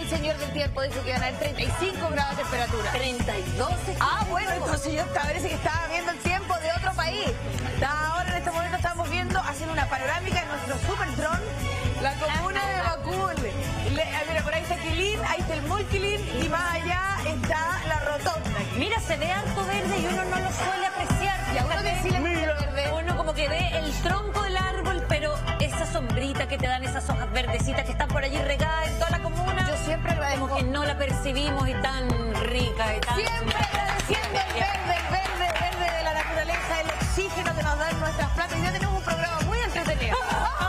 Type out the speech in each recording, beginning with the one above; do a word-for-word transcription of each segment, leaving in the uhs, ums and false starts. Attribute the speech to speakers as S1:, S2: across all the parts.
S1: el señor del tiempo dijo que iban a haber treinta y cinco grados de temperatura.
S2: treinta y dos.
S1: Ah, bueno, entonces yo parece que estaba viendo el tiempo de otro país. Ahora en este momento estamos viendo, haciendo una panorámica de nuestro super dron, la comuna de Macul. Le, mira, por ahí está Quilín, ahí está el muy Quilín y más allá está la rotonda.
S2: Mira, se ve harto verde y uno no lo suele apreciar.
S1: Y a uno que sí le gusta el verde.
S2: Uno como que ve el tronco del árbol, pero esa sombrita que te dan esas hojas verdecitas que están por allí regadas en toda la comuna.
S1: Yo siempre agradezco.
S2: Como que no la percibimos y tan rica y tan...
S1: Siempre agradeciendo el verde, el verde, el verde de la naturaleza, el oxígeno que nos dan nuestras plantas. Y ya tenemos un programa muy entretenido.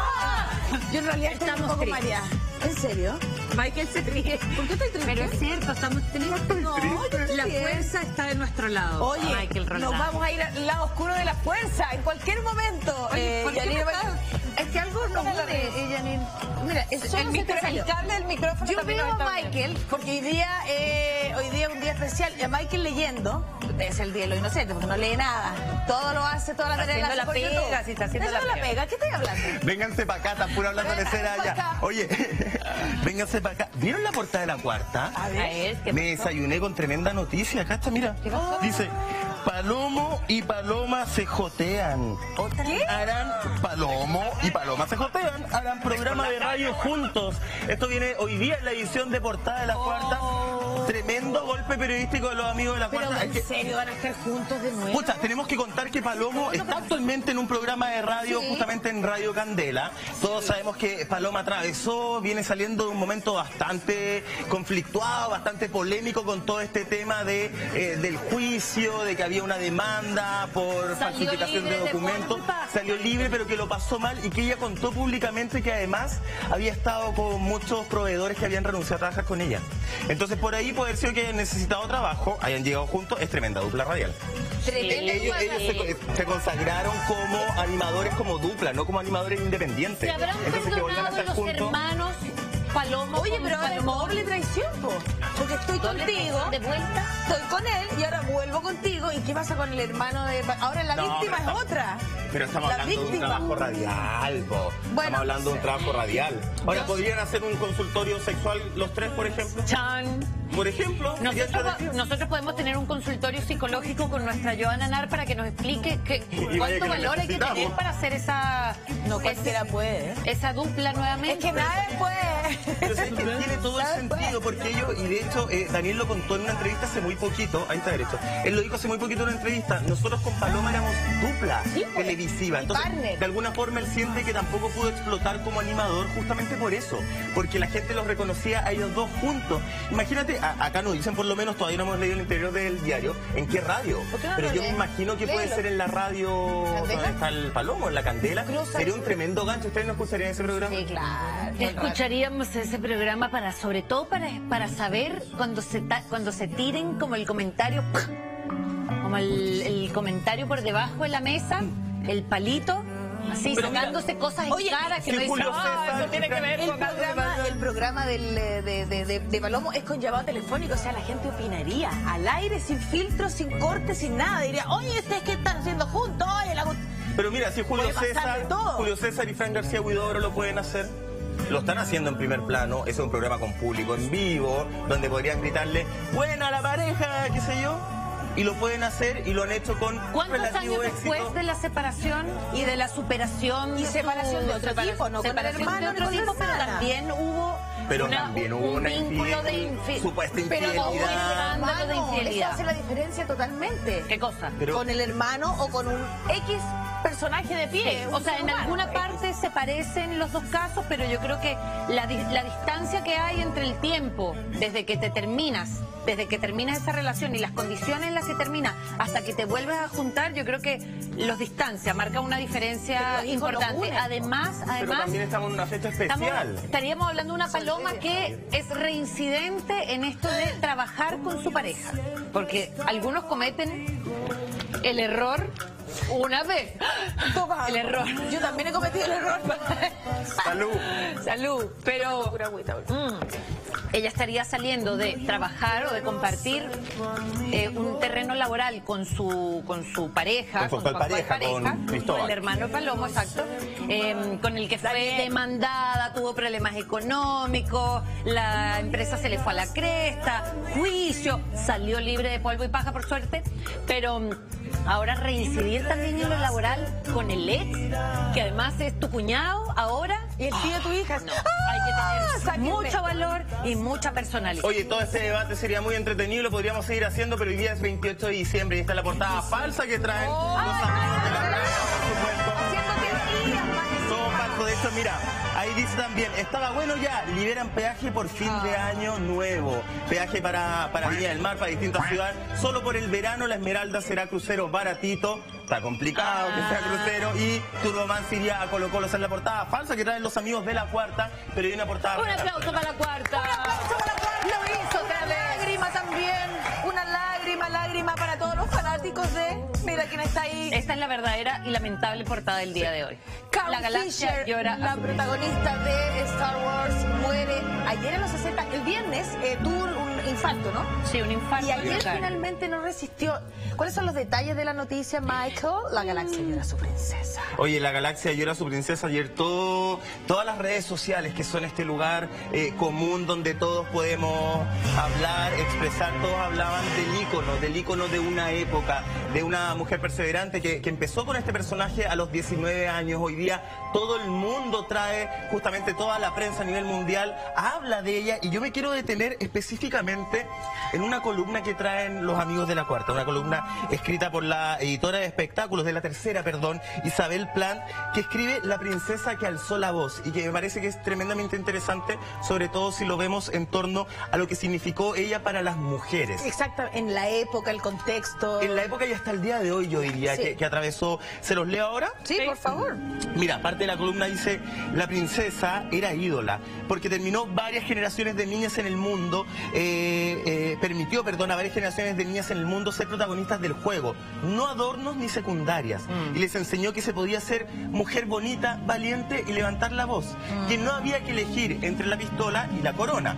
S1: Yo en realidad estoy un poco mareada. ¿En serio?
S3: Michael se ríe.
S1: ¿Por qué estoy triste?
S3: Pero es cierto, estamos teniendo...
S1: No, yo estoy
S3: la
S1: bien.
S3: fuerza está de nuestro lado.
S1: Oye,
S3: Michael Roldán.
S1: nos vamos a ir al lado oscuro de la fuerza en cualquier momento.
S3: Oye,
S1: Eh,
S3: ¿por qué
S1: Yanine,
S3: no estás?
S1: es que algo nos une, eh, Yanine. Mira, es solo
S3: El
S1: se
S3: micro-
S1: te
S3: el
S1: cable del micrófono. Yo
S3: también
S1: veo
S3: nos
S1: a
S3: está
S1: Michael, porque hoy día, eh, hoy día es un día especial, y a Michael leyendo, es el día de lo inocente, porque no lee nada. Todo lo hace, toda la
S2: Está
S1: tarea la
S2: haciendo
S1: hace
S2: la
S1: por
S2: pega,
S1: YouTube.
S2: sí, está haciendo
S1: Está
S2: la
S1: la pega. ¿Qué estoy hablando?
S4: Vénganse para acá, están puro hablando de
S1: Venga,
S4: cera
S1: pa'
S4: allá.
S1: acá.
S4: Oye, vénganse para acá. ¿Vieron la portada de la Cuarta?
S1: A
S2: A
S1: ver.
S2: ver, ¿qué
S4: Me
S2: pasó?
S4: desayuné con tremenda noticia. Acá está, mira.
S1: pasó?
S4: Dice, Palomo y Paloma se jotean.
S1: ¿Qué?
S4: Harán Palomo y Paloma se jotean. Harán programa de radio juntos. Esto viene hoy día en la edición de portada de la Cuarta. Tremendo golpe periodístico de los amigos de la
S1: Pero
S4: Cuarta.
S1: en
S4: Es que-
S1: serio, van a estar juntos de nuevo.
S4: Pucha, tenemos que contar que Palomo está actualmente en un programa de radio,
S1: Sí.
S4: justamente en Radio Candela. Todos sabemos que Paloma atravesó, viene saliendo de un momento bastante conflictuado, bastante polémico con todo este tema de eh, del juicio, de que había una demanda por
S2: Salió
S4: falsificación de
S2: libre de
S4: documentos.
S2: culpa.
S4: Salió libre, pero que lo pasó mal y que ella contó públicamente que además había estado con muchos proveedores que habían renunciado a trabajar con ella. Entonces, por ahí puede ser que hayan necesitado trabajo, hayan llegado juntos, es tremenda dupla radial.
S1: Tremendo.
S4: Ellos, ellos se, se consagraron como animadores, como dupla, no como animadores independientes.
S2: ¿Se habrán
S4: Entonces, que vuelvan a
S2: perdonado
S4: estar
S2: los
S4: juntos.
S2: hermanos Palomo?
S1: Oye,
S2: con
S1: pero ahora es
S2: Palomo?
S1: doble traición, po. Porque estoy
S2: ¿Doble
S1: contigo,
S2: traición de vuelta?
S1: estoy con él y ahora vuelvo contigo. ¿Y qué pasa con el hermano de... Ahora la
S4: No,
S1: víctima
S4: pero
S1: es
S4: está-
S1: otra.
S4: Pero estamos
S1: La
S4: hablando de un
S1: víctima.
S4: trabajo radial, po.
S1: Bueno,
S4: Estamos hablando de un trabajo radial. Ahora,
S1: Yo-
S4: ¿podrían hacer un consultorio sexual los tres, por ejemplo?
S2: Chan.
S4: Por ejemplo, sería
S2: Nosotros,
S4: entretenido.
S2: nosotros podemos tener un consultorio psicológico con nuestra Joana Nar para que nos explique que,
S4: Y vaya
S2: cuánto
S4: que lo
S2: valor hay que
S4: necesitamos.
S2: tener para hacer esa,
S1: No
S2: ese-
S1: cualquiera puede. ¿eh?
S2: esa dupla nuevamente.
S1: Es que nadie
S4: Pero
S1: puede.
S4: es que tiene todo el
S1: ¿Sabes?
S4: sentido, porque ellos, y de hecho, eh, Daniel lo contó en una entrevista hace muy poquito, ahí está derecho, él lo dijo hace muy poquito en una entrevista, nosotros con Paloma éramos dupla
S1: Sí, pues.
S4: televisiva,
S1: Y
S4: entonces
S1: partner.
S4: de alguna forma él siente que tampoco pudo explotar como animador justamente por eso, porque la gente los reconocía a ellos dos juntos. Imagínate, a- acá nos dicen por lo menos, todavía no hemos leído el interior del diario, ¿en qué radio?
S1: ¿Por qué no
S4: Pero
S1: lo
S4: yo me
S1: lees?
S4: imagino que puede
S1: Léelo.
S4: ser en la radio
S1: ¿Candela?
S4: donde está el Palomo, en la Candela,
S1: Cruza
S4: sería
S1: eso.
S4: un tremendo gancho, ¿ustedes no escucharían ese programa?
S1: Sí, claro. todo el rato.
S2: Escucharíamos ese programa para, sobre todo para, para saber cuando se ta- cuando se tiren como el comentario, como el, el comentario por debajo de la mesa, el palito, así
S4: Pero mira,
S2: sacándose cosas en
S1: oye,
S2: cara que
S4: si
S2: no dicen,
S4: Julio
S2: "Ah,
S4: César
S2: eso tiene que ver
S1: El
S2: con algo que
S1: programa,
S2: pasó".
S1: el programa del, eh, de, de, de, de Palomo es con llamado telefónico, o sea, la gente opinaría al aire, sin filtro, sin corte, sin nada. Diría, oye, ¿ustedes qué están haciendo juntos? Oye, la...
S4: Pero mira, si Julio
S1: Puede pasar
S4: César,
S1: de todo.
S4: Julio César y Fran García Huidobro lo pueden hacer, lo están haciendo en primer plano, ese es un programa con público en vivo, donde podrían gritarle, buena la pareja, qué sé yo, y lo pueden hacer y lo han hecho con
S2: ¿Cuántos
S4: relativo
S2: años
S4: éxito.
S2: después de la separación y de la superación
S1: Y
S2: su-
S1: separación de otro
S2: separa-
S1: tipo, no con el
S2: separación
S1: hermano
S2: de otro
S1: ni con
S2: tipo,
S1: la
S2: pero
S1: hermana.
S2: también hubo
S4: Pero
S2: una-
S4: también hubo
S2: un
S4: una
S2: vínculo de
S4: infidel-
S2: infi-
S4: supuesta
S2: pero
S4: infidelidad.
S2: hubo un escándalo de
S1: Hermano,
S2: infidelidad.
S1: eso hace la diferencia totalmente.
S2: ¿Qué cosa?
S4: Pero-
S1: Con el hermano o con un X personaje de pie.
S2: Sí, o sea, en
S1: humano,
S2: alguna
S1: X.
S2: parte se parecen los dos casos, pero yo creo que la, di- la distancia que hay entre el tiempo, desde que te terminas, desde que terminas esa relación y las condiciones en las que termina, hasta que te vuelves a juntar, yo creo que los distancia, marca una diferencia
S1: Pero los hijos los
S2: importante.
S1: unen.
S2: Además,
S4: Pero
S2: además...
S4: también estamos en una fecha
S2: Estamos-
S4: especial.
S2: estaríamos hablando de una paloma que es reincidente en esto de trabajar con su pareja. Porque algunos cometen el error una vez.
S1: Toma.
S2: El error.
S1: Yo también he cometido el error.
S4: Salud.
S2: Salud. Pero
S1: Pura agüita, boludo.
S2: mm, ella estaría saliendo de trabajar o de compartir eh, un terreno laboral con su con su pareja,
S4: con su
S2: con su
S4: pareja,
S2: pareja,
S4: con Cristóbal,
S2: el hermano Palomo, exacto, eh, con el que fue demandada, tuvo problemas económicos, la empresa se le fue a la cresta, juicio, salió libre de polvo y paja por suerte, pero ahora reincidir también en lo laboral con el ex, que además es tu cuñado ahora.
S1: Y el tío de tu hija.
S2: No, hay que tener
S1: sáquenme.
S2: mucho valor y mucha personalidad.
S4: Oye, todo este debate sería muy entretenido, lo podríamos seguir haciendo, pero hoy día es veintiocho de diciembre y esta es la portada falsa que traen los amigos de la casa, por supuesto. Todo falso. De hecho, mira, ahí dice también, estaba bueno ya, liberan peaje por fin de año nuevo. Peaje para, para Viña del Mar, para distintas ciudades. Solo por el verano la Esmeralda será crucero baratito. Está complicado que sea crucero. Y Turbomance iría a Colo Colo. Esa es la portada falsa que traen los amigos de La Cuarta. Pero hay una portada...
S2: Un aplauso para La Cuarta.
S1: Un aplauso para La Cuarta.
S2: Lo hizo otra vez.
S1: Lágrima también. Una lágrima, lágrima para todos los fanáticos de... Mira quién está ahí.
S2: Esta es la verdadera y lamentable portada del día de hoy.
S1: Carl
S2: La galaxia
S1: Fisher,
S2: llora.
S1: la protagonista de Star Wars, muere ayer en los sesenta. El viernes eh, tuvo un infarto, ¿no?
S2: Sí, un infarto.
S1: Y ayer
S2: claro.
S1: finalmente no resistió. ¿Cuáles son los detalles de la noticia, Michael? La galaxia llora a su princesa.
S4: Oye, la galaxia llora a su princesa. Ayer todo, todas las redes sociales, que son este lugar eh, común donde todos podemos hablar, expresar, todos hablaban del ícono, del ícono de una época, de una mujer perseverante que, que empezó con este personaje a los diecinueve años. Hoy día todo el mundo trae, justamente toda la prensa a nivel mundial habla de ella, y yo me quiero detener específicamente en una columna que traen los amigos de La Cuarta, una columna escrita por la editora de espectáculos, de La Tercera, perdón, Isabel Plant, que escribe La princesa que alzó la voz, y que me parece que es tremendamente interesante, sobre todo si lo vemos en torno a lo que significó ella para las mujeres.
S1: Exacto, en la época, el contexto.
S4: En la época y hasta el día de hoy, yo diría,
S1: Sí.
S4: que, que atravesó. ¿Se los leo ahora?
S1: Sí, por favor.
S4: Mira, parte de la columna dice, la princesa era ídola, porque terminó varias generaciones de niñas en el mundo, eh, eh, permitió, perdón, a varias generaciones de niñas en el mundo ser protagonistas del juego, no adornos ni secundarias, mm. y les enseñó que se podía ser mujer bonita, valiente y levantar la voz, mm. que no había que elegir entre la pistola y la corona.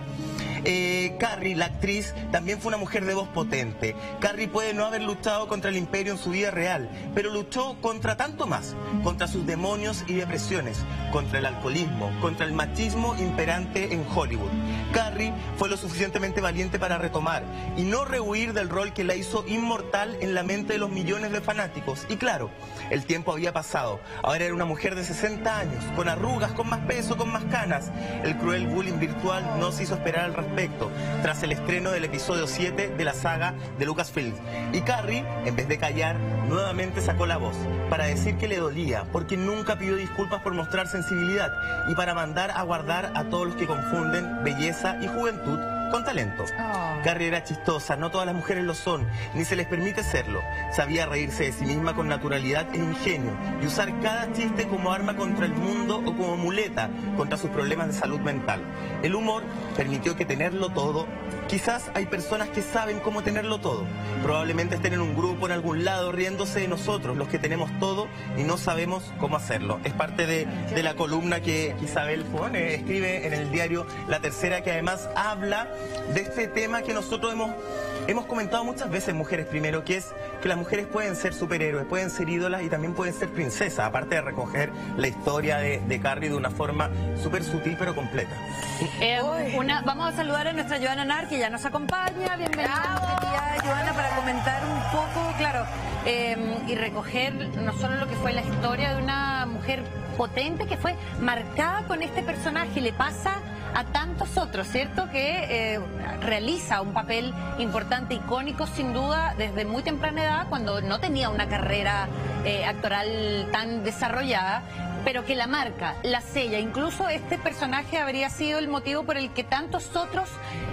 S4: Eh, Carrie, la actriz, también fue una mujer de voz potente. Carrie puede no haber luchado contra el imperio en su vida real, pero luchó contra tanto más, contra sus demonios y depresiones, contra el alcoholismo, contra el machismo imperante en Hollywood. Carrie fue lo suficientemente valiente para retomar y no rehuir del rol que la hizo inmortal en la mente de los millones de fanáticos. Y claro, el tiempo había pasado. Ahora era una mujer de sesenta años, con arrugas, con más peso, con más canas. El cruel bullying virtual no se hizo esperar al respecto tras el estreno del episodio siete de la saga de Lucasfilm. Y Carrie, en vez de callar, nuevamente sacó la voz para decir que le dolía, porque nunca pidió disculpas por mostrar sensibilidad y para mandar a guardar a todos los que confunden belleza y juventud con talento. Oh. Carrie era chistosa, no todas las mujeres lo son, ni se les permite serlo. Sabía reírse de sí misma con naturalidad e ingenio y usar cada chiste como arma contra el mundo o como muleta contra sus problemas de salud mental. El humor permitió que tenerlo todo. Quizás hay personas que saben cómo tenerlo todo. Probablemente estén en un grupo en algún lado riéndose de nosotros, los que tenemos todo y no sabemos cómo hacerlo. Es parte de, de la columna que Isabel pone, escribe en el diario La Tercera, que además habla de este tema que nosotros hemos, hemos comentado muchas veces, Mujeres Primero, que es que las mujeres pueden ser superhéroes, pueden ser ídolas y también pueden ser princesas, aparte de recoger la historia de, de Carrie de una forma súper sutil pero completa.
S2: Eh, una, vamos a saludar a nuestra Joana Nar, que ya nos acompaña. Bienvenida, querida Joana, para comentar un poco, claro, eh, y recoger no solo lo que fue la historia de una mujer potente que fue marcada con este personaje. Le pasa a tantos otros, ¿cierto? Que eh, realiza un papel importante, icónico, sin duda, desde muy temprana edad, cuando no tenía una carrera eh, actoral tan desarrollada, pero que la marca, la sella. Incluso este personaje habría sido el motivo por el que tantos otros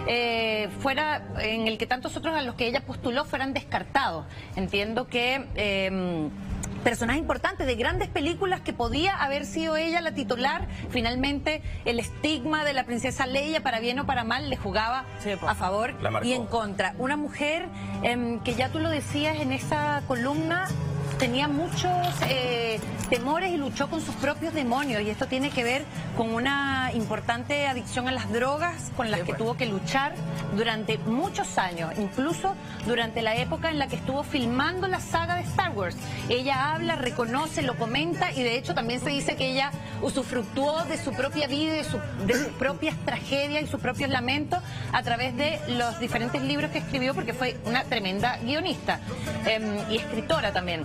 S2: eh, fuera, en el que tantos otros a los que ella postuló fueran descartados. Entiendo que eh, personaje importante de grandes películas que podía haber sido ella la titular, finalmente el estigma de la princesa Leia, para bien o para mal, le jugaba sí, a favor y en contra. Una mujer eh, que ya tú lo decías en esa columna, tenía muchos eh, temores y luchó con sus propios demonios, y esto tiene que ver con una importante adicción a las drogas con las que tuvo que luchar durante muchos años, incluso durante la época en la que estuvo filmando la saga de Star Wars. Ella habla, reconoce, lo comenta, y de hecho también se dice que ella usufructuó de su propia vida, de, su, de sus propias tragedias y sus propios lamentos a través de los diferentes libros que escribió, porque fue una tremenda guionista eh, y escritora también.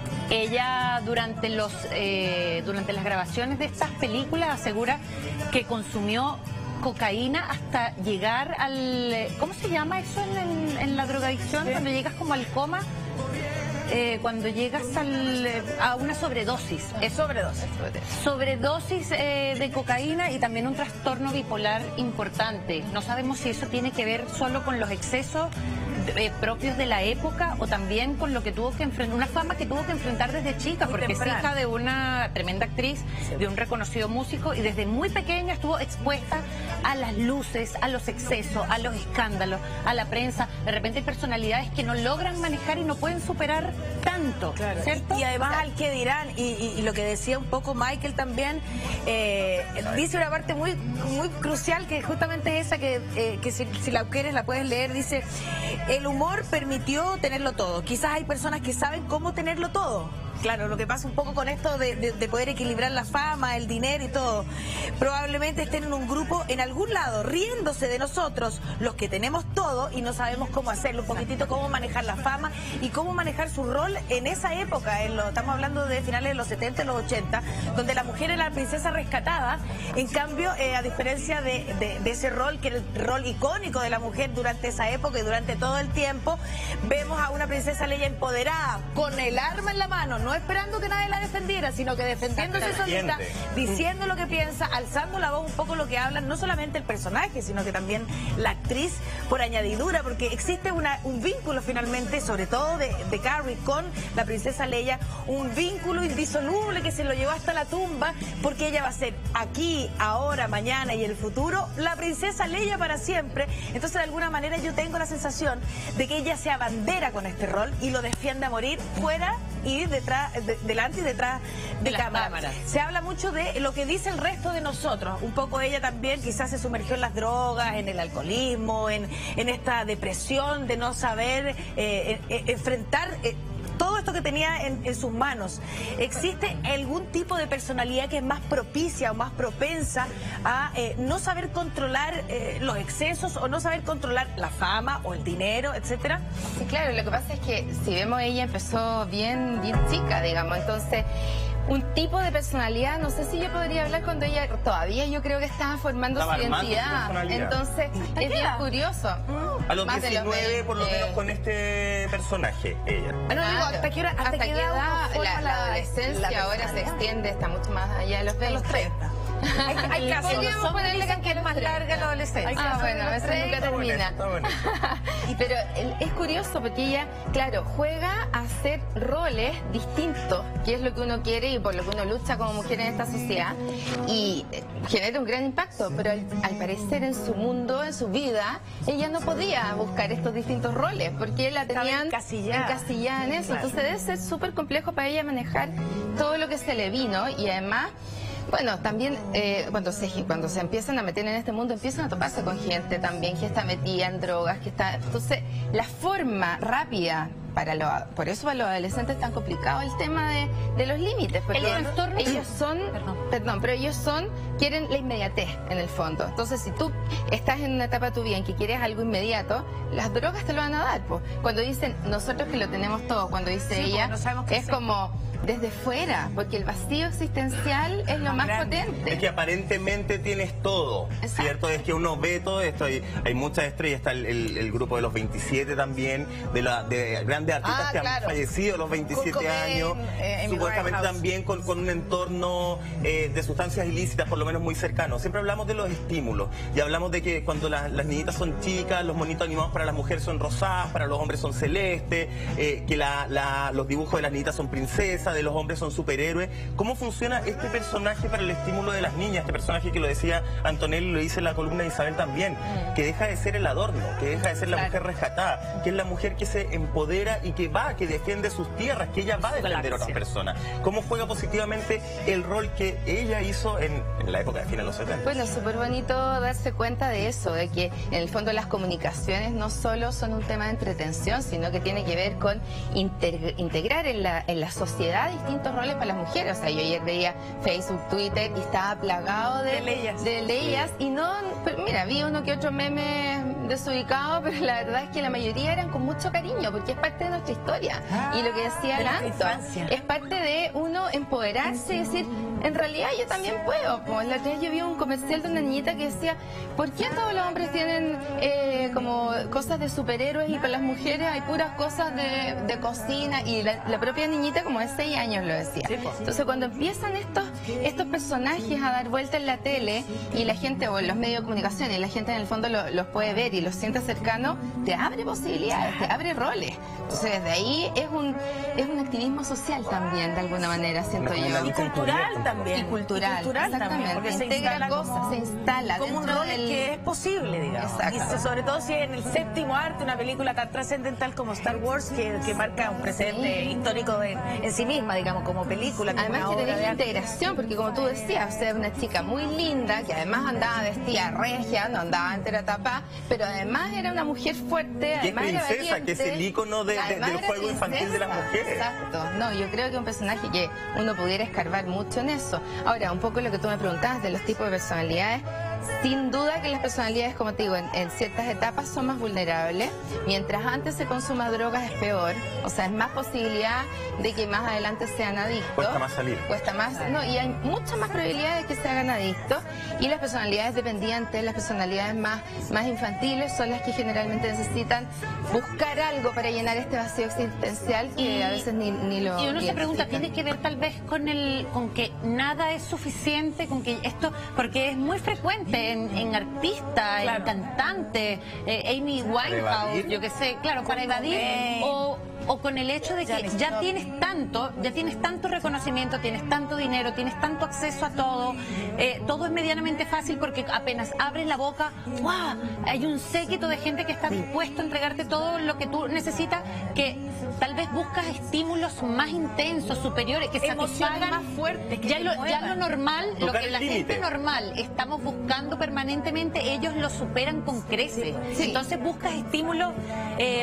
S2: Ella durante los eh, durante las grabaciones de estas películas asegura que consumió cocaína hasta llegar al... ¿Cómo se llama eso en, en, en la drogadicción? Sí. Cuando llegas como al coma. Eh, cuando llegas al, a una sobredosis.
S1: Es sobredosis.
S2: Sobredosis eh, de cocaína y también un trastorno bipolar importante. No sabemos si eso tiene que ver solo con los excesos eh, propios de la época o también con lo que tuvo que enfrentar, una fama que tuvo que enfrentar desde chica, porque es hija de una tremenda actriz, de un reconocido músico, y desde muy pequeña estuvo expuesta a las luces, a los excesos, a los escándalos, a la prensa. De repente hay personalidades que no logran manejar y no pueden superar tanto, claro, ¿cierto?
S1: Y además, al que dirán, y, y, y lo que decía un poco Michael también, eh, dice una parte muy muy crucial, que justamente es esa que, eh, que si, si la quieres la puedes leer. Dice: el humor permitió tenerlo todo. Quizás hay personas que saben cómo tenerlo todo. Claro, lo que pasa un poco con esto de, de, de poder equilibrar la fama, el dinero y todo. Probablemente estén en un grupo en algún lado riéndose de nosotros, los que tenemos todo y no sabemos cómo hacerlo, un poquitito cómo manejar la fama y cómo manejar su rol en esa época. En lo, estamos hablando de finales de los setenta y los ochenta, donde la mujer era la princesa rescatada. En cambio, eh, a diferencia de, de, de ese rol, que era el rol icónico de la mujer durante esa época y durante todo el tiempo, vemos a una princesa Leia empoderada, con el arma en la mano, no esperando que nadie la defendiera, sino que defendiéndose solita, diciendo lo que piensa, alzando la voz, un poco lo que hablan, no solamente el personaje, sino que también la actriz por añadidura, porque existe una, un vínculo finalmente, sobre todo de, de Carrie con la princesa Leia, un vínculo indisoluble que se lo llevó hasta la tumba, porque ella va a ser aquí, ahora, mañana y el futuro, la princesa Leia para siempre. Entonces, de alguna manera, yo tengo la sensación de que ella se abandera con este rol y lo defiende a morir, fuera y detrás, de, delante y detrás de, de cámara. cámaras. Se habla mucho de lo que dice el resto de nosotros. Un poco ella también quizás se sumergió en las drogas, en el alcoholismo, en, en esta depresión de no saber eh, eh, enfrentar eh, todo esto que tenía en, en sus manos. ¿Existe algún tipo de personalidad que es más propicia o más propensa a eh, no saber controlar eh, los excesos o no saber controlar la fama o el dinero, etcétera?
S5: Sí, claro, lo que pasa es que si vemos, ella empezó bien, bien chica, digamos, entonces... Un tipo de personalidad, no sé si yo podría hablar cuando ella todavía yo creo que estaba formando
S4: estaba
S5: su identidad.
S4: Su
S5: Entonces, es bien curioso.
S4: A los
S5: Más
S4: diecinueve,
S5: de los
S4: por lo menos, con este personaje, ella.
S1: Ah, no, digo, ¿hasta qué hora, hasta
S5: hasta
S1: qué
S5: qué
S1: edad
S5: edad
S1: uno
S5: la,
S1: forma
S5: la adolescencia
S1: la
S5: ahora se extiende, está mucho más allá de los
S1: de los
S5: veinte.
S1: treinta? Hay, hay casos,
S2: Podríamos
S1: los hombres
S2: ponerle
S1: dicen
S2: que es más larga la adolescencia.
S5: Ah, bueno, a veces nunca termina. Y pero es curioso porque ella, claro, juega a hacer roles distintos, que es lo que uno quiere y por lo que uno lucha como mujer en esta sociedad, y genera un gran impacto, pero al, al parecer en su mundo, en su vida, ella no podía buscar estos distintos roles, porque la tenían
S1: encasillada.
S5: encasillada en eso.
S1: Claro.
S5: Entonces debe ser súper complejo para ella manejar todo lo que se le vino, y además... Bueno, también eh, cuando se cuando se empiezan a meter en este mundo, empiezan a toparse con gente también que está metida en drogas, que está... Entonces, la forma rápida, para lo, por eso para los adolescentes es tan complicado el tema de, de los límites, porque
S2: El trastorno-
S5: ellos son...
S2: Perdón.
S5: Perdón, pero ellos son... Quieren la inmediatez, en el fondo. Entonces, si tú estás en una etapa de tu vida en que quieres algo inmediato, las drogas te lo van a dar, pues. Cuando dicen, nosotros que lo tenemos todo, cuando dice
S1: Sí,
S5: ella,
S1: porque no sabemos qué
S5: es
S1: hacer.
S5: como... desde fuera, porque el vacío existencial es lo más
S1: grande.
S5: potente.
S4: Es que aparentemente tienes todo,
S5: Exacto.
S4: ¿cierto? Es que uno ve todo esto, hay, hay muchas estrellas, está el, el- el grupo de los veintisiete también, de, la, de grandes artistas
S1: Ah,
S4: que
S1: claro.
S4: han fallecido a los veintisiete
S1: Kurt Cobain,
S4: años,
S1: eh, Amy
S4: supuestamente
S1: Winehouse.
S4: también con, con un entorno eh, de sustancias ilícitas, por lo menos muy cercano. Siempre hablamos de los estímulos y hablamos de que cuando las, las niñitas son chicas, los monitos animados para las mujeres son rosadas, para los hombres son celestes, eh, que la, la, los dibujos de las niñitas son princesas. belleza, de los hombres son superhéroes. ¿Cómo funciona este personaje para el estímulo de las niñas? Este personaje que lo decía Antonelli, lo dice en la columna de Isabel también, que deja de ser el adorno, que deja de ser la mujer rescatada, que es la mujer que se empodera y que va, que defiende sus tierras, que ella va a defender a otras personas. ¿Cómo juega positivamente el rol que ella hizo en, en la época de finales de los setenta?
S5: Bueno, súper bonito darse cuenta de eso, de que en el fondo las comunicaciones no solo son un tema de entretención, sino que tiene que ver con integ integrar en la, en la sociedad distintos roles para las mujeres. O sea, yo ayer veía Facebook, Twitter y estaba plagado de,
S1: de leyes.
S5: De leyes y no, pero mira, vi uno que otro meme desubicado, pero la verdad es que la mayoría eran con mucho cariño, porque es parte de nuestra historia.
S1: Ah,
S5: y lo que decía Lanto, es parte de uno empoderarse y decir, en realidad yo también puedo. Pues la otra vez yo vi un comercial de una niñita que decía, ¿por qué todos los hombres tienen eh, como cosas de superhéroes y para las mujeres hay puras cosas de, de cocina? Y la, la propia niñita como de seis años lo decía. Entonces cuando empiezan estos, estos personajes a dar vuelta en la tele y la gente, o en los medios de comunicación, y la gente en el fondo lo, los puede ver y los siente cercanos, te abre posibilidades, te abre roles. Entonces desde ahí es un, es un activismo social también, de alguna manera, siento yo.
S1: Y cultural también.
S5: Y cultural,
S1: Y cultural también, porque se
S5: integra
S1: instala
S5: cosas,
S1: como,
S5: se instala
S1: como un
S5: dentro
S1: rol
S5: del...
S1: que es posible, digamos.
S5: Exacto.
S1: Y sobre todo si en el séptimo arte, una película tan trascendental como Star Wars, que, que marca un precedente
S5: Sí.
S1: histórico en, en sí misma, digamos, como película. Como
S5: Además
S1: una
S5: que
S1: obra
S5: tenés
S1: de
S5: la
S1: arte.
S5: integración, porque como tú decías, o sea, una chica muy linda, que además andaba vestida regia, no andaba entera tapada, pero además era una mujer fuerte,
S4: Que es
S5: además era
S4: princesa,
S5: valiente,
S4: que es el ícono de, de,
S5: además
S4: del
S5: era
S4: juego infantil de las
S5: princesa.
S4: mujeres.
S5: Exacto, no, yo creo que es un personaje que uno pudiera escarbar mucho en eso. Ahora, un poco lo que tú me preguntabas de los tipos de personalidades, sin duda que las personalidades, como te digo, en, en ciertas etapas son más vulnerables. Mientras antes se consuma drogas es peor, o sea, es más posibilidad de que más adelante sean adictos.
S4: Cuesta más salir.
S5: Cuesta más, no, y hay muchas más probabilidades de que se hagan adictos. Y las personalidades dependientes, las personalidades más, más infantiles son las que generalmente necesitan buscar algo para llenar este vacío existencial que
S2: Y-
S5: a veces ni, ni lo
S2: Y uno se pregunta,
S5: identifican.
S2: ¿tiene que ver tal vez con el con que nada es suficiente, con que esto, porque es muy frecuente en, en artistas,
S1: Claro.
S2: en cantantes, eh, Amy Winehouse,
S4: evadir.
S2: yo qué sé, claro, para evadir,
S1: Cobain.
S2: o, o con el hecho de que
S1: Janis
S2: ya
S1: Joplin.
S2: tienes tanto, ya tienes tanto reconocimiento, tienes tanto dinero, tienes tanto acceso a todo, eh, todo es medianamente fácil porque apenas abres la boca, ¡guau! Hay un séquito de gente que está dispuesto a entregarte todo lo que tú necesitas, que tal vez buscas estímulos más intensos, superiores, que
S1: Emociones
S2: satisfagan
S1: más fuertes, que
S2: ya
S1: te
S2: lo, ya
S1: muevan.
S2: lo normal, lo
S4: Tocar
S2: que
S4: el
S2: la
S4: límite.
S2: gente normal estamos buscando permanentemente, ellos lo superan con creces.
S5: Sí.
S2: Entonces buscas estímulos eh,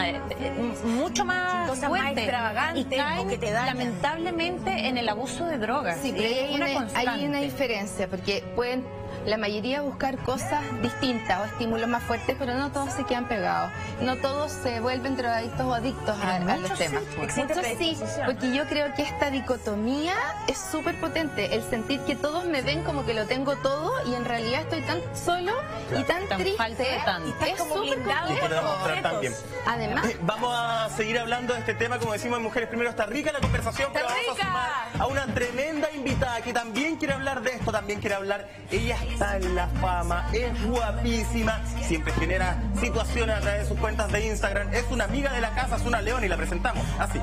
S2: eh, mucho más
S1: Cosas más
S2: fuertes
S1: extravagantes
S2: y caen
S1: o que te dañan.
S2: lamentablemente en el abuso de drogas.
S5: Sí, pero
S2: Es
S5: hay una,
S2: constante.
S5: hay una diferencia, porque pueden la mayoría buscar cosas distintas o estímulos más fuertes, pero no todos se quedan pegados. No todos se vuelven drogadictos o adictos a, a los
S1: muchos
S5: temas.
S1: sí, existe
S5: Muchos sí,
S1: predisposición.
S5: porque yo creo que esta dicotomía es súper potente. El sentir que todos me ven como que lo tengo todo y en realidad estoy tan solo y tan,
S2: Tan
S5: triste.
S2: falto de tanto.
S5: Y
S1: Estás
S5: es
S1: como
S5: súper
S1: blindado
S4: Y
S5: complejo.
S4: quiero demostrar
S1: objetos.
S4: también.
S5: Además,
S4: Eh, Vamos a seguir hablando de este tema, como decimos en Mujeres Primero. Está rica la conversación, pero
S1: ¡Está
S4: vamos a
S1: rica!
S4: sumar a una tremenda invitada que también quiere hablar de esto, también quiere hablar. Ella está en la fama, es guapísima, siempre genera situaciones a través de sus cuentas de Instagram. Es una amiga de la casa, es una leona y la presentamos así.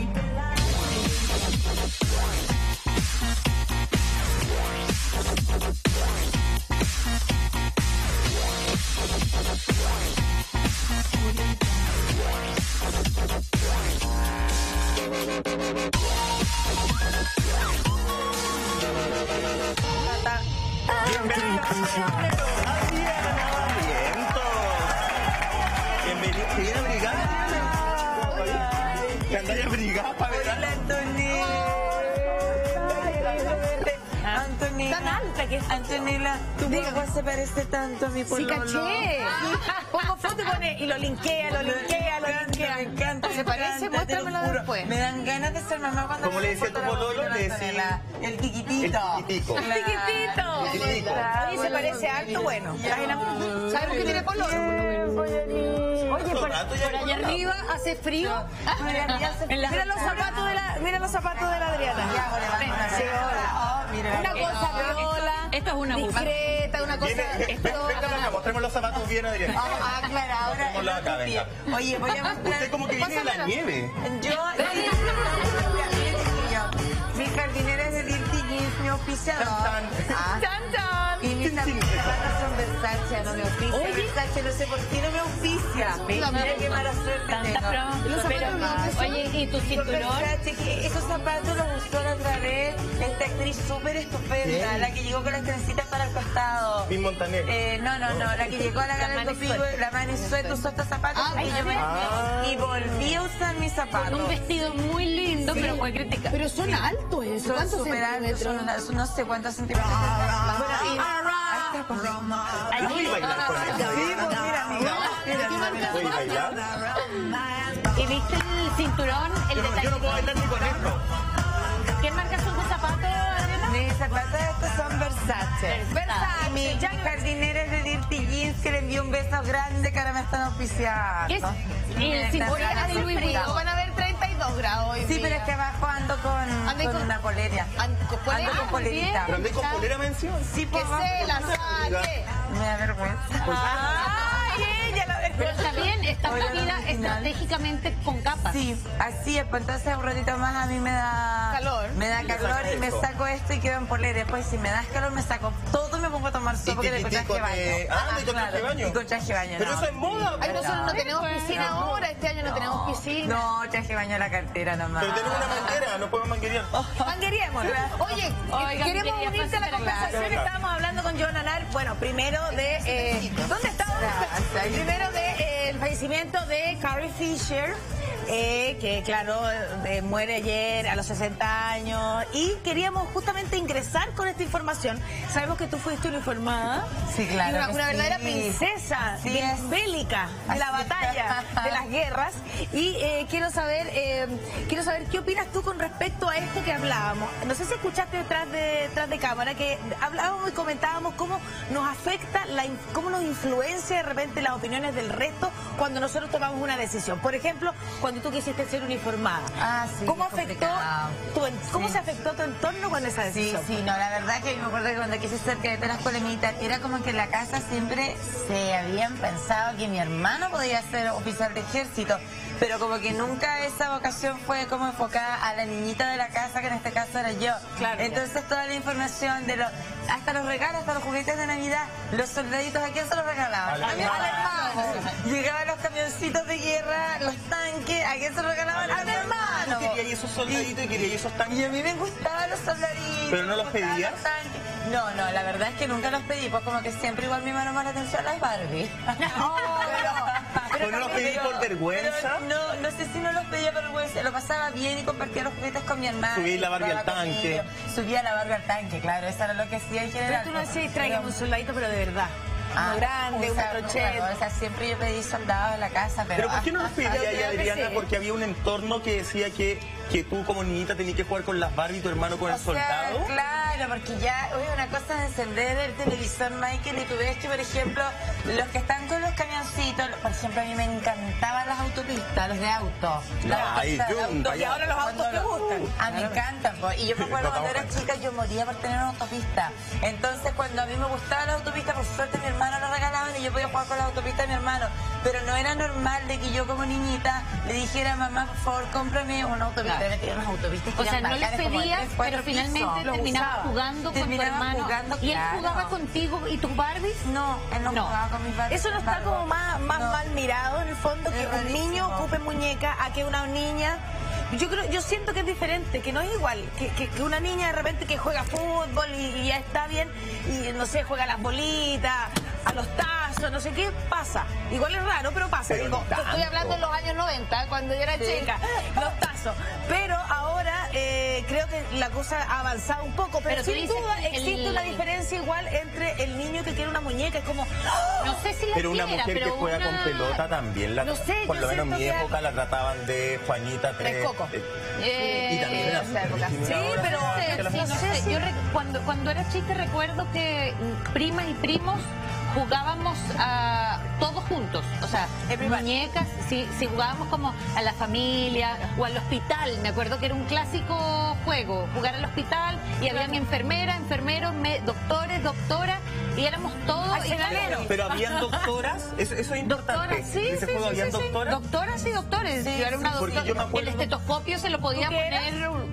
S4: Bienvenida. Adriana Barrientos. Bienvenida. ¿Te viene abrigada? ¿Te andáis abrigada para verano?
S1: Antonella. Tan alta que es. Antonella, tu polvo se parece tanto a mi pololo.
S5: sí caché.
S1: Pongo foto y pone, y lo linkea, lo linkea, lo linkea.
S6: Me encanta,
S5: ¿Se
S6: me
S5: parece?
S6: encanta, te lo
S5: Muéstramelo
S6: juro.
S5: después.
S6: Me dan ganas de ser mamá cuando
S4: ¿Cómo le decía tu pololo? Le decía-
S6: el tiquitito.
S4: El tiquitico.
S6: Claro.
S1: Chiquitito.
S4: El tiquitico.
S1: Oye, se parece harto, bueno. ¿Estás enamorado?
S5: ¿sabes que tiene color?
S1: Oye, por,
S4: Ah, tú ya
S2: Por allá
S4: contado.
S2: arriba hace frío. En la-
S1: mira los zapatos de la, mira los zapatos de la Adriana. Sí, hola.
S6: Oh, mira.
S1: Una cosa viola,
S2: Esto es una bufa.
S1: discreta, una cosa.
S4: Viene, ven, venga para acá, mostremos los zapatos bien, Adriana.
S6: Ah, claro, ahora
S4: Mostrémoslo
S6: el
S4: acá,
S6: otro pie.
S4: venga.
S6: Oye, voy a mostrar.
S4: Usted como que viene de la nieve.
S6: Yo. Mira, chiquillo. mi jardinera es de Dirty Jeans, mi auspiciador.
S4: Tan,
S6: Ah.
S1: ¡Chan, chan!
S6: Y mis zapatos son Versace, no me auspicia. Versace, no sé por qué no me auspicia. Mira qué mala suerte
S2: Tanta
S6: tengo.
S2: promo. Pero, oye, ¿y tu
S6: Con
S2: cinturón?
S6: Versace, que esos zapatos los usó la otra vez esta actriz súper estupenda,
S4: ¿Quién?
S6: la que llegó con las trencitas para el costado.
S4: Pin Montaner.
S6: Eh, no, no, no, la que llegó a la gana del Copigo, la Mani Suelta usó estos zapatos
S2: Ah,
S6: y, yo me-
S4: ah.
S6: y volví a usar mis zapatos.
S2: Con un vestido muy lindo, pero fue criticado.
S3: Pero son altos eso.
S6: Son
S3: ¿Cuántos
S6: súper altos,
S3: centímetros?
S6: son unas- no sé cuántos centímetros. Bueno, y- ahí está, pues.
S4: ¿Yo voy a bailar con eso?
S6: Sí, pues mira, mira, mira, mira, mira.
S4: ¿Voy a bailar?
S2: ¿Y viste el cinturón? El
S4: Yo no, yo no puedo bailar ni con esto.
S2: ¿Qué marca son tus zapatos, Adriana?
S6: Mis zapatos estos son Versace.
S2: Versace.
S6: Mi mi jardinera es de Dirty Jeans, que le envió un beso grande que ahora me están auspiciando.
S2: ¿Qué es? Y el cinturón
S6: Está
S2: de Louis
S6: frío.
S2: Vuitton.
S5: Van a haber treinta y dos grados hoy
S6: Sí,
S5: día.
S6: pero es que abajo ando con,
S5: Ande
S6: con
S5: con-
S6: una polera.
S5: Ando con polera.
S6: Ando con polerita.
S4: ¿Pero andé con polera mención?
S6: Sí,
S5: Que
S6: pues
S5: se la
S6: abajo.
S5: saque.
S6: Me da vergüenza.
S1: ¡Ay, ella la
S2: Pero está bien, está
S6: Oye,
S2: unida
S6: al final.
S2: estratégicamente con capas.
S6: Sí, así es, pues entonces un ratito más a mí me da
S5: Calor.
S6: Me da
S4: Y te
S6: calor
S4: saca
S6: y me
S4: eso.
S6: saco esto y quedo en polera. Después si me das calor me saco todo y me pongo a tomar
S4: Y
S6: sopa porque le con traje
S4: tiquitico
S6: de
S4: de...
S6: baño.
S4: Ah, de con traje de baño.
S6: Y con traje de baño,
S4: Pero
S6: no.
S4: eso es moda.
S5: Ay, nosotros no tenemos
S2: Pues,
S5: piscina
S6: no.
S5: ahora. Este año no tenemos piscina.
S6: No, traje de baño a la cartera nomás.
S4: Pero tenemos una manguera, no podemos manguerear.
S1: Mangueríamos.
S5: Oye,
S2: Oigan,
S1: Queremos
S2: quería
S1: unirte a la
S2: pasar
S1: conversación.
S4: claro.
S1: Estábamos hablando con Joan Anar, bueno, primero de... eh, ¿Dónde estábamos?
S6: Gracias.
S1: Primero de eh, el fallecimiento de Carrie Fisher, eh, que claro, eh, muere ayer a los sesenta años. Y queríamos justamente ingresar con esta información. Sabemos que tú fuiste uniformada.
S6: Sí, claro.
S1: Y una,
S6: que
S1: una verdadera
S6: sí.
S1: princesa
S6: Así
S1: bien
S6: es.
S1: bélica de la
S6: Así es.
S1: batalla, de las guerras. Y eh, quiero saber eh, quiero saber qué opinas tú con respecto a esto que hablábamos. No sé si escuchaste detrás de, detrás de cámara que hablábamos y comentábamos cómo nos afecta, la, in- cómo nos influencia de repente las opiniones del resto cuando nosotros tomamos una decisión. Por ejemplo, cuando tú quisiste ser uniformada.
S6: Ah, sí,
S1: ¿Cómo
S6: es
S1: afectó
S6: complicado.
S1: tu, en- cómo
S6: Sí.
S1: se afectó tu entorno con esa
S6: Sí,
S1: decisión?
S6: sí, no, la verdad que me acuerdo que cuando quise ser cadete de las colemitas, era como que en la casa siempre se habían pensado que mi hermano podía ser oficial de ejército, pero como que nunca esa vocación fue como enfocada a la niñita de la casa, que en este caso era yo.
S1: Claro.
S6: Entonces toda la información de los, hasta los regalos, hasta los juguetes de Navidad, los soldaditos, ¿a quién se los regalaban?
S4: Al
S6: A mi
S4: hermano.
S6: hermano. Llegaban los camioncitos de guerra, los tanques, ¿a quién se los regalaban? A mi hermano.
S4: Tú querías esos soldaditos y querías esos
S6: Y
S4: tanques.
S6: a mí me gustaban los soldaditos.
S4: ¿Pero no los
S6: me gustaban
S4: pedías?
S6: los tanques. No, no, la verdad es que nunca los pedí, pues como que siempre igual me llamaron más la atención las Barbie.
S4: ¿Pero no los pedí por vergüenza?
S6: pero no, no sé si no los pedía por vergüenza, lo pasaba bien y compartía los juguetes con mi hermana.
S4: Subí la Barbie al
S6: jugaba con
S4: tanque.
S6: ellos. Subía la Barbie al tanque, claro, eso era lo que hacía en
S1: Pero
S6: general.
S1: tú no decías, tráigame un
S6: Pero-
S1: soldadito, pero de verdad.
S6: Ah,
S1: Uno grande, un
S6: o sea,
S1: metro
S6: claro,
S1: ochenta.
S6: o sea, siempre yo pedí soldados en la casa, pero...
S4: ¿Pero por qué no los pedía
S1: yo
S4: ahí,
S1: creo que
S4: Adriana?
S1: sí.
S4: Porque había un entorno que decía que, que tú como niñita tenías que jugar con las Barbie y tu hermano con el
S6: O sea,
S4: soldado.
S6: claro, porque ya, oye, una cosa es encender el televisor, Michael, y tú ves que, por ejemplo, los que están con los camioncitos, por ejemplo, a mí me encantaban las autopistas, los de auto. Las
S4: Ay,
S6: autopistas de
S4: yunta,
S6: auto.
S1: y ahora los autos
S6: Cuando
S1: te
S6: lo-
S1: gustan.
S6: Ah, me encantan, po. Y yo me acuerdo
S4: No,
S6: cuando era
S4: tampoco.
S6: chica, yo moría por tener una autopista. Entonces, cuando a mí me gustaba la autopista, por suerte mi hermano lo regalaban y yo podía jugar con la autopista de mi hermano. Pero no era normal de que yo como niñita le dijera a mamá, por favor, cómprame una autopista.
S2: Claro.
S6: Me metieron unas autopistas que
S2: O sea,
S6: eran
S2: no les
S6: bacanes, como de
S2: pedías,
S6: tres, cuatro
S2: pero finalmente
S6: pisos. Lo
S2: terminabas
S6: usaba.
S2: jugando con tu
S6: Terminaba
S2: hermano.
S6: jugando,
S2: ¿Y él
S6: claro.
S2: jugaba contigo y tus Barbies?
S6: No, él no,
S2: No.
S6: jugaba con mis Barbies.
S1: Eso no está como más, más
S6: No.
S1: mal mirado en el fondo, que
S6: Es
S1: un niño
S6: rarísimo.
S1: ocupe muñeca a que una niña. Yo creo, yo siento que es diferente, que no es igual, que, que, que una niña de repente que juega fútbol y, y ya está bien, y no sé, juega a las bolitas, a los tazos, no sé qué, pasa. Igual es raro, pero pasa.
S4: Pero
S1: Digo,
S4: ni
S1: te estoy
S4: tanto.
S1: hablando en los años noventa, cuando yo era chica, los tazos. Pero ahora eh, creo que la cosa ha avanzado un poco, pero,
S2: Pero tú
S1: sin
S2: dices
S1: duda
S2: que el-
S1: existe una diferencia igual entre el niño que quiere una muñeca, es como... ¡oh!
S2: No sé si la
S4: Pero una
S2: quiera,
S4: mujer
S2: pero
S4: que juega
S2: una...
S4: con pelota también, la,
S1: No sé,
S4: por
S1: yo
S4: lo menos en
S1: siento
S4: mi
S1: que-
S4: época la trataban de Juanita Tres.
S1: Tres Coco.
S4: eh,
S2: Eh,
S4: y también era
S6: esa época.
S4: súper
S1: Sí,
S4: discriminadora.
S1: pero-
S2: Sí,
S4: Que la-
S2: sí, no sé, yo rec- cuando, cuando era chica recuerdo que mm, primas y primos jugábamos a todos juntos, o sea,
S1: Everybody.
S2: muñecas, sí, sí jugábamos como a la familia o al hospital, me acuerdo que era un clásico juego, jugar al hospital y había mi enfermera, enfermeros, me- doctores, doctoras y éramos todos
S1: Al
S2: y claro,
S1: cenadero.
S4: Pero habían doctoras, eso, eso es importante.
S2: doctoras, sí,
S4: En
S2: sí,
S4: ese juego
S2: sí,
S4: habían
S2: sí, sí.
S4: doctoras.
S2: Doctoras y doctores.
S6: Sí,
S2: yo era una
S4: sí, porque
S2: doctora.
S4: yo me acuerdo-
S2: El estetoscopio se lo podía
S1: ¿Tú qué eras?
S2: poner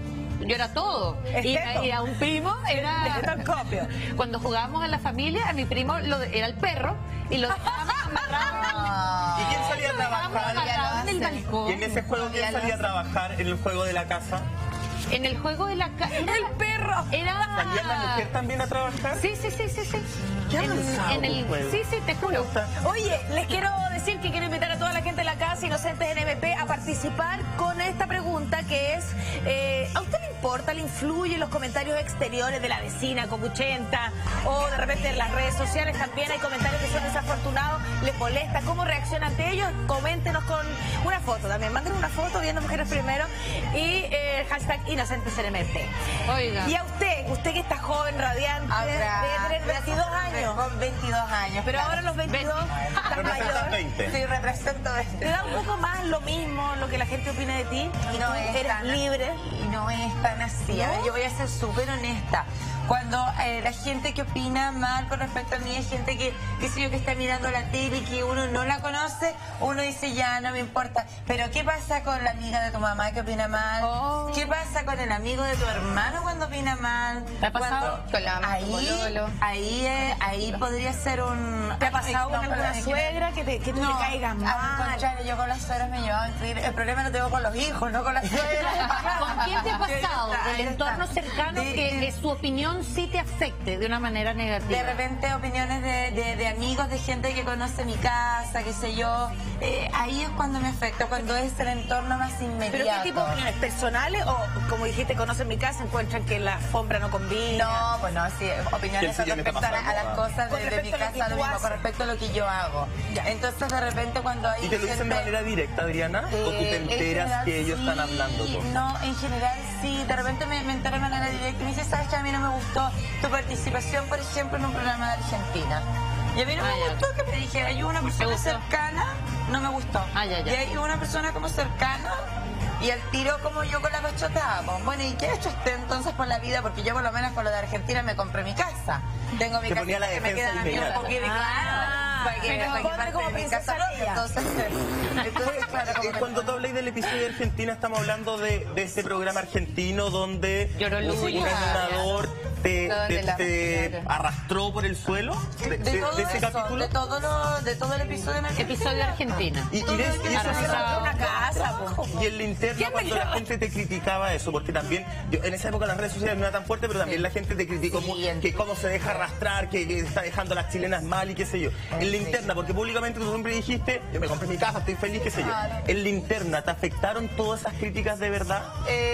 S2: yo era todo. Y,
S1: Esteto.
S2: y a un primo era...
S1: Estetoscopio.
S2: Cuando jugábamos a la familia, a mi primo lo, era el perro y lo dejábamos amarrado.
S4: ¿Y quién salía a
S2: Lo dejábamos
S4: trabajar?
S2: amarrado en el balcón.
S4: ¿Y en ese juego quién salía a trabajar en el juego de la casa?
S2: En el juego de la casa.
S1: El perro.
S2: Era...
S4: ¿Salía la mujer también a trabajar?
S2: Sí, sí, sí, sí, sí.
S4: Qué
S2: En,
S4: avanzado
S2: en el...
S4: tu juego.
S2: Sí, sí, te juro.
S1: Oye, les quiero decir que quiero invitar a toda la gente de la casa Inocentes N M P a participar con esta pregunta que es, eh, ¿a usted le importa, le influyen los comentarios exteriores de la vecina copuchenta o de repente en las redes sociales también hay comentarios que son desafortunados, les molesta? ¿Cómo reacciona ante ellos? Coméntenos con una foto también, manden una foto viendo Mujeres Primero y eh, hashtag Inocentes N M P.
S2: Oiga.
S1: Y a usted, usted que está joven, radiante,
S6: Ahora,
S1: debe tener veintidós años.
S6: Con veintidós años.
S1: Pero
S6: claro.
S1: ahora los veintidós, estás
S4: Representas
S1: mayor.
S4: veinte.
S6: Sí, represento
S1: ¿Te
S6: este.
S1: da un poco más lo mismo lo que la gente opine de ti?
S6: Y
S1: ¿Y
S6: no
S1: tú
S6: es
S1: eres
S6: tan-
S1: libre?
S6: Y no es tan así. A ver, yo voy a ser súper honesta. Cuando eh, la gente que opina mal con respecto a mí es gente que, que sé yo, que está mirando la tele y que uno no la conoce, uno dice ya, no me importa. Pero ¿qué pasa con la amiga de tu mamá que opina mal?
S2: Oh.
S6: ¿Qué pasa con el amigo de tu hermano cuando opina mal?
S2: ¿Te ha pasado?
S6: Cuando-
S5: Con la mamá de tu
S6: ahí,
S5: pololo.
S6: ahí, eh, ahí podría ser un...
S1: ¿Te ha pasado
S6: Ay,
S1: con
S6: no,
S1: alguna
S6: pero-
S1: suegra que te, que tú
S6: No,
S1: te caigas
S6: al
S1: mal?
S6: contrario, yo con las suegras me llevaba increíble. El problema lo tengo con los hijos, no con las suegras.
S2: ¿Con quién te ha pasado
S6: Ahí está,
S2: del
S6: ahí
S2: entorno
S6: está.
S2: cercano
S6: De-
S2: que, que su opinión sí te afecte de una manera negativa?
S6: De repente opiniones de, de, de amigos, de gente que conoce mi casa, qué sé yo. Eh, ahí es cuando me afecta, cuando es el entorno más inmediato.
S1: ¿Pero qué tipo de opiniones? ¿Personales o, como dijiste, conocen mi casa, encuentran que la alfombra no combina?
S6: No, pues no, sí, opiniones
S4: Que el
S6: con
S4: sillón está
S6: respecto a, la- a las
S4: pasando,
S6: cosas
S1: Con
S6: de, de mi
S1: respecto a lo que
S6: casa,
S1: tú
S6: lo mismo,
S1: haces.
S6: con respecto a lo que yo hago.
S1: Ya.
S6: Entonces, de repente, cuando hay
S4: ¿Y te lo dicen de
S6: gente-
S4: manera directa, Adriana? ¿O tú te
S6: Eh, en
S4: enteras
S6: general,
S4: que ellos
S6: sí.
S4: están hablando todo?
S6: No, en general sí. De repente me, me entero de manera directa y me dice, ¿sabes que a mí no me gustó tu participación, por ejemplo, en un programa de Argentina? Y a mí no
S2: Ah,
S6: me
S2: ya.
S6: gustó que me dijera, hay una persona
S2: gustó?
S6: cercana, no me gustó.
S2: Ah, ya, ya.
S6: Y hay una persona como cercana y al tiro como yo con la bachotada. Pues, bueno, ¿y qué ha hecho usted entonces por la vida? Porque yo por lo menos con lo de Argentina me compré mi casa. Tengo mi
S4: Te
S6: casa
S4: ponía la
S6: que me
S4: defensa
S6: quedan a mí un
S4: inmediata.
S6: poquito,
S1: Ah,
S6: claro. Para que,
S1: pero
S6: para que
S1: ponte
S6: parte
S1: como
S6: de mi
S1: princesa
S6: casa.
S1: Leia.
S6: Entonces, entonces, claro, como
S4: Eh,
S6: que-
S4: Cuando tú hablas del episodio de Argentina, estamos hablando de, de este programa argentino donde
S2: Lloró
S4: un,
S2: Luya.
S4: un animador te,
S5: Donde
S4: te-
S5: la-
S4: te
S5: claro.
S4: arrastró por el suelo de,
S6: de,
S4: de-
S6: todo
S4: de ese
S6: eso,
S4: capítulo.
S6: de todo, lo, de todo el episodio en Argentina.
S2: Episodio de Argentina.
S4: Y, y de- y eso
S2: Arrasado.
S1: Una casa, po.
S4: Y en la interna, cuando la gente te criticaba eso, porque también, yo, en esa época las redes sociales no eran tan fuertes, pero también la gente te criticó
S6: Sí,
S4: mu- que
S6: entiendo.
S4: cómo se deja arrastrar, que, que está dejando a las chilenas mal y qué sé yo. En la
S6: Sí.
S4: interna, porque públicamente tú siempre dijiste, yo me compré mi casa, estoy feliz, qué sé yo.
S6: Claro.
S4: En la interna, ¿te afectaron todas esas críticas de verdad?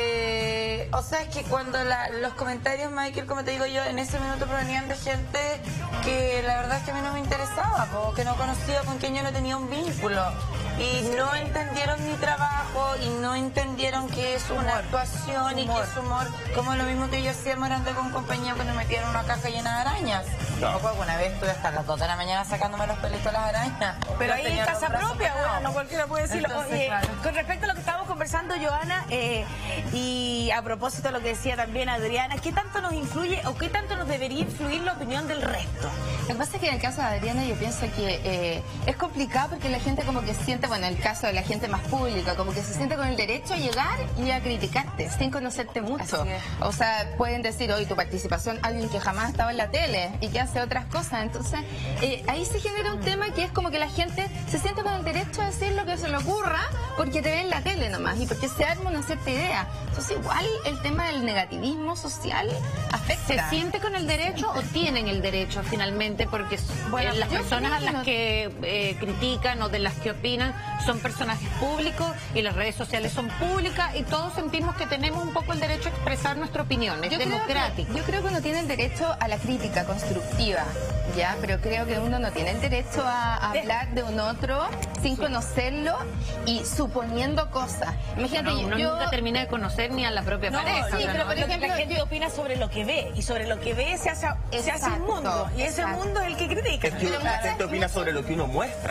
S6: Eh, o sea, es que cuando la- los comentarios, Michael, como te digo yo, en ese minuto provenían de gente que la verdad es que a mí no me interesaba, po, que no conocía, con quien yo no tenía un vínculo. Y no entendieron mi trabajo y no entendieron que es una actuación y que es humor. Como lo mismo que yo hacía en Morante con compañía cuando me metieron en una caja llena de arañas.
S4: No.
S6: No, alguna vez estuve hasta las dos de la mañana sacándome los pelitos de las arañas.
S1: Pero
S6: Yo
S1: ahí en
S6: tenía los
S1: casa
S6: brazos
S1: propia,
S6: pegados.
S1: bueno, no cualquiera puede decirlo.
S6: Entonces,
S1: Oye,
S6: claro.
S1: con respecto a lo que estábamos conversando, Joana, eh, y a propósito de lo que decía también Adriana, ¿qué tanto nos influye o qué tanto nos debería influir la opinión del resto?
S5: Lo que pasa es que en el caso de Adriana yo pienso que eh, es complicado porque la gente como que siente, bueno, en el caso de la gente más pública, como que se siente con el derecho a llegar y a criticarte sin conocerte mucho.
S6: Así es.
S5: O sea, pueden decir, hoy tu participación, alguien que jamás estaba en la tele y que hace otras cosas. Entonces, eh, ahí se genera un tema que es como que la gente se siente con el derecho a decir lo que se le ocurra porque te ve en la tele nomás y porque se arma una cierta idea. Entonces, igual el tema del negativismo social afecta.
S2: ¿Se siente con el derecho o tienen el derecho finalmente? Porque
S5: Bueno,
S2: eh, las
S5: yo
S2: personas a
S5: creo que
S2: las
S5: no-
S2: que eh, critican o de las que opinan son personajes públicos y las redes sociales son públicas y todos sentimos que tenemos un poco el derecho a expresar nuestra opinión. Es
S5: Yo creo,
S2: democrático.
S5: que, yo creo que uno tiene el derecho a la crítica constructiva, ¿ya? Pero creo que uno no tiene el derecho a, a hablar de un otro sin conocerlo y suponiendo cosas. Imagínate,
S2: No, uno
S5: yo...
S2: nunca termina de conocer ni a la propia
S1: No,
S2: pareja.
S1: sí,
S2: o sea,
S1: pero
S2: ¿no?
S1: por ejemplo, la gente
S5: yo-
S1: opina sobre lo que ve y sobre lo que ve se hace, se hace un
S5: Exacto,
S1: mundo y ese
S5: exacto.
S1: mundo es el que critica.
S4: Es que
S5: Pero
S4: la
S5: muchas-
S4: gente opina sobre lo que uno muestra.
S5: Claro,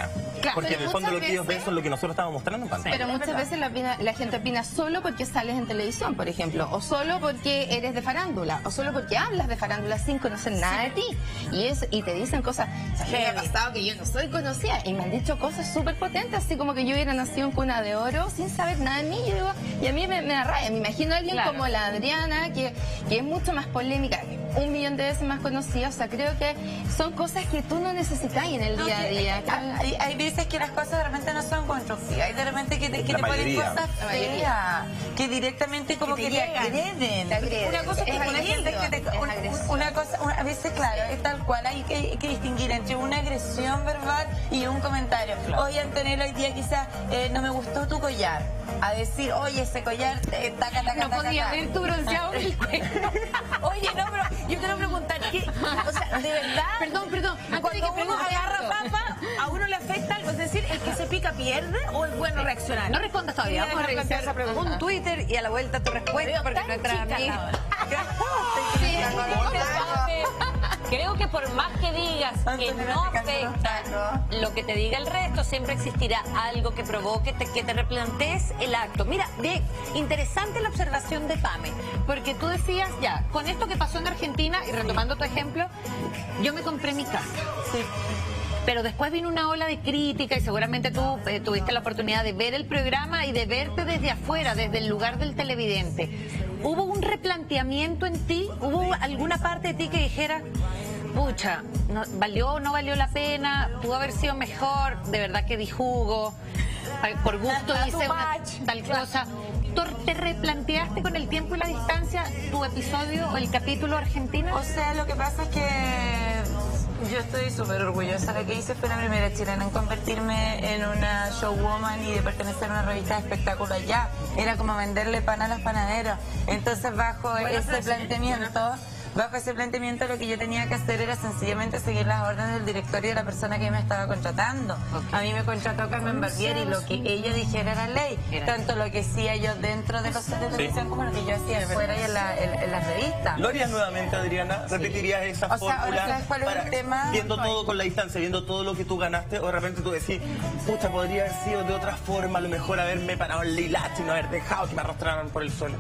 S2: Claro,
S4: porque en el fondo lo que ellos ven
S5: veces-
S4: son lo que nosotros estamos mostrando en pantalla.
S5: Pero muchas veces la, opina- la gente opina solo porque sales en televisión, por ejemplo, o solo porque eres de farándula, o solo porque hablas de farándula sin conocer nada de ti. Y es y te dicen cosas, a mí me ha pasado que yo no soy conocida, y me han dicho cosas súper potentes, así como que yo hubiera nacido en cuna de oro sin saber nada de mí. Yo digo, y a mí me, me da rabia. Me imagino a alguien
S2: Claro.
S5: como la Adriana, que, que es mucho más polémica, un millón de veces más conocida. O sea, creo que son cosas que tú no necesitas en el día a día.
S6: Hay, hay veces que las cosas de repente no son constructivas, hay de repente que te, que
S4: La
S6: te ponen
S4: mayoría.
S6: cosas
S5: La mayoría.
S6: feas, que directamente como
S1: Que
S6: que
S1: te
S6: te
S1: llegan.
S6: agreden.
S5: Te agreden.
S6: Una cosa es que
S5: Es
S6: una gente
S5: agresivo,
S6: que te,
S5: es
S6: un-
S5: agresivo.
S6: una cosa, una- a veces claro, es tal cual, hay que, hay que distinguir entre una agresión verbal y un comentario. Oye, Antonella, hoy día quizás eh, no me gustó tu collar. A decir, oye, ese collar, eh, taca, taca,
S2: No
S6: taca,
S2: podía
S6: taca.
S2: ver tu bronceado en el cuello.
S1: Oye, no, pero yo quiero preguntar, ¿qué? O sea, de verdad,
S2: Perdón, perdón. Antes de
S1: cuando
S2: que
S1: uno
S2: pregunte
S1: agarra
S2: esto.
S1: papa, ¿a uno le afecta algo? Es decir, ¿el que se pica pierde o es bueno reaccionar?
S2: No respondas todavía.
S1: Quería
S2: Vamos a
S1: dejar plantear
S2: revisar
S1: esa pregunta.
S2: un Twitter y a la vuelta tu respuesta porque nuestra amiga...
S7: Creo que por más que digas que no afecta lo que te diga el resto, siempre existirá algo que provoque te- que te replantees el acto. Mira, bien, interesante la observación de Pame, porque tú decías ya, con esto que pasó en Argentina, y retomando tu ejemplo, yo me compré mi casa. Pero después vino una ola de crítica y seguramente tú eh, tuviste la oportunidad de ver el programa y de verte desde afuera, desde el lugar del televidente. ¿Hubo un replanteamiento en ti? ¿Hubo alguna parte de ti que dijera, pucha, no, ¿valió o no valió la pena? ¿Pudo haber sido mejor? ¿De verdad que di jugo? Ay, ¿por gusto hice una tal cosa? ¿Tú ¿Te replanteaste con el tiempo y la distancia tu episodio o el capítulo argentino?
S6: O sea, lo que pasa es que yo estoy súper orgullosa. Lo que hice fue la primera chilena en convertirme en una showwoman y de pertenecer a una revista de espectáculo allá. Era como venderle pan a los panaderos. Entonces, bajo ese planteamiento... Bajo ese planteamiento lo que yo tenía que hacer era sencillamente seguir las órdenes del directorio de la persona que me estaba contratando. A mí me contrató Carmen Barbieri y lo que ella dijera era ley. Tanto lo que hacía yo dentro de los sets de televisión como lo que yo hacía fuera y en, la, en, en las revistas.
S4: ¿Lo harías nuevamente, Adriana? ¿Repetirías esa
S6: O sea,
S4: fórmula?
S6: ahora, ¿sabes cuál es el tema?
S4: Viendo todo con la distancia, viendo todo lo que tú ganaste, o de repente tú decís, pucha, podría haber sido de otra forma, a lo mejor haberme parado en Lilache y no haber dejado que me arrastraran por el suelo.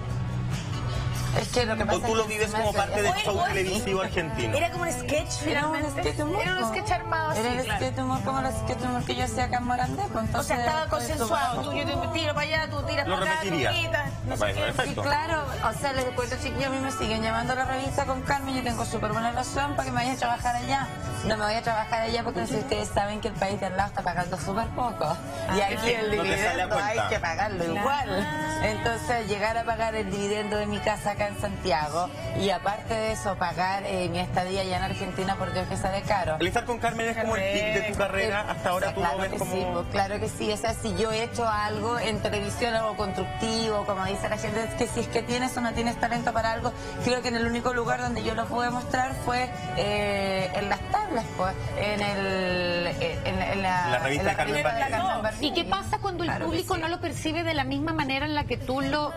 S6: Es que lo que pasa
S4: O tú
S6: es
S4: lo
S6: que
S4: vives
S6: se me
S4: como
S6: hace-
S4: parte del
S1: Oye,
S4: show
S1: oye,
S4: televisivo argentino.
S1: Era como un sketch,
S6: Era un
S1: finalmente.
S6: sketch humor.
S1: Era un
S6: po.
S1: sketch armado así,
S6: Era el
S1: claro.
S6: sketch humor como el sketch humor que yo hacía acá en Morandé. Pues,
S1: O
S6: entonces,
S1: sea, estaba
S6: pues,
S1: consensuado.
S6: tú-
S1: Tú, yo te tiro para allá, tú tiras
S4: Lo
S1: para acá, tú
S4: repetirías.
S1: gritas. No sé qué.
S6: Sí,
S4: Perfecto.
S6: claro, o sea, les cuento, chiquillos, a mí me siguen llamando a la revista con Carmen, yo tengo súper buena relación para que me vaya a trabajar allá. No me voy a trabajar allá porque no sé si ustedes saben que el país de al lado está pagando súper poco. Y aquí el
S4: no te sale a
S6: dividendo hay
S4: cuenta.
S6: que pagarlo igual. Entonces, llegar a pagar el dividendo de mi casa acá en Santiago y aparte de eso, pagar eh, mi estadía allá en Argentina, por Dios que sale caro.
S4: El estar con Carmen es como el pic de tu carrera, hasta ahora tú
S6: claro
S4: lo ves
S6: que
S4: como...
S6: sí, pues, claro que sí, o sea, si yo he hecho algo en televisión, algo constructivo, como dice la gente, es que si es que tienes o no tienes talento para algo, creo que en el único lugar donde yo lo pude mostrar fue eh, en las tablas, pues, en el en, en la,
S4: La revista
S6: en
S4: Carmen
S6: revista
S4: Barbieri.
S6: Carmen Barbieri.
S2: ¿Y qué pasa cuando el
S6: Claro que
S2: público
S6: sí.
S2: no lo percibe de la misma manera en la que tú lo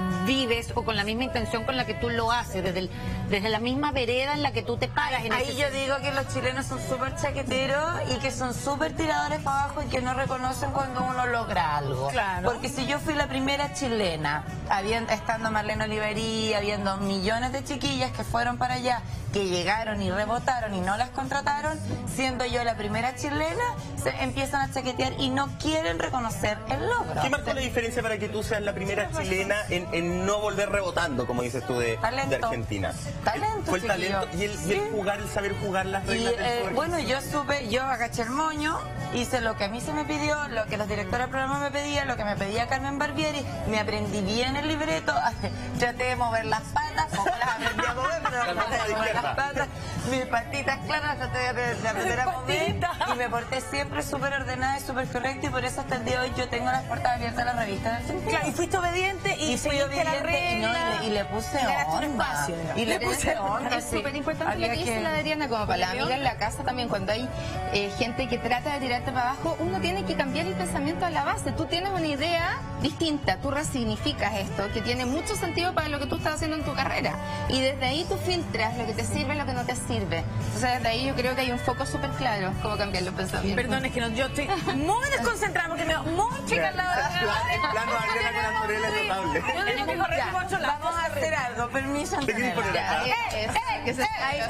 S2: vives o con la misma intención con la que tú lo haces, desde, el- desde la misma vereda en la que tú te paras? En
S6: Ahí
S2: ese-
S6: yo digo que los chilenos son súper chaqueteros y que son súper tiradores para abajo y que no reconocen cuando uno logra algo.
S1: Claro.
S6: Porque si yo fui la primera chilena, habiendo, estando Marlene Oliverí, habiendo millones de chiquillas que fueron para allá, que llegaron y rebotaron y no las contrataron, siendo yo la primera chilena, se empiezan a chaquetear y no quieren reconocer el logro.
S4: ¿Qué marcó la diferencia para que tú seas la primera chilena en, en no volver rebotando, como dices tú, de,
S6: Talento.
S4: de Argentina?
S6: Talento,
S4: Fue el
S6: chiquillo.
S4: talento y el, y el
S6: Sí.
S4: jugar, el saber jugar las
S6: Y
S4: reglas del
S6: eh,
S4: juego.
S6: bueno, yo supe, yo agaché el moño, hice lo que a mí se me pidió, lo que los directores del programa me pedían, lo que me pedía Carmen Barbieri, me aprendí bien el libreto, traté de mover las patas, como las aprendí a mover, pero
S4: Las
S6: traté de
S4: patas
S6: mover las
S4: izquierdas.
S6: patas, mis patitas claras, traté de, de aprender a mover y me porté siempre súper ordenada y súper correcta y por eso hasta el día de hoy yo tengo las puertas abiertas a la revista de Argentina.
S1: Claro, y fuiste obediente y,
S6: Y fui
S1: seguiste la
S6: obediente y, no, y,
S1: regla.
S6: le, y le puse
S1: y ganaste un
S6: onda.
S1: espacio,
S6: Y le
S5: Pero
S6: puse
S5: es-
S6: onda.
S5: Es
S6: sí.
S5: súper importante lo
S6: Había
S5: que dice la Adriana, como para la amiga en la casa también, cuando hay eh, gente que trata de tirarte para abajo, uno tiene que cambiar el pensamiento a la base. Tú tienes una idea distinta, tú resignificas esto, que tiene mucho sentido para lo que tú estás haciendo en tu carrera. Y desde ahí tú filtras lo que te sirve y lo que no te sirve. Entonces desde ahí yo creo que hay un foco súper claro, como cambiar cambiar los pensamientos.
S1: Perdón, es que no, yo estoy muy desconcentrada porque me veo muy chica al lado de la
S4: El plano de Adriana con Antonella es notable.
S1: Yo tengo que correr como ocho lados.
S6: Vamos a hacer algo, permiso,
S4: ¿Te quieres poner
S6: Antonella.
S4: acá?
S5: Ya, es- es- que se-
S1: ¡Ay!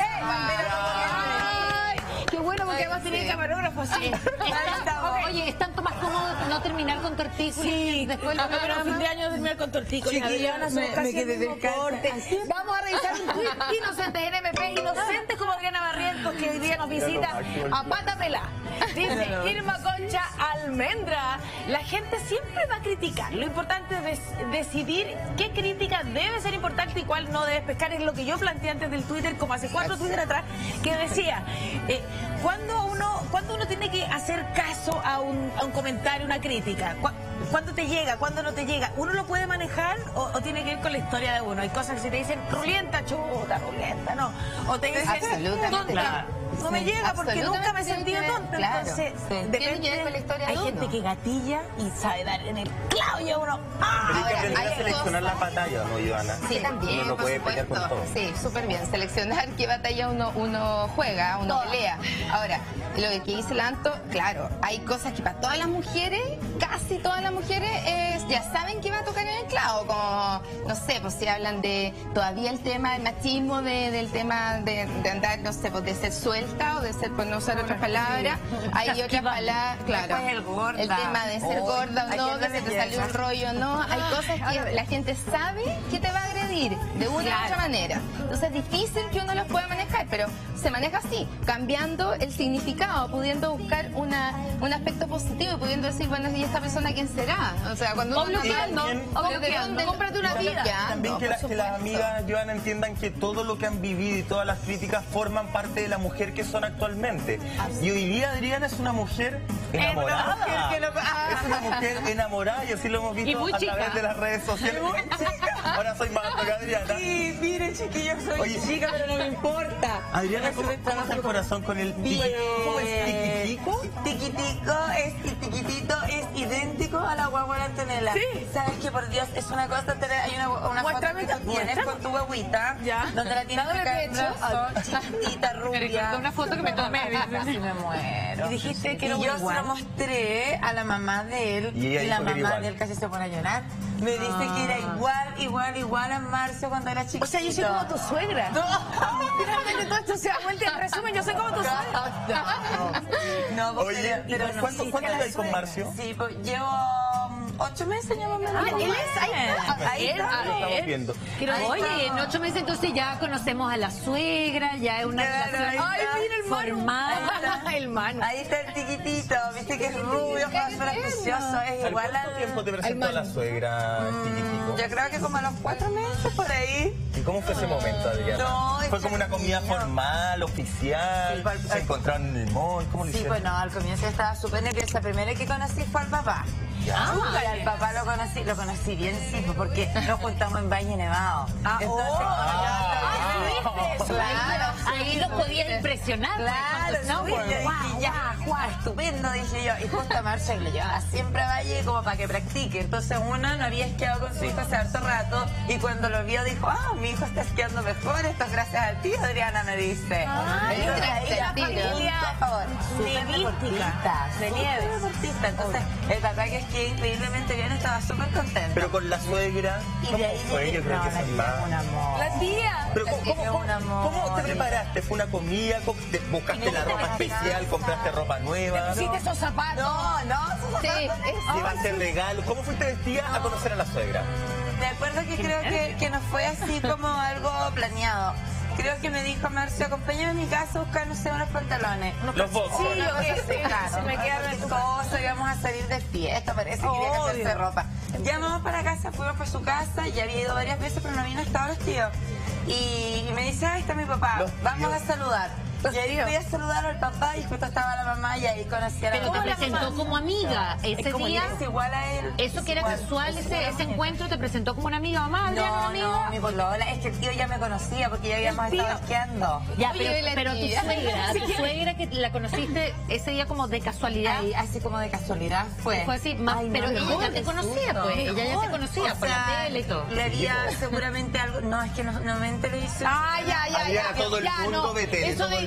S1: ¡Qué bueno porque además tenía
S5: Sí.
S1: camarógrafo así!
S2: Es tanto- Oye, es tanto más cómodo no terminar con tortícolis.
S1: Sí,
S2: después
S1: a
S2: lo
S1: mí me
S2: programa.
S1: fin de año terminar con tortícolis.
S6: Chiquillas,
S1: Adriana, somos
S6: me-
S1: casi
S6: me quedé
S1: el mismo
S6: descalza.
S1: porte. Vamos a revisar un tweet inocentes en M P, inocentes como Adriana Barrientos, que hoy día nos visita a Pátamela. Dice Irma Concha Almendra, la gente siempre va a criticar. Lo importante es des- decidir qué crítica debe ser importante y cuál no debes pescar. Es lo que yo planteé antes del Twitter, como hace cuatro Twitter atrás, que decía, eh, ¿cuándo uno, cuándo uno tiene que hacer caso a un, a un comentario, una crítica? ¿Cu- ¿Cuándo te llega? ¿Cuándo no te llega? ¿Uno lo puede manejar o, o tiene que ir con la historia de uno? Hay cosas que si te dicen, rulienta, chuta, rulienta, no. O te dicen,
S5: Absolutamente.
S1: tonta. No me
S5: Sí,
S1: llega porque nunca me he
S5: absolutamente
S1: sentido
S5: tiene que ver,
S1: tonta.
S5: claro,
S1: Entonces,
S5: sí. Tiene
S1: depende.
S5: que ver con la historia
S1: Hay
S5: de
S1: gente
S5: uno.
S1: que gatilla y sabe dar en el clavo y a uno. ¡ah!
S4: Pero hay que
S5: Ahora,
S4: aprender a
S5: hay
S4: seleccionar
S5: cosas-
S4: las batallas, ¿no, Ivana?
S5: Sí, también,
S4: Uno no
S5: por
S4: puede pelear con
S5: supuesto.
S4: todo.
S5: Sí, súper bien. Seleccionar qué batalla uno, uno juega, uno
S1: Todas.
S5: pelea. Ahora, lo que dice el Anto, claro, hay cosas que para todas las mujeres, casi todas las mujeres, eh, ya saben que va a tocar en el clavo. Como, no sé, pues si hablan de todavía el tema del machismo, de, del tema de, de andar, no sé, pues de ser suelta o de ser, por no usar otras palabras. Hay otras palabras, claro.
S6: Después el gorda.
S5: El tema de ser
S6: Oh,
S5: gorda o
S6: ¿a
S5: no,
S6: quién
S5: que
S6: no
S5: se
S6: le
S5: te salió
S6: llega?
S5: un rollo o no. Hay cosas que la gente sabe que te va a agredir de una u otra manera. Entonces es difícil que uno los pueda manejar, pero se maneja así, cambiando el significado, pudiendo buscar una, un aspecto positivo y pudiendo decir, bueno, ¿y esta persona quién será? O sea, cuando
S1: O
S5: uno
S1: bloqueando,
S5: no-
S1: o
S5: ¿de
S1: bloqueando.
S5: dónde-
S1: Cómprate una vida.
S5: bloqueando,
S4: También que,
S5: por
S4: la- que las
S5: supuesto.
S4: amigas, Joana, entiendan que todo lo que han vivido y todas las críticas forman parte de la mujer que son actualmente. Y hoy día Adriana es una mujer enamorada.
S6: mujer que no- ah.
S4: Es una mujer enamorada y así lo hemos
S2: Y
S4: visto
S2: muy
S4: a
S2: chica.
S4: través de las redes sociales. Muy chica. Ahora soy más alta que Adriana.
S6: Sí, miren, chiquillos, soy
S4: Oye,
S6: chica, pero no me importa.
S4: Adriana, ¿cómo cómo está el corazón con el tiqui- ¿Cómo es tiquitico?
S6: Tiquitico es, y tiquitito es idéntico a la guagua de Antonella.
S1: Sí.
S6: ¿Sabes que por Dios es una cosa? tener- Hay una, una foto
S1: Muéstrame,
S6: que tú tienes
S1: muéstrame.
S6: con tu guaguita,
S1: Ya.
S6: donde la tienes
S1: Dame
S6: acá en
S1: pecho.
S6: brazos, chiquitita,
S2: Me
S6: rubia.
S2: recordó una foto que me tomé.
S6: Casi me muero.
S1: Y dijiste que
S6: Y
S1: era
S6: yo se
S1: igual.
S6: lo mostré a la mamá de él
S4: Y
S6: y,
S4: ella
S6: la
S4: dijo que era
S6: mamá
S4: igual.
S6: de él casi se pone a llorar. Me dice que era igual, igual, igual a Marcio cuando era chiquito.
S1: O sea, yo soy como tu suegra.
S6: No.
S1: Finalmente todo esto se da vuelta. En resumen, yo soy como tu suegra.
S6: No, pues,
S4: Oye,
S6: pero, pero no,
S4: ¿cuánto,
S6: sí,
S4: ¿cuánto
S6: que la
S4: lleváis con
S6: suegra.
S4: Marcio?
S6: Sí, pues llevo um, ocho meses, llevo menos.
S1: Ah, él es ahí.
S6: Ahí
S1: Él,
S6: está.
S1: ah,
S4: Lo estamos
S1: él.
S4: viendo.
S1: Quiero decir,
S2: Oye, en ocho meses entonces ya conocemos a la suegra, ya es una
S6: Claro,
S2: relación
S6: ahí está.
S1: Ay, mira el mano.
S2: formada.
S1: El mano.
S6: Ahí está el tiquitito, viste que es rubio, más precioso, es
S4: ¿Al
S6: igual
S4: cuánto
S6: al...
S4: tiempo te presentó a la suegra, tiquitico?
S6: Yo creo que como a los cuatro meses por ahí.
S4: ¿Y cómo fue ese momento, Adriana?
S6: No, es
S4: ¿Fue como una comida
S6: niño.
S4: formal, oficial?
S6: Sí, al-
S4: ¿Se encontraron en el mall? ¿Cómo lo
S6: Sí,
S4: hicieron?
S6: bueno, al comienzo estaba súper nerviosa. Primero que conocí fue al papá.
S4: Ya.
S6: Y al papá lo conocí, lo conocí bien, sí, pues, porque nos juntamos en Valle Nevado. Entonces,
S4: Ah.
S6: claro,
S2: Ahí los podías impresionar.
S6: Claro,
S2: ¿no?
S6: no, yo dije, ya, guau, estupendo, dije yo. Y justo a Marcia lo llevaba siempre a Valle como para que practique. Entonces uno no había esquiado con su hijo hace harto rato y cuando lo vio dijo, ah, mi hijo está esquiando mejor, esto es gracias a ti, Adriana, me dice.
S1: Ay,
S6: Entonces,
S1: la
S6: ahí la
S1: familia
S6: familia, por favor, súper
S1: nevística,
S6: deportista,
S1: de
S6: súper
S1: nieve.
S6: deportista. Entonces el papá que esquía increíblemente bien estaba súper contento.
S4: Pero con la suegra,
S6: y
S4: ¿cómo
S6: de ahí
S4: fue?
S6: llegué-
S4: Yo creo
S6: no,
S4: que
S6: la
S4: son
S6: tía
S4: más...
S6: es un amor.
S1: La tía.
S4: Pero ¿cómo,
S6: Es
S4: cómo,
S6: un amor.
S4: cómo te preparaste? ¿Fue una comida? ¿Cómo te- ¿Buscaste la ropa especial? ¿Compraste ropa nueva?
S1: Hiciste esos zapatos.
S6: No, no,
S5: Sí, es-
S4: ¿Llevaste regalos? ¿Cómo fuiste vestida a conocer a la suegra?
S6: me acuerdo que creo que, que no fue así como algo planeado. Creo que me dijo Marcio, acompáñame a mi casa a buscar, no sé, unos pantalones. Unos
S4: Los boxers.
S6: Sí,
S1: Una
S6: yo
S1: cosa
S6: que
S1: así,
S6: sí,
S1: se me quedaron
S6: el coso, íbamos a salir de fiesta, parece que quería cambiarse
S1: Obvio.
S6: ropa. Llamamos para casa, fuimos para su casa, ya había ido varias veces, pero no habían estado los tíos. Y, y me dice, ahí está mi papá,
S4: Los tíos.
S6: vamos a saludar. Y ahí fui a saludar al papá y justo estaba la mamá y ahí conocí a la
S2: Pero te
S6: mamá.
S2: presentó como amiga. Ese
S6: Es como
S2: día,
S6: es igual a él.
S2: eso que era
S6: Igual,
S2: casual,
S6: es
S2: ese,
S6: igual.
S2: ese encuentro te presentó como una amiga. Mamá, Adriana, una
S6: No,
S2: amiga.
S6: no, mi polola, es que el tío ya me conocía porque ya habíamos
S1: ¿El tío?
S6: estado esquiando.
S2: Ya,
S5: Oye,
S2: pero,
S5: la
S2: pero tu
S5: tía.
S2: suegra, tu suegra que la conociste ese día como de casualidad.
S6: Ahí, así como de casualidad fue.
S2: Fue así, más,
S6: Ay, no,
S2: pero ella
S6: mejor,
S2: ya te conocía, pues. Ella ya te conocía
S6: O
S2: por la
S6: sea,
S2: tele y todo.
S6: Le había seguramente algo. No, es que no, no me enteré.
S1: Ah, ya, ya,
S4: Adriana,
S1: ya.
S4: todo el
S1: ya,
S4: mundo
S1: no.
S4: ve tele,
S1: Eso
S4: todo
S1: de
S4: el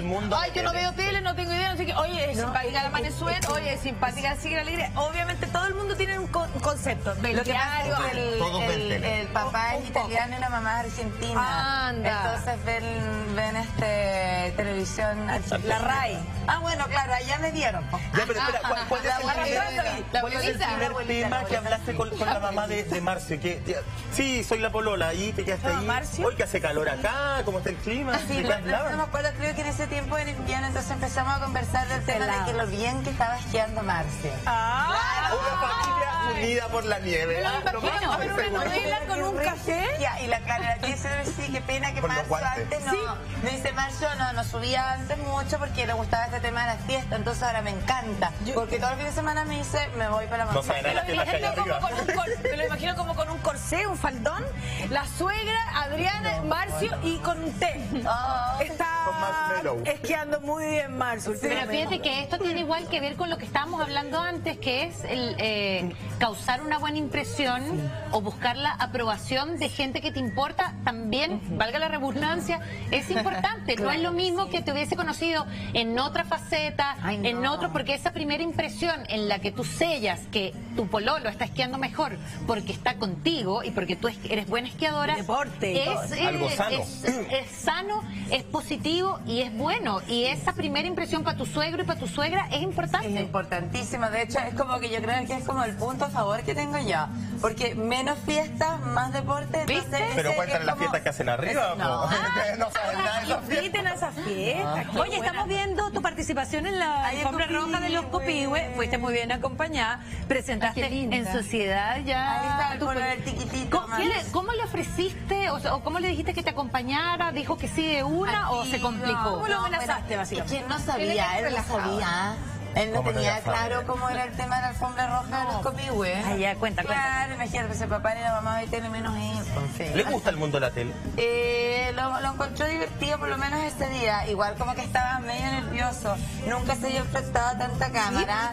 S4: mundo.
S1: Ay, yo no veo tele, no tengo idea, no sé qué. Oye, es simpática la Manesuet, oye, es simpática Sigue Alegre. Obviamente todo el mundo tiene un, co un concepto. Del
S6: Lo que pasa
S1: diario,
S6: es que el,
S4: Todos ven
S6: el,
S4: tele.
S6: el papá
S1: Un-
S6: es
S1: un poco.
S6: italiano y la mamá es argentina.
S1: Anda.
S6: Entonces ven, ven este televisión argentina.
S1: La RAI.
S6: Ah, bueno, claro, allá me dieron. po.
S4: Ya, pero espera, ¿cuál, cuál es
S6: La
S4: el
S6: abuelita,
S4: primer,
S6: la
S4: cuál es el
S6: abuelita, la
S4: primer
S6: abuelita,
S4: tema
S6: la
S4: que
S6: abuelita,
S4: hablaste
S6: sí.
S4: con, con la mamá de, de Marcio? Que, ya, sí, soy la polola, y te quedaste
S1: Ah,
S4: ahí.
S1: ¿Marcio?
S4: Hoy que hace calor acá, ¿cómo está el clima?
S6: Sí,
S4: ¿De qué
S6: no, no me
S4: hablaban?
S6: acuerdo, creo que en ese tiempo era invierno, entonces empezamos a conversar del tema de que lo bien que estaba esquiando Marcio.
S1: Ah,
S4: Una familia unida por la nieve.
S1: Me
S4: Ah,
S1: lo
S4: lo más
S1: imagino, a ver, una
S4: seguro.
S1: novela con un café.
S6: Ya, y la cara la dice, sí, qué pena que
S4: Con los
S6: Marcio
S4: guantes.
S6: antes no. Me dice, Marcio no, no subía antes mucho porque le gustaba este tema de las fiestas, entonces ahora me encanta. Porque todos los fines de semana me dice, me voy para la
S4: No
S6: montaña.
S4: saben a
S1: Me
S4: las
S1: lo,
S4: tiendas que hay
S1: imagino como
S4: arriba.
S1: con un cor- me lo imagino como con un corsé, un faldón, la suegra, Adriana, Marcio y con un té.
S6: Oh,
S1: Está
S4: Con marshmallow.
S1: esquiando muy bien Marcio.
S2: Pero
S1: últimamente.
S2: fíjate que esto tiene igual que ver con lo que estábamos hablando antes, que es el eh, causar una buena impresión o buscar la aprobación de gente que te importa, también, valga la redundancia, es importante. No es lo mismo que te hubiese conocido en otra faceta,
S6: Ay, no.
S2: en otro, porque esa primera impresión en la que tú sellas que tu pololo está esquiando mejor porque está contigo y porque tú es- eres buena esquiadora,
S1: Deporte y
S2: es,
S1: todo.
S2: eh,
S4: Algo sano.
S2: es- es sano, es positivo y es bueno. Y esa primera impresión para tu suegro y para tu suegra es
S6: es
S2: importante.
S6: importantísimo, de hecho es como que yo creo que es como el punto a favor que tengo yo, porque menos fiestas, más deporte, entonces
S2: ¿Viste?
S6: ese
S4: Pero cuéntale
S6: es
S4: las
S6: como-
S4: fiestas que hacen arriba.
S6: No.
S4: po. no saben nada de esas fiestas.
S1: Inviten a esas fiestas. qué
S3: Oye,
S1: buena.
S3: estamos viendo tu participación en la
S6: Ay,
S3: alfombra
S6: Copihue.
S3: roja de los Copihue. Fuiste muy bien acompañada. Presentaste
S2: Ay, qué linda.
S3: en sociedad ya.
S6: Ahí está el
S3: tu
S6: color
S3: pel-
S6: del tiquitito.
S2: ¿Cómo, qué le, cómo le ofreciste o, sea, o cómo le dijiste que te acompañara? ¿Dijo que sí de una o se complicó?
S1: ¿Cómo lo amenazaste,
S6: Es
S1: básicamente?
S6: que no sabía, él no sabía. Él no
S4: ¿Cómo no
S6: tenía
S4: ya sabe?
S6: claro cómo era el tema de la alfombra roja de los Copihue.
S3: Ay, ya, cuenta, cuenta.
S6: Claro, imagínate, ese papá y la mamá hoy tienen menos hijos, en fin.
S4: ¿Le gusta el mundo de la tele?
S6: Eh, lo, lo encontró divertido por lo menos ese día, igual como que estaba medio nervioso, nunca se había enfrentado a tanta cámara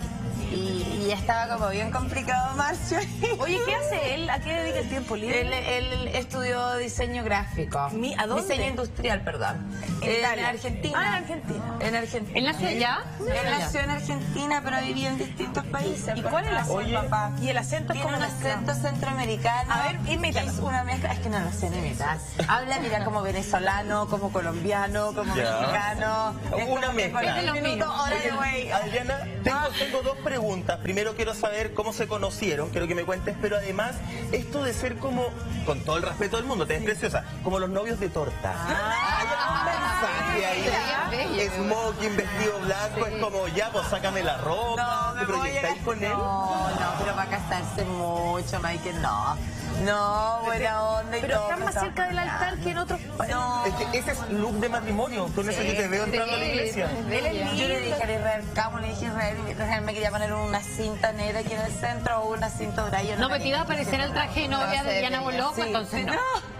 S6: y, y estaba como bien complicado Marcio.
S1: Oye, ¿qué hace él? ¿A qué dedica el tiempo libre?
S6: Él, él estudió diseño gráfico.
S1: Mi- ¿a dónde?
S6: Diseño industrial, perdón. En,
S1: Italia.
S6: Argentina.
S1: Ah, en Argentina.
S6: En Argentina.
S2: ¿Él nació allá?
S6: Él nació en Argentina, pero vivió en distintos países.
S1: ¿Y cuál es el acento?
S4: Oye.
S6: papá?
S1: Y el acento es
S6: Tiene
S1: como
S6: un
S1: mezclado.
S6: acento centroamericano.
S1: A ver, imítalo.
S6: que Es una mezcla, es que no lo sé ni imitar. Habla, mira, como venezolano, como colombiano, como
S4: Ya.
S6: mexicano. Es
S4: Una
S6: como que
S4: mezcla.
S6: por
S2: Es de lo
S6: un minuto,
S2: mismo.
S6: hora de
S4: Oye,
S6: güey.
S4: Adriana, tengo, tengo dos preguntas. Primero quiero saber cómo se conocieron, quiero que me cuentes, pero además, esto de ser como, con todo el respeto del mundo, te ves preciosa, como los novios de torta. Hay un mensaje ahí, smoking, vestido blanco, es como, ya, pues sácame la ropa,
S6: No,
S4: ¿te
S6: me voy a
S4: proyectáis con él?
S6: No, no, pero va a casarse mucho, Michael, no. No, buena onda y
S1: Pero
S6: todo.
S1: están más
S6: pero
S1: cerca del altar que en otros países.
S6: No.
S4: Es que ese es look de matrimonio, con eso yo te veo entrando a la iglesia.
S6: Él es lindo. Yo le dije a Israel, Camo, le dije a Israel, Israel me quería poner una cinta negra aquí en el centro o una cinta dorada. Yo
S2: No,
S6: la
S2: pero te iba a
S6: quería.
S2: aparecer el traje de novia de Diana Boloco,
S6: Sí,
S2: entonces
S6: sí,
S2: no.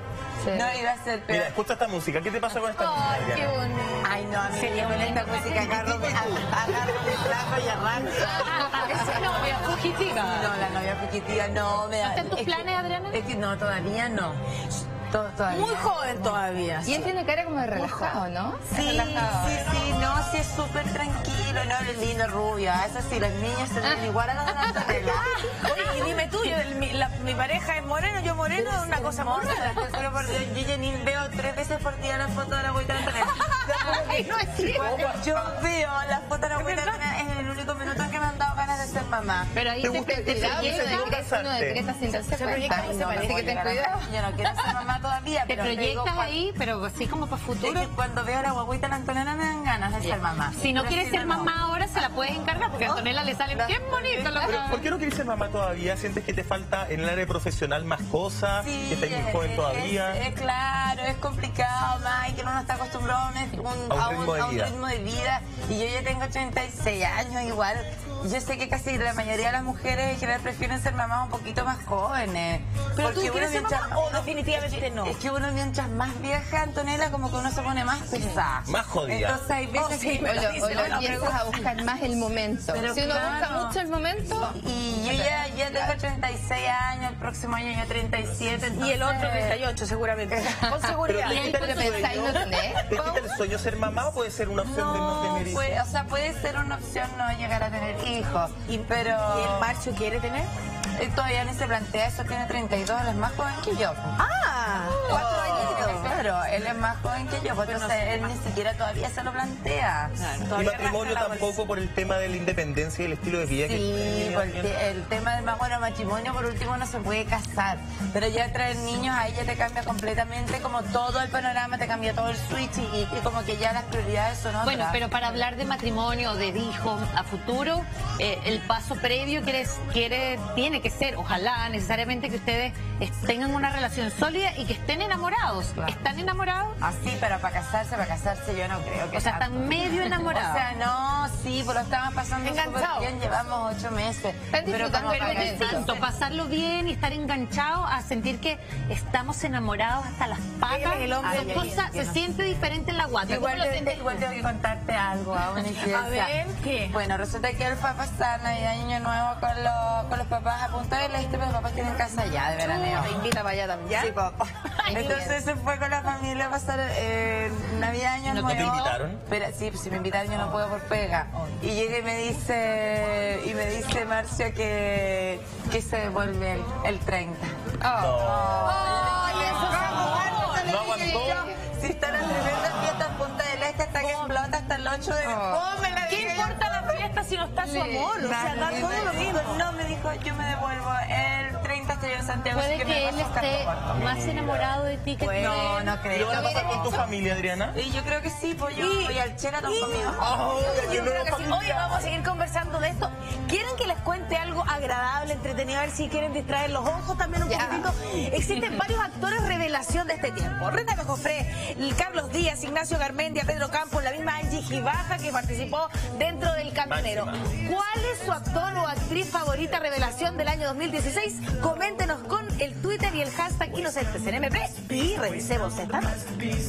S6: No iba a ser
S4: Mira,
S6: peor.
S4: escucha esta música, ¿qué te pasa con esta
S2: Ay,
S4: música?
S2: qué
S4: Adriana?
S2: bonito.
S6: Ay, no, a mí me con esta música agarro, agarro mi trajo y arranco.
S2: Ah, esa novia fugitiva.
S6: No, la novia fugitiva no me da.
S2: ¿Están tus
S6: es que-
S2: planes, Adriana?
S6: Es que no, todavía no. To- todavía.
S1: Muy joven todavía.
S5: Y él tiene cara como de relajado, ¿no?
S6: Sí,
S5: Es relajado.
S6: sí, sí, no, sí es súper tranquilo, no, es lindo, rubio. Eso sí, los niños se ven igual a los de la Antonella.
S1: Oye, y dime tú, yo, el- mi, la- mi pareja es moreno, yo moreno, es una cosa muy rara.
S6: Te juro por Dios, yo ya ni veo tres veces por día la foto de la abuelita de Antonella.
S2: No es cierto.
S6: Cuando yo veo la foto de la abuelita de Antonella, es el único minuto en que me han dado ganas de ser mamá.
S2: Pero ahí
S4: ¿Te
S2: te,
S4: gusta
S2: te, te
S4: ese-
S2: proyectas,
S4: ese-
S5: Uno de tres, uno de tres está sin darse cuenta.
S6: Ay,
S5: Se
S6: no,
S5: parece
S6: me
S5: que
S6: voy
S5: ten
S6: a llegar a-
S5: cuidado.
S6: Yo no quiero ser mamá todavía,
S2: te
S6: pero tengo
S2: proyectas
S6: cuan-
S2: ahí, pero así como para
S6: Es
S2: futuro.
S6: que cuando veo a la guaguita de la Antonella me dan ganas de ser mamá.
S2: Si no
S6: Pero
S2: quieres
S6: si
S2: ser
S6: no,
S2: mamá ahora, se la puedes encargar, porque a Antonella le sale bien bonito.
S4: Pero, ¿por qué no quieres ser mamá todavía? ¿Sientes que te falta en el área profesional más cosas?
S6: Sí,
S4: ¿Que estás muy
S6: es-
S4: joven
S6: es-
S4: todavía?
S6: Es, claro, es complicado, más y que uno no está acostumbrado a un, un-
S4: A un
S6: a un-
S4: ritmo de
S6: a un
S4: vida.
S6: ritmo de vida. Y yo ya tengo treinta y seis años igual. Yo sé que casi la mayoría de las mujeres en general prefieren ser mamás un poquito más jóvenes.
S1: ¿Pero
S6: Porque
S1: tú quieres
S6: uno
S1: ser
S6: mientras-
S1: mamá o definitivamente no?
S6: Es que uno mientras más vieja, Antonella, como que uno se pone más pesada.
S4: Más jodida.
S6: Entonces hay veces
S1: Oh, sí,
S6: que...
S1: me
S5: O
S1: lo
S5: lo,
S1: dice,
S5: o lo
S1: me lo
S5: empiezas a buscar más el momento.
S6: Pero
S5: si uno
S6: claro.
S5: busca mucho el momento,
S6: Y yo ya, ya tengo treinta y seis años, el próximo año yo treinta y siete, entonces...
S1: Y el otro treinta y ocho seguramente. Con seguridad.
S4: Pero
S5: y ahí
S4: ¿te
S5: porque
S4: quita el
S5: pensáis no
S4: sueño?
S5: tener.
S4: ¿Te quita el sueño ser mamá o puede ser una opción de no
S6: No,
S4: tener hijos?
S6: puede, o sea, puede ser una opción no llegar a tener hijos, y, pero...
S1: ¿Y el Marcio quiere tener?
S6: Él todavía ni se plantea eso, tiene treinta y dos, él es más joven que yo.
S1: ¡Ah! Cuatro añitos.
S6: Claro, él es más joven que yo, pues entonces él ni siquiera todavía se lo plantea.
S4: Y matrimonio tampoco por el tema de la independencia y el estilo de vida que
S6: Sí, porque el tema del bueno, matrimonio por último no se puede casar, pero ya traer niños ahí ya te cambia completamente como todo el panorama, te cambia todo el switch y, y como que ya las prioridades son otras.
S2: Bueno, pero para hablar de matrimonio, de hijos a futuro, eh, el paso previo quiere, quiere, tiene que ser, ojalá, necesariamente que ustedes es- tengan una relación sólida y que estén enamorados.
S6: Claro.
S2: ¿Están enamorados?
S6: Así, pero para casarse, para casarse yo no creo que
S2: O sea,
S6: tanto.
S2: están medio enamorados.
S6: O sea, no, sí, pues lo estamos pasando súper
S1: Enganchados.
S6: bien, llevamos ocho meses.
S5: Están
S6: Pero
S5: disfrutando
S6: como
S5: el
S6: para
S5: momento.
S6: casarse-
S2: Tanto pasarlo bien y estar enganchados a sentir que estamos enamorados hasta las patas.
S1: Él es el hombre
S2: Son
S6: que-
S2: cosas,
S6: que
S2: se
S6: no-
S2: siente diferente en la guata.
S6: Igual,
S2: ¿Cómo lo
S6: te-
S2: sientes
S6: igual
S2: tú?
S6: tengo que contarte algo, a una incidencia.
S1: A ver, ¿qué?
S6: Bueno, resulta que él fue a pasar Navidad y Año Nuevo con los, con los papás a Punta del Este, pero los papás tienen casa allá de veraneo.
S1: Me invita para allá también.
S6: Sí, po. Entonces se fue con la familia a pasar eh, Navidad Año
S4: ¿No
S6: Nuevo.
S4: te invitaron?
S6: Pero sí, pues, si me invitaron yo no puedo por pega. Y llega y me dice, y me dice Marcia que, que se devuelve el, el treinta.
S1: ¡Ay, eso es amor!
S4: No aguantó.
S6: Si está la tremenda fiesta en Punta del Este hasta que explota hasta el ocho de... Oh, me la
S1: ¿Qué
S6: dije.
S1: importa la fiesta si no está su amor? O sea, da todo lo mismo.
S6: No, me dijo, yo me devuelvo el treinta, estoy en Santiago. así
S2: Puede
S6: me
S2: que él
S6: paso
S2: esté
S6: Carlos Puerto.
S2: más enamorado de ti que tú.
S6: No, no
S4: ¿Y
S6: creo.
S4: lo vas a pasar con tu familia, Adriana?
S6: Y yo creo que sí, pues yo
S1: Y-
S6: voy al Sheraton conmigo.
S1: Yo creo que sí. Oye, vamos a seguir conversando de esto. ¿Quieren que les cuente algo agradable, entretenido? A ver si quieren distraer los ojos también un
S5: Ya.
S1: poquitito. Existen varios actores revelación de este tiempo. Rita Cojofré, Carlos Díaz, Ignacio Garmendia, Pedro Campos, la misma Angie Gibaja que participó dentro del Camionero. ¿Cuál es su actor o actriz favorita revelación del año dos mil dieciséis? Coméntenos con el Twitter y el hashtag Inocentes en M P y revisemos esta nota.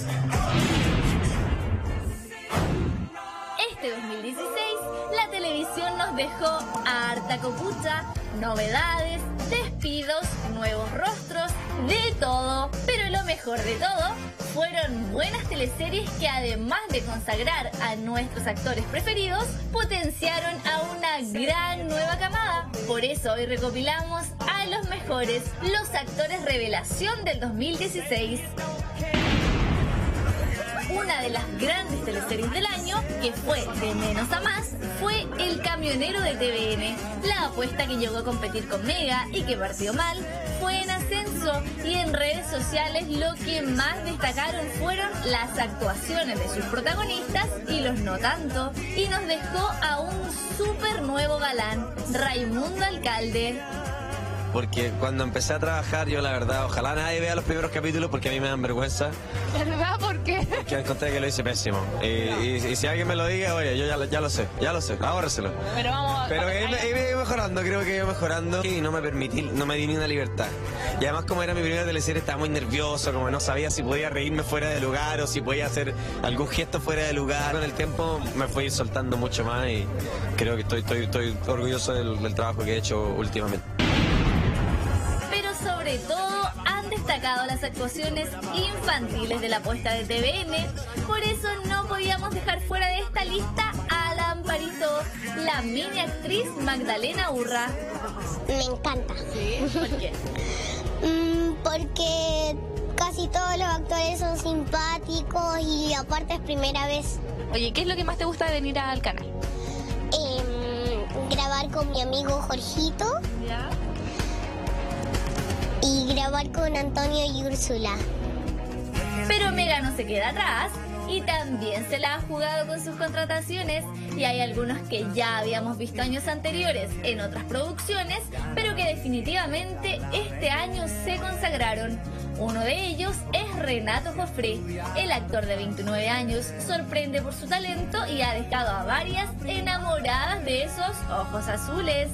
S8: Este dos mil dieciséis, la televisión nos dejó harta copucha, novedades, despidos, nuevos rostros, de todo. Pero lo mejor de todo fueron buenas teleseries que, además de consagrar a nuestros actores preferidos, potenciaron a una gran nueva camada. Por eso hoy recopilamos a los mejores, los actores revelación del dos mil dieciséis. Una de las grandes teleseries del año, que fue de menos a más, fue El Camionero de T V N. La apuesta que llegó a competir con Mega y que partió mal fue en ascenso, y en redes sociales lo que más destacaron fueron las actuaciones de sus protagonistas y los no tanto, y nos dejó a un súper nuevo galán, Raimundo Alcalde.
S9: Porque cuando empecé a trabajar, yo la verdad, ojalá nadie vea los primeros capítulos porque a mí me dan vergüenza.
S5: ¿Verdad? ¿Por qué?
S9: Que encontré que lo hice pésimo. Y, y- y si alguien me lo diga, oye, yo ya, lo- ya lo sé, ya lo sé, ahórreselo.
S2: Pero vamos
S9: Pero he, he ido mejorando, creo que he ido mejorando. Y no me permití, no me di ni una libertad. Y además, como era mi primera teleserie, estaba muy nervioso, como no sabía si podía reírme fuera de lugar o si podía hacer algún gesto fuera de lugar. Con el tiempo me fui soltando mucho más y creo que estoy, estoy, estoy orgulloso del, del trabajo que he hecho últimamente.
S8: Pero sobre todo han destacado las actuaciones infantiles de la apuesta de T V N. Por eso no podíamos dejar fuera de esta lista a la Amparito, la mini actriz Magdalena Urra.
S10: Me encanta.
S8: ¿Por qué?
S10: Mm, porque casi todos los actores son simpáticos y aparte es primera vez
S8: Oye, ¿qué es lo que más te gusta de venir al canal?
S10: em, grabar con mi amigo Jorgito
S8: ¿Ya?
S10: y grabar con Antonio y Úrsula.
S8: Pero Mega no se queda atrás y también se la ha jugado con sus contrataciones, y hay algunos que ya habíamos visto años anteriores en otras producciones, pero que definitivamente este año se consagraron. Uno de ellos es Renato Joffre. El actor de veintinueve años sorprende por su talento y ha dejado a varias enamoradas de esos ojos azules.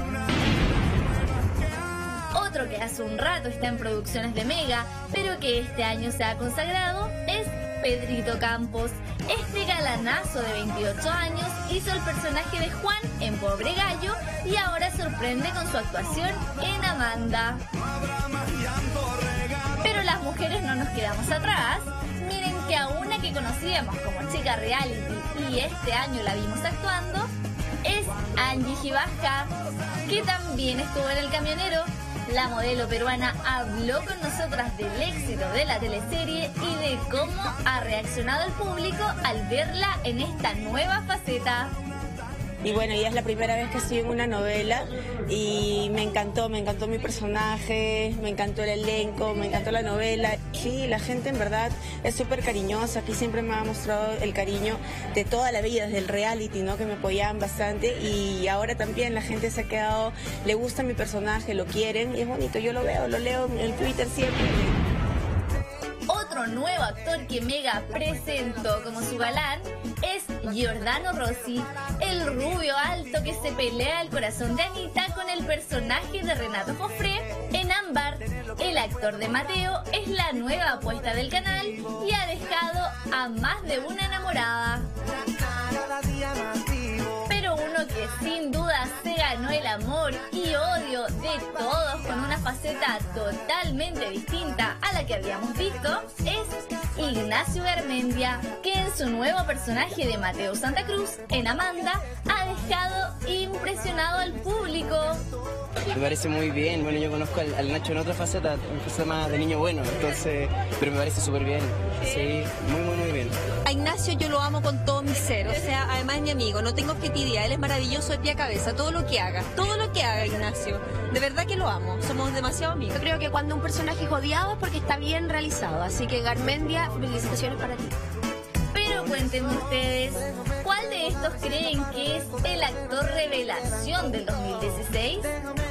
S8: Otro que hace un rato está en producciones de Mega, pero que este año se ha consagrado, es Pedrito Campos. Este galanazo de veintiocho años hizo el personaje de Juan en Pobre Gallo y ahora sorprende con su actuación en Amanda. Pero las mujeres no nos quedamos atrás. Miren que a una que conocíamos como chica reality y este año la vimos actuando es Angie Gibasca, que también estuvo en El Camionero. La modelo peruana habló con nosotras del éxito de la teleserie y de cómo ha reaccionado el público al verla en esta nueva faceta.
S11: Y bueno, ya es la primera vez que estoy en una novela y me encantó, me encantó mi personaje, me encantó el elenco, me encantó la novela. Sí, la gente en verdad es súper cariñosa, aquí siempre me ha mostrado el cariño de toda la vida, desde el reality, ¿no? Que me apoyaban bastante y ahora también la gente se ha quedado, le gusta mi personaje, lo quieren y es bonito, yo lo veo, lo leo en el Twitter siempre.
S8: Otro nuevo actor que Mega presentó como su galán es Giordano Rossi, el rubio alto que se pelea el corazón de Anita con el personaje de Renato Joffre en Ámbar. El actor de Mateo es la nueva apuesta del canal y ha dejado a más de una enamorada. Pero uno que sin duda se ganó el amor y odio de todos con una faceta totalmente distinta a la que habíamos visto es Ignacio Garmendia, que en su nuevo personaje de Mateo Santa Cruz en Amanda ha dejado impresionado al público.
S12: Me parece muy bien, bueno, yo conozco al, al Nacho en otra faceta, en faceta más de niño bueno, entonces, pero me parece súper bien, sí, muy, muy, muy bien.
S13: A Ignacio yo lo amo con todo mi ser, o sea, además es mi amigo, no tengo objetividad, él es maravilloso de pie a cabeza, todo lo que haga, todo lo que haga Ignacio, de verdad que lo amo, somos demasiado amigos.
S2: Yo creo que cuando un personaje es odiado es porque está bien realizado, así que Garmendia, felicitaciones para ti.
S8: Pero cuéntenme ustedes, ¿cuál de estos creen que es el actor revelación del dos mil dieciséis?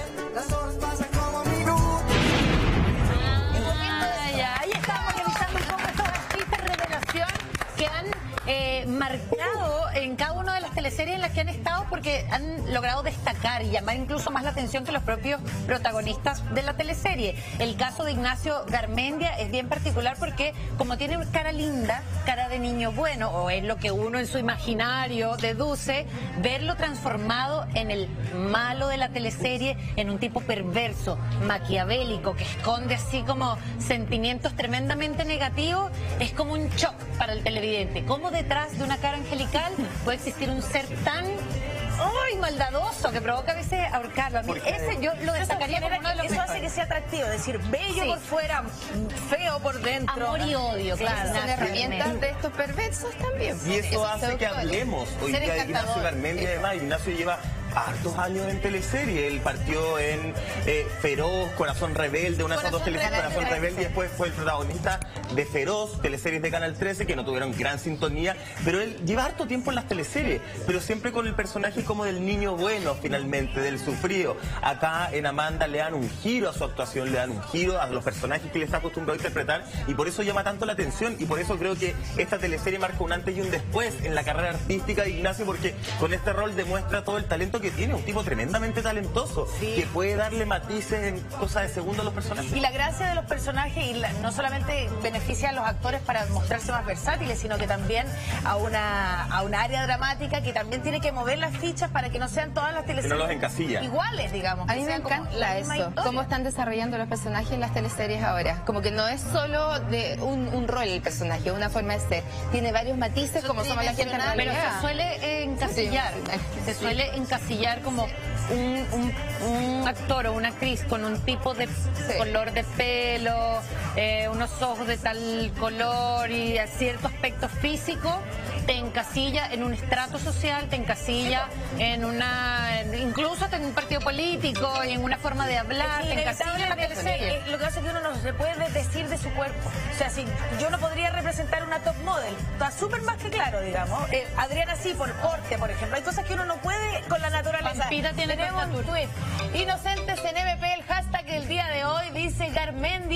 S2: Ah, ya, ahí estamos revisando un poco estos artistas revelación que han eh, marcado en cada una de las teleseries en las que han estado porque han logrado destacar y llamar incluso más la atención que los propios protagonistas de la teleserie. El caso de Ignacio Garmendia es bien particular porque como tiene cara linda, cara de niño bueno, o es lo que uno en su imaginario deduce, verlo transformado en el malo de la teleserie, en un tipo perverso, maquiavélico, que esconde así como sentimientos tremendamente negativos, es como un shock para el televidente. Como detrás de una cara angelical puede existir un ser tan ¡ay, maldadoso! Que provoca a veces ahorcarlo. A mí ese yo lo destacaría como uno de los
S1: Eso
S2: mejores.
S1: hace que sea atractivo, es decir, bello
S2: Sí.
S1: por fuera, feo por dentro.
S2: Amor y odio, claro.
S5: Son herramientas de estos perversos también.
S4: Y eso hace que
S5: seductores.
S4: hablemos hoy
S5: Ser
S4: día de
S5: encantador.
S4: Ignacio Garmendia. Además, Ignacio lleva hartos años en teleserie. Él partió en eh, Feroz, Corazón Rebelde, una de esas dos teleseries, Corazón Rebelde, y después fue el protagonista de Feroz, teleseries de Canal trece, que no tuvieron gran sintonía, pero él lleva harto tiempo en las teleseries, pero siempre con el personaje como del niño bueno, finalmente, del sufrido. Acá en Amanda le dan un giro a su actuación, le dan un giro a los personajes que le está acostumbrado a interpretar, y por eso llama tanto la atención, y por eso creo que esta teleserie marca un antes y un después en la carrera artística de Ignacio, porque con este rol demuestra todo el talento que tiene, un tipo tremendamente talentoso,
S1: Sí.
S4: que puede darle matices en cosas de segundo a los personajes.
S1: Y la gracia de los personajes y la- no solamente beneficia a los actores para mostrarse más versátiles, sino que también a una a una área dramática que también tiene que mover las fichas para que no sean todas las teleseries
S4: los encasilla.
S1: iguales, digamos.
S5: A
S1: que
S5: mí me
S1: sean como la
S5: encanta
S1: misma
S5: eso,
S1: historia.
S5: cómo están desarrollando los personajes en las teleseries ahora. Como que no es solo de un, un rol el personaje, una forma de ser. Tiene varios matices como somos la gente en
S2: Pero
S5: realidad.
S2: se suele eh, encasillar, se suele encasillar como un, un, un actor o una actriz con un tipo de color de pelo, eh, unos ojos de tal color y a cierto aspecto físico, te encasilla en un estrato social, te encasilla en una, incluso en un partido político y en una forma de hablar, te encasilla en la teleserie.
S1: Eh, Lo que hace que uno no se puede decir de su cuerpo. O sea, si yo no podría representar una top model, está súper más que claro, digamos. Eh, Adriana sí, por porte, por ejemplo. Hay cosas que uno no puede con la naturaleza.
S2: Pampita tiene
S1: Tenemos un
S2: estatura.
S1: tweet. Inocentes en M P, el hashtag del día de hoy dice Garmendia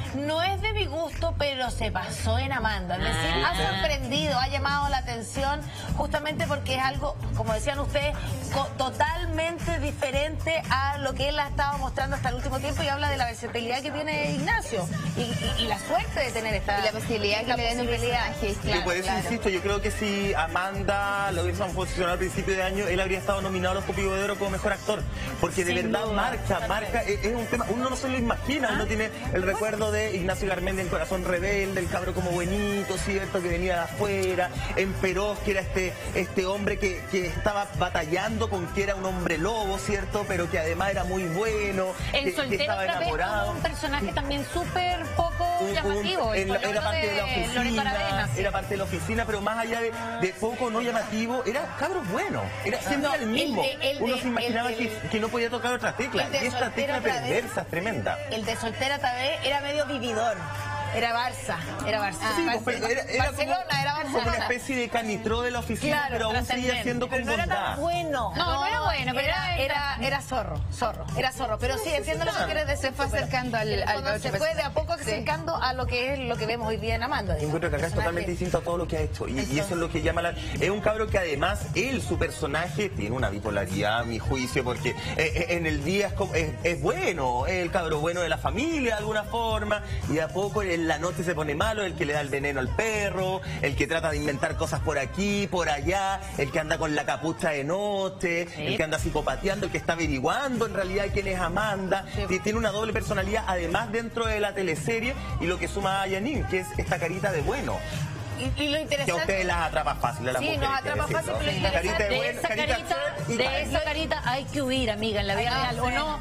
S1: no es de mi gusto, pero se pasó en Amanda. Es decir, ha sorprendido, ha llamado la atención, justamente porque es algo, como decían ustedes, totalmente diferente a lo que él ha estado mostrando hasta el último tiempo, y habla de la versatilidad que tiene Ignacio y, y, y la suerte de tener esta...
S5: Y la posibilidad que le den un personaje.
S4: Claro, yo por eso claro. insisto, yo creo que si Amanda lo hubiésemos posicionado al principio de año, él habría estado nominado a los Cúpido de Oro como mejor actor, porque de Sin verdad duda, marca, marca, es, es un tema, uno no se lo imagina, ¿Ah? uno tiene el recuerdo de Ignacio Garmendia en Corazón Rebelde, el cabro como buenito, ¿cierto?, que venía de afuera, en Feroz, que era este, este hombre que, que estaba batallando con que era un hombre lobo, ¿cierto?, pero que además era muy bueno,
S2: en
S4: que,
S2: Soltero
S4: que estaba
S2: otra
S4: enamorado.
S2: Vez, un personaje también súper poco un, llamativo,
S4: un, en, era parte de, de la oficina,
S2: Aravena, sí.
S4: era parte de la oficina, pero más allá de, de poco no llamativo, era cabro bueno, era siempre no, el mismo. El de, el uno de, se imaginaba el, que, el, que no podía tocar otra tecla, y esta tecla perversa es tremenda.
S1: El de Soltera otra vez era medio vividor. Era Barça, era Barça.
S4: Sí,
S1: Barça.
S4: Pues, era, era
S1: Barcelona,
S4: como,
S1: era Barcelona.
S4: Como una especie de canitró de la oficina, claro, pero aún seguía siendo con
S1: pero no
S4: bondad.
S1: era tan bueno.
S2: No, no, no era bueno, pero
S1: era, era, era zorro, zorro, era zorro. Pero sí, entiendo lo que quieres decir.
S5: Se fue acercando al... al
S1: se fue de a poco acercando sí. a lo que es lo que vemos hoy día en Amanda.
S4: Yo encuentro que acá es totalmente distinto a todo lo que ha hecho. Y eso, y eso es lo que llama la... Es un cabro que además, él, su personaje, tiene una bipolaridad, a mi juicio, porque eh, en el día es, como, es, es bueno, es el cabro bueno de la familia, de alguna forma, y de a poco en la noche se pone malo, el que le da el veneno al perro, el que trata de inventar cosas por aquí, por allá, el que anda con la capucha de noche, sí. el que anda psicopateando, el que está averiguando en realidad quién es Amanda, sí. tiene una doble personalidad además dentro de la teleserie, y lo que suma a Yanin, que es esta carita de bueno.
S1: Y, y lo interesante...
S4: Que a ustedes las atrapa fácil a las
S1: sí,
S4: mujeres.
S1: Sí, nos atrapa fácil, pero lo interesante...
S2: De, bueno, esa carita, carita de esa carita hay que huir, amiga, en la vida real, ¿o no?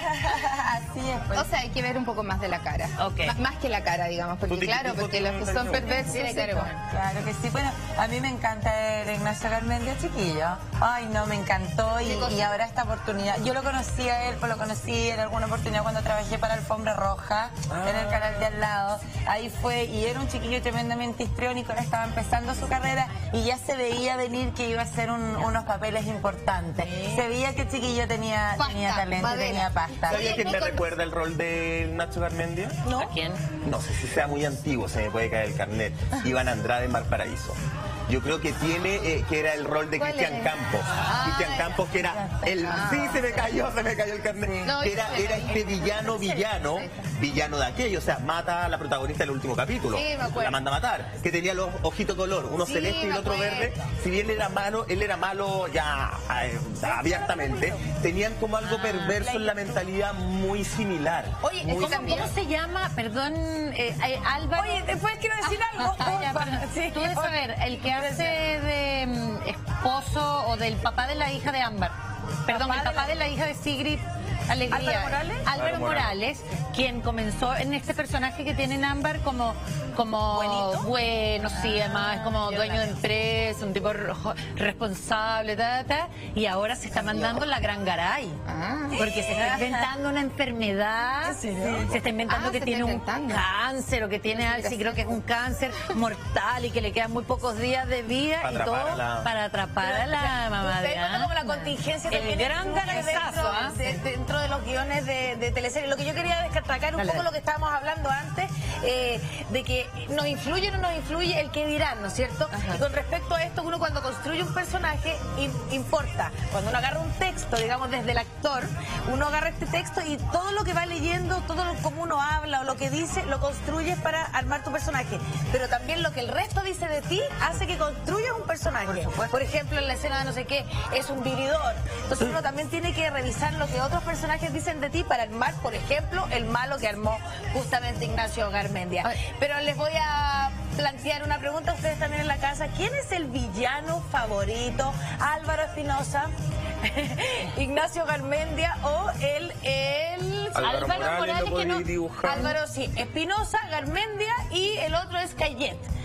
S5: Así es. Pues. O sea, hay que ver un poco más de la cara.
S2: Okay.
S5: M más que la cara, digamos, porque claro, porque los que son perversos...
S6: Sí, claro, claro que sí. Bueno, a mí me encanta el Ignacio Garmendia chiquillo. Ay, no, me encantó y, y ahora esta oportunidad. Yo lo conocí a él, pues lo conocí en alguna oportunidad cuando trabajé para Alfombra Roja, ah. en el canal de al lado. Ahí fue, y era un chiquillo tremendamente histriónico. Ahora estaba empezando su carrera y ya se veía venir que iba a hacer un, unos papeles importantes. Sí. Se veía que el chiquillo tenía, pasta, tenía talento, madera. tenía pasta.
S4: ¿Sabía quién me recuerda el rol de Nacho Garmendia?
S2: ¿No? ¿A quién?
S4: No sé si sea muy antiguo, se me puede caer el carnet. Iván Andrade en Valparaíso. Yo creo que tiene, eh, que era el rol de Cristian Campos. Ah, Cristian Campos, que era el... Sí, se me cayó, se me cayó el carnet. No, que era, era este villano, villano, villano de aquello. O sea, mata a la protagonista del último capítulo.
S1: Sí, me acuerdo.
S4: La manda a matar. Que tenía los ojitos color, uno sí, celeste y el otro verde. Si bien él era malo, él era malo ya eh, abiertamente, tenían como algo ah, perverso en la mentalidad muy similar.
S2: Oye,
S4: muy
S2: ¿cómo, ¿cómo se llama? Perdón, eh, eh, Álvaro.
S1: Oye, después quiero decir ah, algo.
S2: Ah, ya, pero, sí, tú debes saber, el que hace de um, esposo o del papá de la hija de Ámbar. Perdón, papá el papá de la... de la hija de Sigrid Alegría.
S1: ¿Álvaro Morales?
S2: Álvaro Morales, quien comenzó en este personaje que tiene en Ámbar como, como bueno, sí, además como dueño de empresa, un tipo responsable, ta, ta, y ahora se está mandando la Gran Garay. Ah. Porque se está inventando una enfermedad, ¿sí? se está inventando ah, que tiene un cáncer o que tiene, sí, creo que es un cáncer mortal y que le quedan muy pocos días de vida
S4: para
S2: y todo
S4: la...
S2: para atrapar a la mamá de Ámbar.
S1: Como la contingencia
S2: el gran garazazo,
S1: ¿ah? de, de, dentro de los guiones de, de teleseries. Lo que yo quería destacar un dale, poco dale. lo que estábamos hablando antes, eh, de que nos influye o no nos influye el que dirán, ¿no es cierto? Ajá. Y con respecto a esto, uno cuando construye un personaje, in, importa. Cuando uno agarra un texto, digamos, desde el actor, uno agarra este texto y todo lo que va leyendo, todo lo como uno habla o lo que dice, lo construyes para armar tu personaje. Pero también lo que el resto dice de ti hace que construyas un personaje. Por, Por ejemplo, en la escena de no sé qué, es un vividor. Entonces uno también tiene que revisar lo que otros personajes dicen de ti para armar, por ejemplo, el malo que armó justamente Ignacio Garmendia. Pero les voy a plantear una pregunta a ustedes también en la casa. ¿Quién es el villano favorito? ¿Álvaro Espinosa, Ignacio Garmendia o el... el...
S4: Álvaro, Álvaro Morales, Morales que no...
S1: dibujar. Álvaro, sí, Espinosa, Garmendia y el otro es Cayet.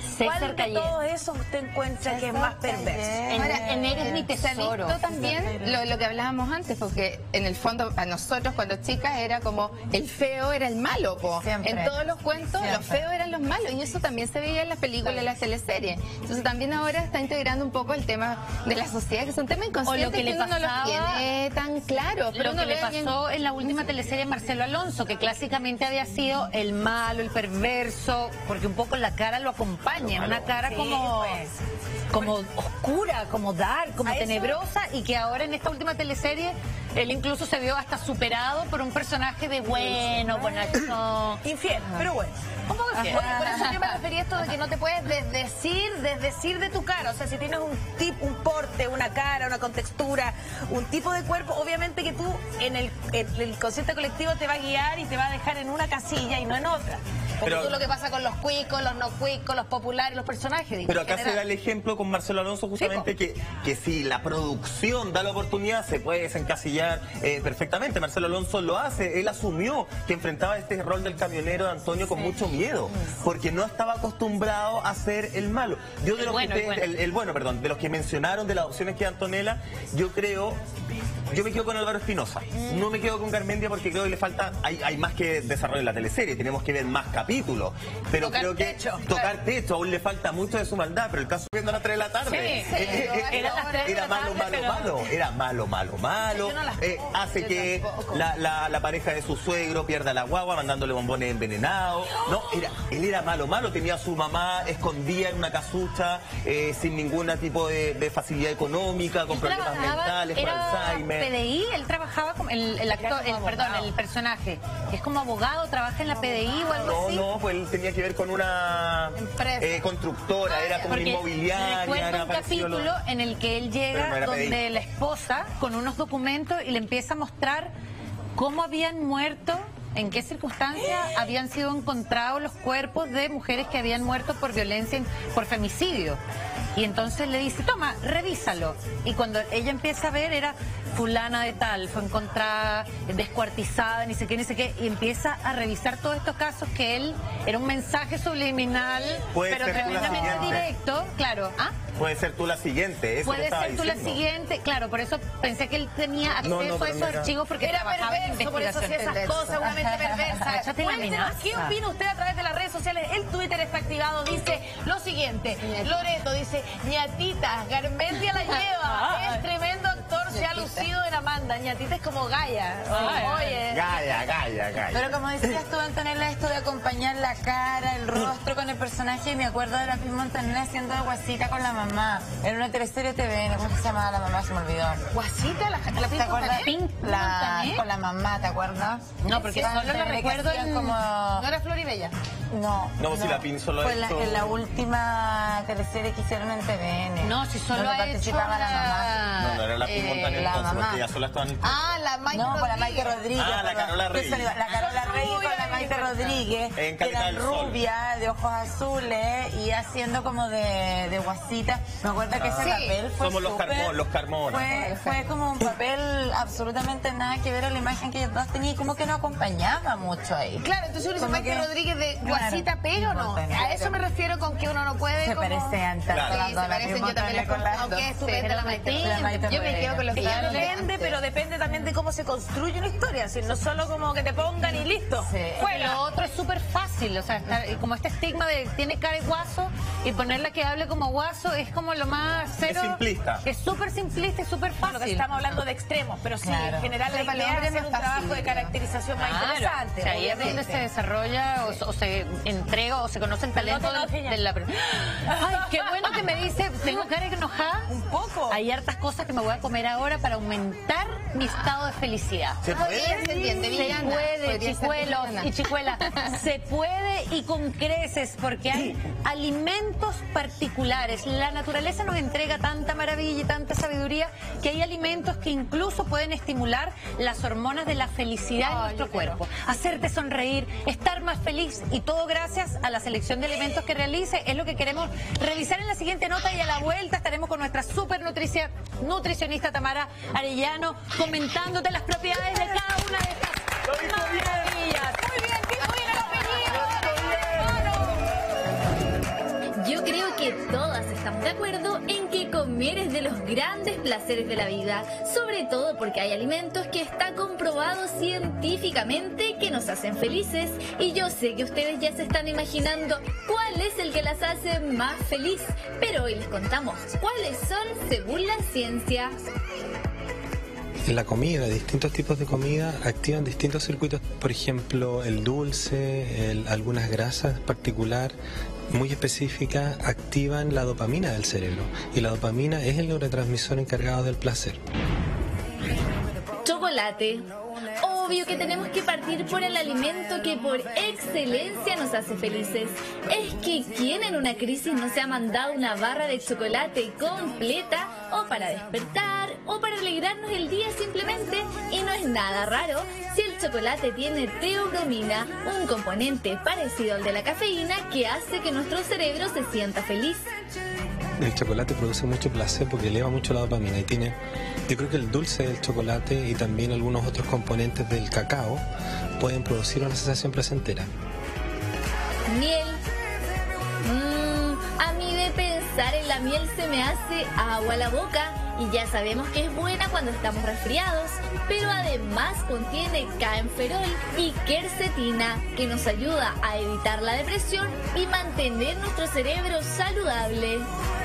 S1: ¿Cuál
S2: César
S1: de
S2: Cayer.
S1: todos esos usted encuentra que es más perverso?
S2: En, en Eres mi
S5: Se ha
S2: tesoro.
S5: visto también lo, lo que hablábamos antes, porque en el fondo a nosotros cuando chicas era como el feo era el malo, po.
S6: Siempre.
S5: En todos los cuentos
S6: Siempre.
S5: los feos eran los malos y eso también se veía en las películas, en las teleseries. Entonces también ahora está integrando un poco el tema de la sociedad, que es un tema inconsciente
S2: O lo que le
S5: uno no lo
S2: pasaba-
S5: tiene tan claro. Pero
S2: Lo
S5: uno
S2: que le
S5: ve bien-
S2: pasó en la última teleserie de Marcelo Alonso, que clásicamente había sido el malo, el perverso, porque un poco la cara lo acompaña, una cara
S1: Sí,
S2: como,
S1: pues.
S2: como oscura, como dark, como
S1: A eso-
S2: tenebrosa, y que ahora en esta última teleserie él incluso se vio hasta superado por un personaje de bueno, bonachón.
S1: Infiel, pero bueno. Un poco infiel. Oye, por eso yo me refería a esto de que no te puedes desdecir, desdecir de tu cara. O sea, si tienes un tip, un porte, una cara, una contextura, un tipo de cuerpo, obviamente que tú en el, en el consciente colectivo te va a guiar y te va a dejar en una casilla y no en otra. Porque
S4: Pero-
S1: tú lo que pasa con los cuicos, los no cuicos, los populares, los personajes. digo,
S4: Pero
S1: en
S4: acá se
S1: general.
S4: da el ejemplo con Marcelo Alonso justamente que, que si la producción da la oportunidad se puede desencasillar eh, perfectamente. Marcelo Alonso lo hace, él asumió que enfrentaba este rol del camionero de Antonio con mucho miedo, porque no estaba acostumbrado a ser el malo. Yo de los
S2: bueno,
S4: que
S2: el
S4: ustedes-
S2: bueno.
S4: el- el bueno, perdón, de los que mencionaron de las opciones que da Antonella, yo creo... Yo me quedo con Álvaro Espinosa, no me quedo con Garmendia porque creo que le falta, hay, hay más que desarrollo en la teleserie, tenemos que ver más capítulos, pero
S1: Tocar
S4: creo que
S1: techo,
S4: tocar
S1: claro.
S4: techo, aún le falta mucho de su maldad, pero el caso viendo a las tres de la tarde,
S1: Sí,
S4: Eh,
S1: sí,
S4: eh, eh,
S1: era las tres de
S4: era
S1: la
S4: malo,
S1: tarde,
S4: malo,
S1: pero-
S4: malo, era malo, malo, malo,
S1: Yo no las
S4: eh,
S1: pongo,
S4: hace
S1: yo
S4: que
S1: tampoco.
S4: la, la, la pareja de su suegro pierda la guagua mandándole bombones envenenados, no, era, él era malo, malo, tenía a su mamá escondida en una casucha, eh, sin ningún tipo de, de facilidad económica, con problemas
S2: Trabajaba-
S4: mentales, con
S2: era
S4: Alzheimer.
S2: P D I, él trabajaba como el, el actor, el, perdón, el personaje, es como abogado, trabaja en la P D I o algo
S4: No,
S2: así.
S4: no, pues él tenía que ver con una
S1: Empresa.
S4: eh, constructora, era como una
S2: Porque
S4: inmobiliaria.
S2: recuerdo
S4: era
S2: un
S4: parecido a lo-
S2: capítulo en el que él
S4: Pero
S2: llega
S4: no era
S2: donde
S4: P D I.
S2: la esposa con unos documentos y le empieza a mostrar cómo habían muerto, en qué circunstancias habían sido encontrados los cuerpos de mujeres que habían muerto por violencia, por femicidio. Y entonces le dice, toma, revísalo. Y cuando ella empieza a ver, era fulana de tal, fue encontrada descuartizada, ni sé qué, ni sé qué, y empieza a revisar todos estos casos que él, era un mensaje subliminal,
S4: Puede
S2: pero
S4: ser tú la
S2: tremendamente
S4: siguiente.
S2: directo, claro. ¿Ah?
S4: Puede ser tú la siguiente, eso
S2: Puede
S4: te estaba
S2: ser tú la
S4: diciendo.
S2: siguiente, claro, por eso pensé que él tenía acceso
S4: No, no,
S2: a
S4: pero
S2: esos
S4: mira.
S2: archivos porque
S1: Era
S2: trabajaba en
S1: perverso, por eso hacía
S2: investigación.
S1: esas cosas, una mente perversa.
S2: Cáchate la
S1: Cuéntenos,
S2: amenaza.
S1: ¿qué opina usted a través de las redes sociales? El Twitter está activado, dice lo siguiente. Loreto dice, ñatita, Garmendia la lleva. Es tremendo actor, se ha lucido en Amanda. Ñatita es como Gaia. Oye.
S4: Gaya, gaya, gaya.
S6: Pero como decías tú, Antonella, esto de acompañar la cara, el rostro con el personaje, me acuerdo de la Pim Montaner haciendo de Guasita con la mamá. En una teleserie T V N, ¿cómo se llamaba la mamá? Se me olvidó.
S1: Guasita, la, la
S6: ¿Te acuerdas?
S2: Pink
S6: La,
S2: Montaner.
S6: con la mamá, ¿te acuerdas?
S2: No, porque
S6: Sí,
S2: solo la
S6: que
S2: recuerdo
S6: hacían
S2: en-
S6: como...
S1: ¿No era Floribella?
S6: No,
S4: No, si la Pin solo
S6: fue
S4: ha
S6: la,
S4: hecho-
S6: en la última teleserie que hicieron en T V N.
S2: No, si solo
S6: donde
S2: ha hecho
S6: participaba la mamá.
S2: la...
S4: No, no era la Pin
S2: eh,
S4: Montaner
S6: la
S4: entonces,
S6: mamá.
S4: porque ya solo estaban...
S1: Ah, la Maite
S6: No, con la
S1: Rodríguez.
S6: Maite Rodríguez.
S4: Ah, la
S6: perdón.
S4: Carola
S6: Yo soy-
S4: Reyes.
S6: La Carola Reyes con la Maite Rodríguez,
S4: En
S6: que
S4: Capital
S6: era
S4: del Sol.
S6: rubia, de ojos azules y haciendo como de, de guasita. Me acuerdo que ese
S1: Sí.
S6: papel fue
S4: Somos los
S6: súper-
S4: Carmón, los Carmona.
S6: Fue, fue como un papel absolutamente nada que ver a la imagen que ellos dos tenían y como que no acompañaba mucho ahí.
S1: Claro, entonces uno dice
S6: Como
S1: Maite
S6: que-
S1: Rodríguez de
S6: Claro.
S1: Guasita pega o no.
S6: Montaner.
S1: A eso me refiero con que uno no puede
S6: Se
S1: como...
S6: parecen tanto
S4: Claro.
S6: las
S1: Sí,
S6: dos,
S1: se
S6: la
S1: parecen,
S6: Pim
S1: yo también les
S6: Montaner con las
S1: aunque
S6: dos.
S1: es estupenda la Maite.
S6: La Maite
S5: Yo me quedo con lo que
S1: Ella
S5: ya
S1: depende, pero depende también de cómo se construye una historia. Si no solo como que te pongan y listo.
S6: Sí.
S2: Pues lo otro es súper fácil, o sea, estar- como este estigma de tiene cara de guaso y ponerla que hable como guaso es como lo más cero.
S4: Es simplista.
S2: Es súper simplista y súper
S1: Bueno, que
S2: fácil.
S1: estamos hablando de extremos, pero sí,
S6: Claro.
S1: en general la
S5: Pero para el
S1: idea es
S5: hombre
S1: hacer
S5: es
S1: un
S5: más
S1: trabajo
S5: fácil,
S1: de caracterización más
S2: Claro,
S1: interesante.
S2: o sea, ahí es donde
S1: obviamente.
S2: se desarrolla o, o se entrega o se conoce el talento
S1: no te
S2: del- de la persona. Ay, qué bueno que me dice, tengo cara de enojada.
S1: Un poco.
S2: Hay hartas cosas que me voy a comer ahora para aumentar mi estado de felicidad.
S4: ¿Se puede?
S5: Se entiende,
S2: Se
S5: villana.
S2: puede,
S5: Podría ser
S2: chicuelos
S5: villana.
S2: y chicuelas. Se puede y con creces, porque hay alimentos particulares. La naturaleza nos entrega tanta maravilla y tanta sabiduría que hay alimentos que incluso pueden estimular las hormonas de la felicidad en nuestro cuerpo. Hacerte sonreír, estar más feliz y todo gracias a la selección de alimentos que realice. Es lo que queremos revisar en la siguiente nota y a la vuelta estaremos con nuestra super nutricia- nutricionista Tamara Arellano comentándote las propiedades de cada una de estas maravillas.
S1: Muy bien, Tito, viene el apellido.
S8: Yo todas estamos de acuerdo en que comer es de los grandes placeres de la vida, sobre todo porque hay alimentos que está comprobado científicamente que nos hacen felices, y yo sé que ustedes ya se están imaginando cuál es el que las hace más feliz, pero hoy les contamos cuáles son según la ciencia.
S14: La comida, distintos tipos de comida activan distintos circuitos, por ejemplo el dulce, el, algunas grasas en particular muy específicas activan la dopamina del cerebro, y la dopamina es el neurotransmisor encargado del placer.
S8: Chocolate. Obvio que tenemos que partir por el alimento que por excelencia nos hace felices. Es que ¿quién en una crisis no se ha mandado una barra de chocolate completa, o para despertar, o para alegrarnos el día simplemente? Y no es nada raro si el chocolate tiene teobromina, un componente parecido al de la cafeína que hace que nuestro cerebro se sienta feliz.
S14: El chocolate produce mucho placer porque eleva mucho la dopamina, y tiene, yo creo que el dulce del chocolate y también algunos otros componentes del cacao pueden producir una sensación placentera.
S8: Miel. Mmm, a mí de pensar en la miel se me hace agua a la boca, y ya sabemos que es buena cuando estamos resfriados, pero además contiene caenferol y quercetina, que nos ayuda a evitar la depresión y mantener nuestro cerebro saludable.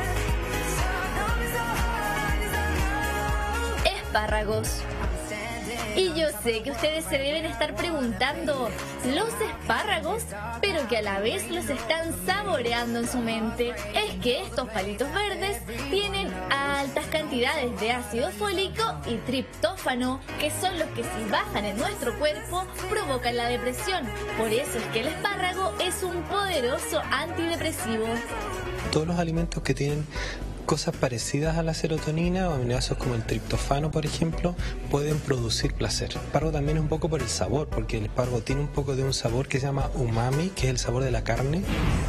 S8: Espárragos. Y yo sé que ustedes se deben estar preguntando, ¿los espárragos? Pero que a la vez los están saboreando en su mente. Es que estos palitos verdes tienen altas cantidades de ácido fólico y triptófano, que son los que si bajan en nuestro cuerpo provocan la depresión. Por eso es que el espárrago es un poderoso antidepresivo.
S14: Todos los alimentos que tienen cosas parecidas a la serotonina, o aminoácidos como el triptofano, por ejemplo, pueden producir placer. El espárrago también es un poco por el sabor, porque el espárrago tiene un poco de un sabor que se llama umami, que es el sabor de la carne.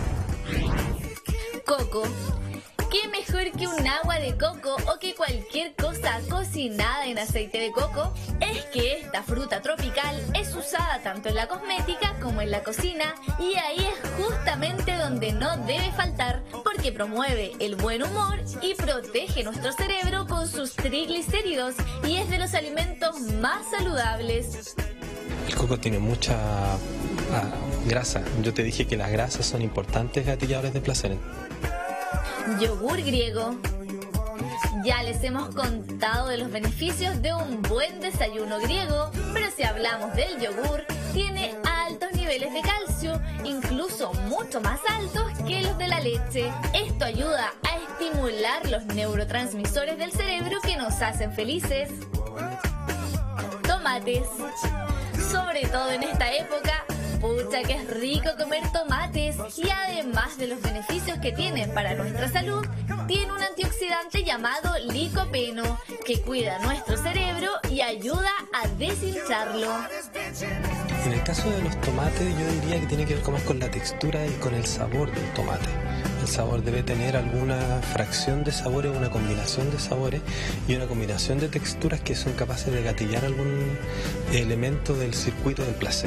S8: Coco. ¿Qué mejor que un agua de coco o que cualquier cosa cocinada en aceite de coco? Es que esta fruta tropical es usada tanto en la cosmética como en la cocina, y ahí es justamente donde no debe faltar, porque promueve el buen humor y protege nuestro cerebro con sus triglicéridos, y es de los alimentos más saludables.
S14: El coco tiene mucha ah, grasa. Yo te dije que las grasas son importantes gatilladores de placer.
S8: Yogur griego. Ya les hemos contado de los beneficios de un buen desayuno griego, pero si hablamos del yogur, tiene altos niveles de calcio, incluso mucho más altos que los de la leche. Esto ayuda a estimular los neurotransmisores del cerebro que nos hacen felices. Tomates. Sobre todo en esta época, pucha que es rico comer tomates, y además de los beneficios que tienen para nuestra salud, tiene un antioxidante llamado licopeno, que cuida nuestro cerebro y ayuda a deshincharlo.
S14: En el caso de los tomates, yo diría que tiene que ver más con la textura y con el sabor del tomate. El sabor debe tener alguna fracción de sabores, una combinación de sabores y una combinación de texturas que son capaces de gatillar algún elemento del circuito del placer.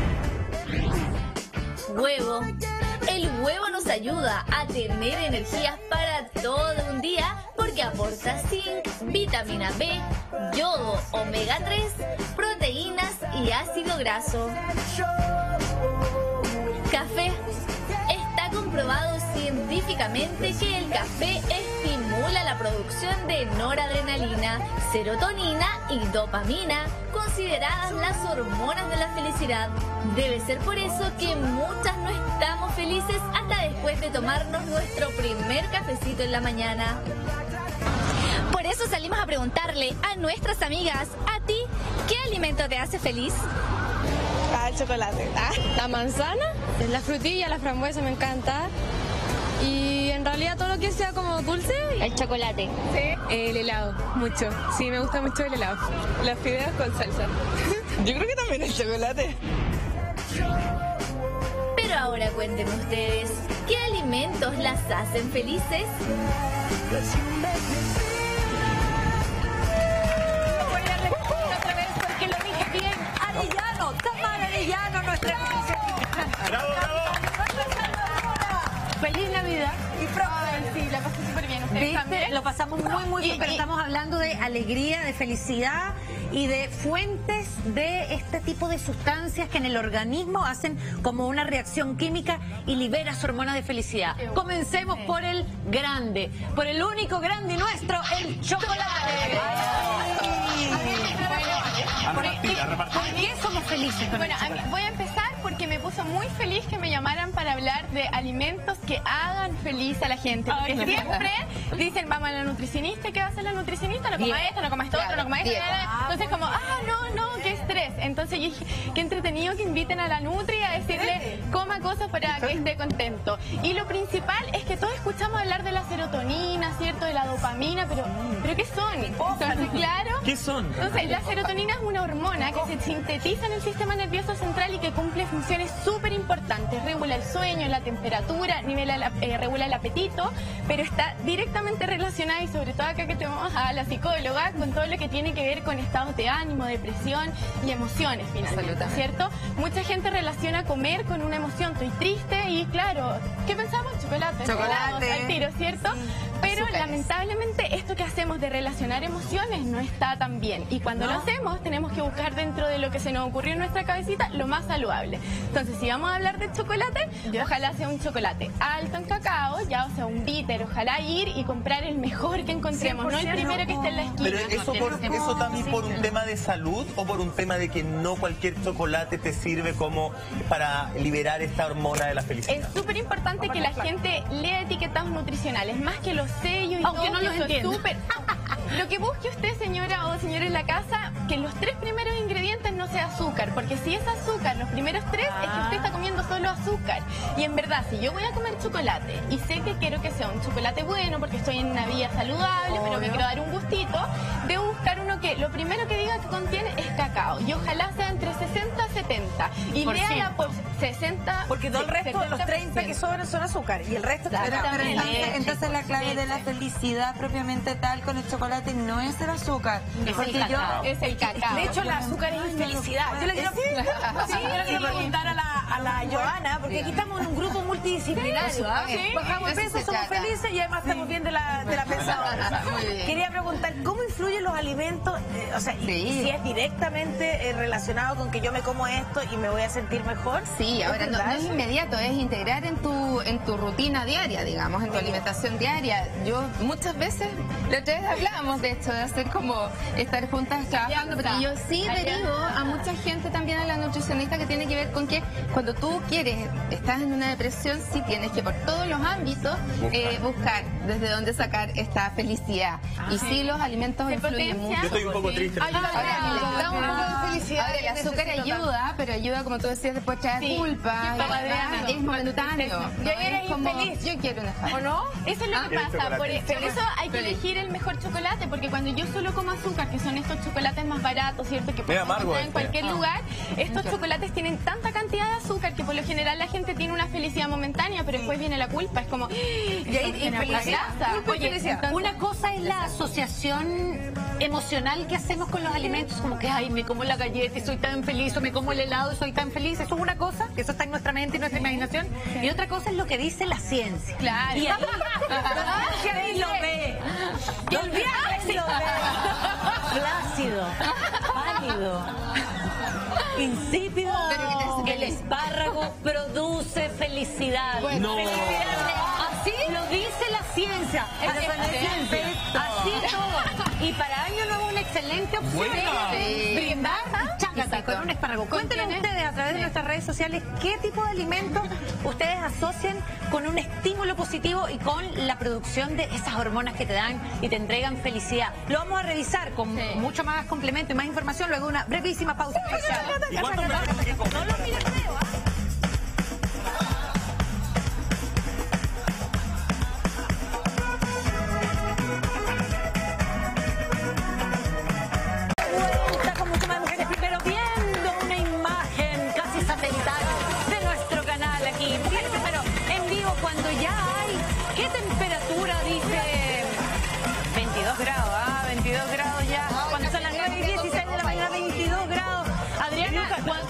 S8: Huevo. El huevo nos ayuda a tener energías para todo un día porque aporta zinc, vitamina B, yodo, omega tres, proteínas y ácido graso. Café. Está comprobado científicamente que el café estimula la producción de noradrenalina, serotonina y dopamina, consideradas las hormonas de la felicidad. Debe ser por eso que muchas no estamos felices hasta después de tomarnos nuestro primer cafecito en la mañana.
S15: Por eso salimos a preguntarle a nuestras amigas, ¿a ti qué alimento te hace feliz?
S11: Ah, el chocolate. Ah. La manzana, la frutilla, la frambuesa me encanta. Y en realidad todo lo que sea como dulce.
S15: El chocolate.
S11: Sí. El helado, mucho. Sí, me gusta mucho el helado. Los fideos con salsa. Yo creo que también el chocolate.
S8: Pero ahora cuéntenme ustedes, ¿qué alimentos las hacen felices?
S2: Voy a repetir otra vez porque lo dije bien. Arellano, Tamara Arellano, nuestra felicidad.
S4: ¡Bravo, bravo!
S2: ¡Feliz Navidad! Y próspero el siglo. ¿Viste? Lo pasamos muy, muy bien, pero estamos hablando de alegría, de felicidad y de fuentes de este tipo de sustancias que en el organismo hacen como una reacción química y libera su hormona de felicidad. Comencemos por el grande, por el único grande nuestro, el chocolate.
S1: ¿Por qué,
S2: ¿Por qué somos felices con
S1: bueno,
S2: el chocolate?
S1: A mí, voy a empezar porque me puso muy feliz que me llamaran para hablar de alimentos que hagan feliz a la gente. Porque
S5: Ay,
S1: siempre dicen, vamos a la nutricionista, ¿qué va a hacer la nutricionista? No coma esto, no coma esto, otro, no coma esto. Entonces como, ah, no, no, qué estrés. Entonces yo dije, qué entretenido que inviten a la Nutri a decirle, coma cosas para que esté contento. Y lo principal es que todos escuchamos hablar de la serotonina, ¿cierto? De la dopamina, pero, ¿pero qué son? Entonces, claro.
S4: ¿Qué son?
S1: Entonces, la serotonina es una hormona que se sintetiza en el sistema nervioso central y que cumple funciones súper importantes. Regula el sueño, la temperatura, nivela la, eh, regula el apetito, pero está directamente relacionada, y sobre todo acá que tenemos a la psicóloga, con todo lo que tiene que ver con estados de ánimo, depresión y emociones, finalmente, ¿cierto? Mucha gente relaciona comer con una emoción. Estoy triste y, claro, ¿qué pensamos? Chocolate.
S6: Chocolate.
S1: Al tiro, ¿cierto? Sí. Pero
S5: Azúcares.
S1: Lamentablemente esto que hacemos de relacionar emociones no está tan bien. Y cuando
S6: ¿No?
S1: lo hacemos tenemos que buscar dentro de lo que se nos ocurrió en nuestra cabecita lo más saludable. Entonces, si vamos a hablar de chocolate, ¿Ya? ojalá sea un chocolate alto en cacao, ya, o sea, un bitter. Ojalá ir y comprar el mejor que encontremos, no el primero que esté en la esquina.
S4: Pero eso, por, eso también por un tema de salud o por un tema de que no cualquier chocolate te sirve como para liberar esta hormona de la felicidad.
S1: Es súper importante que la gente lea etiquetados nutricionales, más que los sellos y
S2: Aunque
S1: todo,
S2: no los
S1: eso es
S2: entienda.
S1: súper. Lo que busque usted, señora o señor en la casa, que los tres primeros ingredientes no sea azúcar, porque si es azúcar, los primeros tres es que usted está comiendo solo azúcar. Y en verdad, si yo voy a comer chocolate y sé que quiero que sea un chocolate bueno porque estoy en una vía saludable, pero me quiero dar un gustito, debo buscar uno que lo primero que diga que contiene es cacao. Y ojalá sea entre sesenta y setenta. Y
S2: Por
S1: léala
S2: ciento.
S1: por sesenta.
S6: Porque todo el resto, los treinta que sobran son azúcar y el resto...
S5: Claro,
S6: Pero- pero
S5: también.
S6: entonces,
S5: Leche,
S6: entonces la clave de la felicidad propiamente tal con el chocolate no es el azúcar.
S2: Es
S6: Porque
S2: el
S6: yo-
S2: cacao.
S1: Es el cacao.
S6: De hecho, el azúcar es infelicidad. Yo le quiero, sí, yo le quiero preguntar a la, a la Joana, porque aquí estamos en un grupo multidisciplinario. ¿ah?
S5: Sí, sí.
S6: Bajamos de
S5: De eso
S6: peso,
S5: se
S6: somos
S5: trata.
S6: felices y además estamos bien de la, de la pensadora.
S5: Muy bien.
S6: Quería preguntar, ¿cómo influyen los alimentos? Eh, o sea, y-
S5: Sí.
S6: y si es directamente eh, relacionado con que yo me como esto y me voy a sentir mejor.
S5: Sí,
S6: ¿Es
S5: ahora no,
S6: verdad
S5: no es
S6: eso?
S5: inmediato, es integrar en tu en tu rutina diaria, digamos, en tu alimentación diaria. Yo muchas veces, la otra vez hablábamos de esto, de hacer como estar juntas trabajando, pero yo sí derivo a mucha gente también a la nutricionista que tiene que ver con que cuando tú quieres, estás en una depresión, sí tienes que por todos los ámbitos eh, buscar desde dónde sacar esta felicidad. Y sí, los alimentos
S1: ¿Se
S5: influyen
S1: potencia?
S5: mucho.
S4: Yo estoy un poco
S5: Sí.
S4: triste.
S5: Ahora, da un poco de felicidad. Ahora, el
S6: Necesito
S5: azúcar ayuda, pero ayuda, como tú decías, después trae
S1: Sí.
S5: culpa.
S1: Sí,
S5: y
S1: papá,
S5: además
S1: Adriana.
S5: es momentáneo.
S1: Yo eres
S5: Es como,
S1: infeliz.
S5: yo quiero una
S1: ¿O no? Eso es lo que
S4: ¿Quieres
S1: pasa.
S4: chocolate?
S1: Por, e- por eso hay que elegir el mejor chocolate, porque cuando yo solo como azúcar, que son estos chocolates más baratos, ¿cierto? Que puedes
S4: amargo
S1: encontrar en
S4: este.
S1: cualquier lugar, estos chocolates tienen tanta cantidad de azúcar que por lo general la gente tiene una felicidad momentánea, pero después viene la culpa. Es como, y
S6: ahí infelicidad.
S1: Oye,
S6: Infelicidad.
S1: entonces-
S2: Una cosa es la asociación emocional que hacemos con los alimentos, como que, ay, me como la galleta y soy tan feliz, o me como el helado y soy tan feliz. Eso es una cosa, que eso está en nuestra mente y nuestra imaginación. Y otra cosa es lo que dice la ciencia.
S1: Claro.
S2: Y ahí,
S6: Que ahí lo ve. Y el viaje lo ve.
S2: flácido, pálido, insípido.
S5: Pero que te-
S2: El espárrago produce felicidad.
S4: No.
S2: Así lo dice la ciencia.
S6: Pero con ese efecto.
S2: Así todo. Y para Año Nuevo una excelente opción
S4: Buena.
S2: es brindar y chácata con un espárrago. Cuéntenos
S1: Contiene-
S2: ustedes a través de nuestras redes sociales qué tipo de alimentos ustedes asocian con un estímulo positivo y con la producción de esas hormonas que te dan y te entregan felicidad. Lo vamos a revisar con mucho más complemento y más información luego de una brevísima pausa comercial.
S4: ¿Y cuánto me-
S2: No lo mires feo, ¿ah? Vuelta con mucho más mujeres, primero viendo una imagen casi satelital de nuestro canal aquí. Mujeres primero en vivo cuando ya hay. ¿Qué temperatura dice? veintidós grados, ah, veintidós grados ya. Cuando son las nueve y dieciséis de la mañana, veintidós grados. Adriana, ¿cuánto?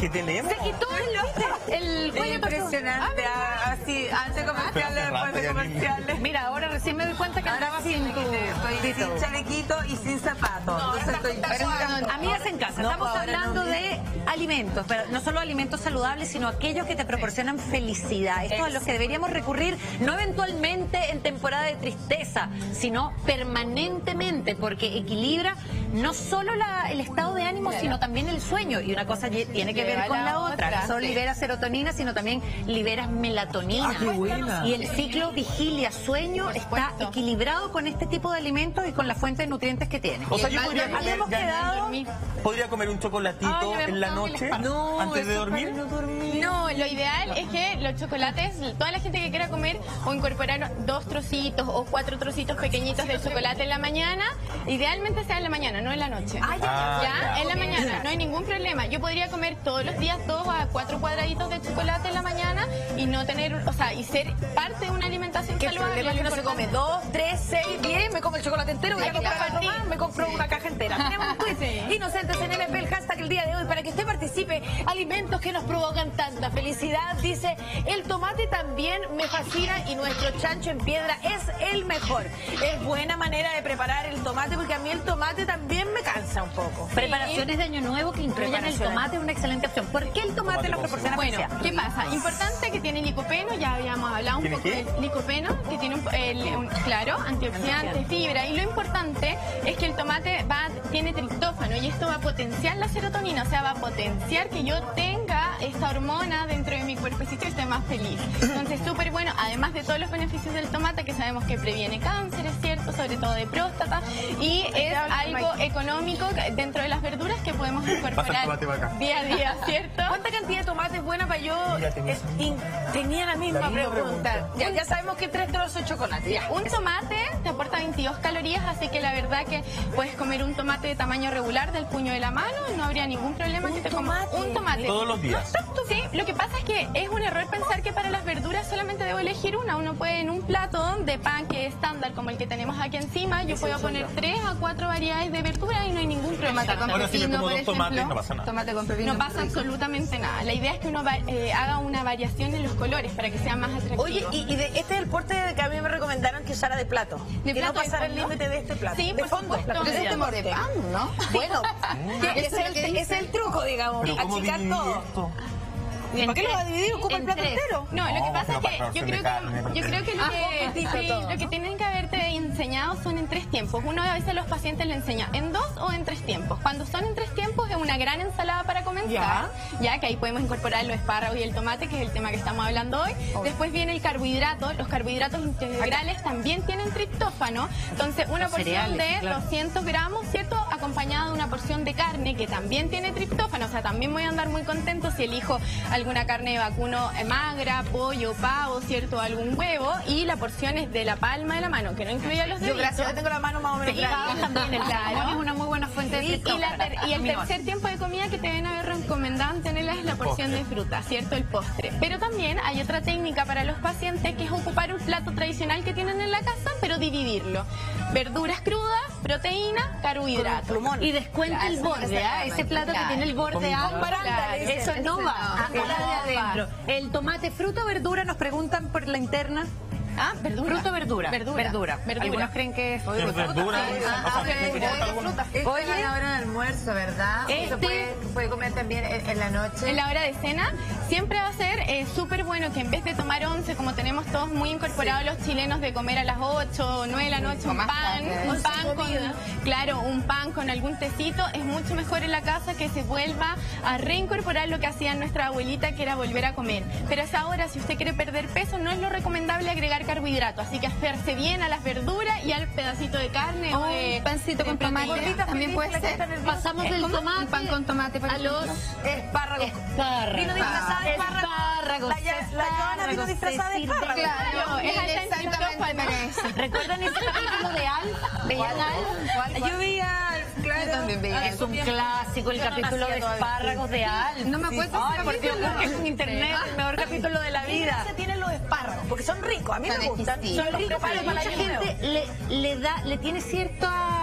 S4: que tenemos.
S2: Se quitó el, el cuello.
S6: Impresionante, ah, así, antes comerciales, después de comerciales.
S2: Mira, ahora recién me doy cuenta que
S6: Ahora
S2: andaba
S6: sí,
S2: sin tu...
S6: estoy sin chalequito y sin zapatos. Entonces estoy...
S2: Amigas en casa,
S6: No,
S2: estamos
S6: ahora
S2: hablando
S6: no.
S2: de alimentos, pero no solo alimentos saludables, sino aquellos que te proporcionan felicidad. Estos a los que deberíamos recurrir no eventualmente en temporada de tristeza, sino permanentemente, porque equilibra no solo la, el estado de ánimo, sino también el sueño. Y una cosa tiene que ver con la otra. No solo libera serotonina, sino también liberas melatonina.
S4: Ah, qué buena.
S2: Y el ciclo vigilia-sueño está equilibrado con este tipo de alimentos y con la fuente de nutrientes que tiene.
S4: O sea, yo podría comer,
S2: Habíamos
S4: ya-
S2: quedado...
S4: ¿podría comer un chocolatito
S8: Ay,
S4: en la
S8: no,
S4: noche
S8: no,
S4: antes de dormir?
S8: No, lo ideal es que los chocolates, toda la gente que quiera comer o incorporar dos trocitos o cuatro trocitos pequeñitos de chocolate en la mañana, idealmente sea en la mañana, no en la noche.
S4: Ah, ya.
S8: ya, en la mañana, no hay ningún problema. Yo podría comer todos los días dos a cuatro cuadraditos de chocolate en la mañana y no tener, o sea, y ser parte de una alimentación
S1: ¿Qué
S8: saludable.
S1: problema que uno se come? Dos, tres, seis, diez, me como el chocolate entero, voy a
S8: Ay,
S1: comprar
S8: claro.
S1: algo más, me compro una caja entera. Tenemos un tweet
S8: Sí.
S1: inocentes en M P, el hashtag el día de hoy, para que usted participe. Alimentos que nos provocan tanta felicidad. Dice, el tomate también me fascina y nuestro chancho en piedra es el mejor. Es buena manera de preparar el tomate, porque a mí el tomate también me cansa un poco.
S2: Preparaciones de año nuevo que incluyen el
S1: Preparaciones.
S2: tomate es una excelente opción. ¿Por qué el tomate nos proporciona
S8: Bueno,
S2: felicidad?
S8: ¿qué pasa? Importante que tiene licopeno, ya habíamos hablado un
S4: ¿Tiene
S8: poco
S4: qué?
S8: del licopeno, que tiene un, el- un- claro, antioxidante, fibra, y lo importante es que el tomate va, tiene triptófano y esto va a potenciar la serotonina, o sea, va a potenciar que yo tenga esta hormona dentro de mi cuerpecito y esté más feliz. Entonces, súper bueno, además de todos los beneficios del tomate, que sabemos que previene cáncer, es cierto, sobre todo de próstata, y es algo económico dentro de las verduras que podemos incorporar
S4: tomate para acá.
S8: día a día, ¿cierto?
S1: ¿Cuánta cantidad de tomate es buena para yo?
S4: Mira, tenía-
S1: Eh, in- tenía la misma
S4: La misma
S1: pregunta.
S4: pregunta.
S1: Ya, ya sabemos que tres trozos de chocolate. Ya.
S8: Un tomate te aporta veintidós calorías, así que la verdad que puedes comer un tomate de tamaño regular del puño de la mano, no habría ningún problema que te comas un tomate.
S4: Todos los días.
S8: Sí, lo que pasa es que es un error pensar que para las verduras solamente debo elegir una. Uno puede en un plato de pan que es estándar como el que tenemos aquí encima, yo puedo poner tres a cuatro variedades de verduras y no hay ningún problema.
S4: Ahora sí me como dos tomates, no pasa nada.
S5: Tomate con pepino.
S8: No pasa absolutamente nada. La idea es que uno va- eh, haga una variación en los colores para que sea más atractivo.
S1: Oye, y, y de, este es el porte que a mí me recomendaron que usara de plato.
S8: ¿De
S1: que no
S8: plato de
S1: pasara el
S8: fondo?
S1: límite de este plato.
S8: Sí,
S1: de
S8: por
S1: fondo.
S8: supuesto.
S1: Pero
S8: De
S1: ese
S8: porte.
S1: de pan, ¿no? Bueno, que ese, es el, ese es el truco, digamos.
S4: Pero ¿cómo
S1: Achicar
S4: dividí
S1: todo.
S4: esto?
S1: ¿Para qué lo va a dividir? ¿Ocupa el
S8: En
S1: plato
S8: tres.
S1: entero?
S8: No, lo que
S4: No,
S8: pasa
S4: pero
S8: es
S4: para
S8: que yo
S4: porción de
S8: creo
S4: carne,
S8: que, yo creo que lo
S1: Ah,
S8: que,
S1: poquitito
S8: sí,
S1: todo.
S8: lo que tienen que haberte enseñado son en tres tiempos. Uno a veces a los pacientes le enseña en dos o en tres tiempos. Cuando son en tres tiempos es una gran ensalada para comenzar,
S1: Ya.
S8: ya que ahí podemos incorporar los espárragos y el tomate, que es el tema que estamos hablando hoy. Después viene el carbohidrato. Los carbohidratos integrales también tienen triptófano. Entonces, una
S2: Los
S8: porción
S2: cereales,
S8: de
S2: claro.
S8: doscientos gramos, ¿cierto? Acompañada de una porción de carne que también tiene triptófano. O sea, también voy a andar muy contento si elijo alguna carne de vacuno eh, magra, pollo, pavo, ¿cierto? Algún huevo. Y la porción es de la palma de la mano, que no incluye los
S1: Yo,
S8: deditos.
S1: gracias, yo tengo la mano más o menos
S8: Sí,
S1: grande.
S8: vamos también, el
S2: Claro,
S8: claro.
S2: es una muy buena fuente de
S8: Y, y la
S2: triptófano.
S8: ter- y el
S2: Amigos.
S8: tercer tiempo de comida que te deben haber recomendado tenerla es la porción de fruta, ¿cierto? El postre. Pero también hay otra técnica para los pacientes que es ocupar un plato tradicional que tienen en la casa, pero dividirlo. Verduras crudas, proteína, carbohidratos.
S2: Y descuenta el borde, ¿ah? Ese plato que tiene el borde alto.
S1: baranda, le
S2: Eso
S1: dicen.
S2: no va.
S1: Ah,
S2: Ahora
S1: no
S2: de
S1: va.
S2: adentro. El tomate, fruta o verdura, nos preguntan por la interna.
S8: Ah, verdura.
S2: Fruta o verdura.
S8: Verdura.
S2: Verdura.
S8: Verdura.
S2: Algunos creen que es
S4: Pero verdura,
S2: Ah,
S4: o sea,
S2: ah,
S4: me- me gusta alguna.
S6: Este
S5: Oye,
S6: va ahora en almuerzo, ¿verdad?
S8: Este-
S6: ¿Se puede, puede comer también en, en la noche?
S8: En la hora de cena siempre va a ser eh, súper bueno que en vez de tomar once, como tenemos todos muy incorporados los chilenos de comer a las ocho o nueve de la noche, un
S5: más
S8: pan,
S5: tarde.
S8: un pan con, claro, un pan con algún tecito, es mucho mejor en la casa que se vuelva a reincorporar lo que hacía nuestra abuelita, que era volver a comer. Pero a esa hora, si usted quiere perder peso, no es lo recomendable agregar carbohidratos, así que hacerse bien a las verduras y al pedacito de carne o de
S5: un pancito
S8: de
S5: con tomate.
S8: proteína.
S5: También puede ser.
S2: Pasamos del tomate
S5: Un pan con tomate para
S2: a los
S1: Espárragos.
S2: espárragos.
S1: Vino disfrazada de espárragos.
S2: Espárragos.
S1: La, ya- la Joana vino
S2: espárragos,
S1: disfrazada de
S2: se sirve.
S1: espárragos.
S8: Claro, es alta en
S5: Exactamente
S8: triptófano.
S5: para eso.
S2: ¿Recuerdan ese capítulo de Al? ¿Veían Al?
S1: Yo veía, claro.
S5: Yo también veía.
S2: Es un clásico el
S1: Yo no
S2: capítulo
S1: nacía
S2: de
S1: todavía.
S2: espárragos de Al.
S5: No me acuerdo
S2: Ay,
S5: ese
S2: por Dios,
S5: capítulo.
S2: busquen en internet el mejor capítulo de la vida.
S1: Se tienen los espárragos, porque son ricos. A mí me
S5: Son
S1: gustan.
S5: exquisitos.
S1: Son ricos para el
S2: Mucha
S1: año nuevo.
S2: gente le, le da, le tiene cierta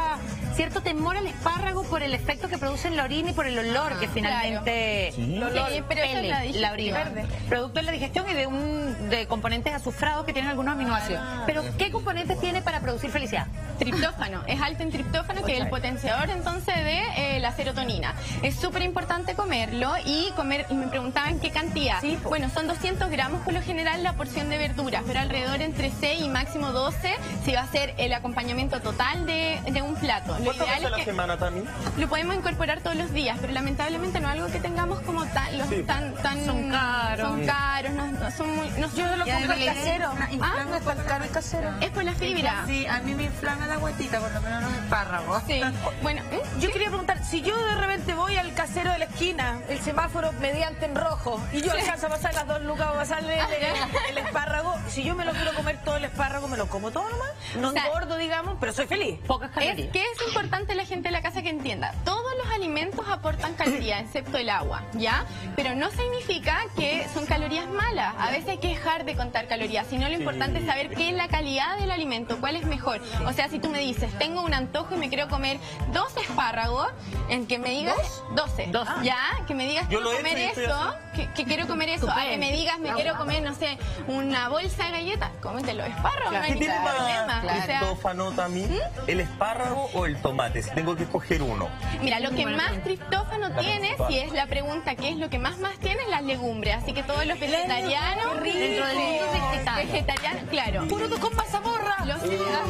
S2: cierto temor al espárrago por el efecto que produce en la orina y por el olor que finalmente
S5: Sí,
S2: sí,
S5: pero esa es la digestión
S2: la orina.
S5: verde.
S2: Producto de la digestión y de un de componentes azufrados que tienen algunos aminoácidos. Pero ¿qué componentes tiene para producir felicidad?
S5: Triptófano, es alto en triptófano, que es el potenciador entonces de eh, la serotonina. Es súper importante comerlo y comer, y me preguntaban qué cantidad.
S1: Sí,
S5: bueno, son doscientos gramos por lo general la porción de verduras, pero alrededor entre seis y máximo doce si va a ser el acompañamiento total de, de un plato. Lo
S4: ¿Cuántas
S5: ideal
S4: veces a
S5: es
S4: la
S5: que
S4: semana también?
S5: lo podemos incorporar todos los días, pero lamentablemente no es algo que tengamos como tan, los,
S4: Sí.
S5: tan, tan
S2: Son caros.
S5: son caros, no, no son muy, no,
S1: Yo lo
S2: Y
S1: compro
S2: además-
S1: casero.
S5: Ah,
S1: No es tan caro el casero.
S5: es por la fibra.
S6: Sí, a mí me inflama la guatita, por lo menos los espárragos.
S5: Sí. Bueno, ¿eh?
S1: Yo quería preguntar, si yo de repente voy al casero de la esquina, el semáforo mediante en rojo, y yo alcanzo a pasar las dos lucas o pasarle el, el espárrago, si yo me lo quiero comer todo el espárrago, ¿me lo como todo nomás? No
S5: O sea,
S1: engordo, digamos, pero soy feliz.
S2: Pocas
S5: Es
S2: calorías.
S5: que es importante la gente de la casa que entienda. Todos los alimentos aportan calorías, excepto el agua, ¿ya? Pero no significa que son calorías malas. A veces hay que dejar de contar calorías, sino lo importante es saber qué es la calidad del alimento, cuál es mejor. O sea, si tú me dices, tengo un antojo y me quiero comer dos espárragos, en que me digas doce,
S2: Dos.
S5: ¿ya? Que me digas,
S4: Yo
S5: quiero
S4: lo he
S5: comer
S4: hecho y estoy
S5: eso, que, que quiero comer eso, a que me digas, me quiero comer, no sé, una bolsa de galletas, cómete los espárragos, no hay
S4: ¿Qué tiene
S5: ningún problema.
S4: más
S5: O sea,
S4: triptófano también? ¿El espárrago o el tomate? Si tengo que escoger uno.
S5: mira, lo que más triptófano tiene, si es la pregunta, ¿qué es lo que más más tiene? Las legumbres. Así que todos los vegetarianos,
S1: rico.
S5: dentro del mundo vegetariano, vegetarianos, claro.
S1: Puro con mazamorra.
S5: Los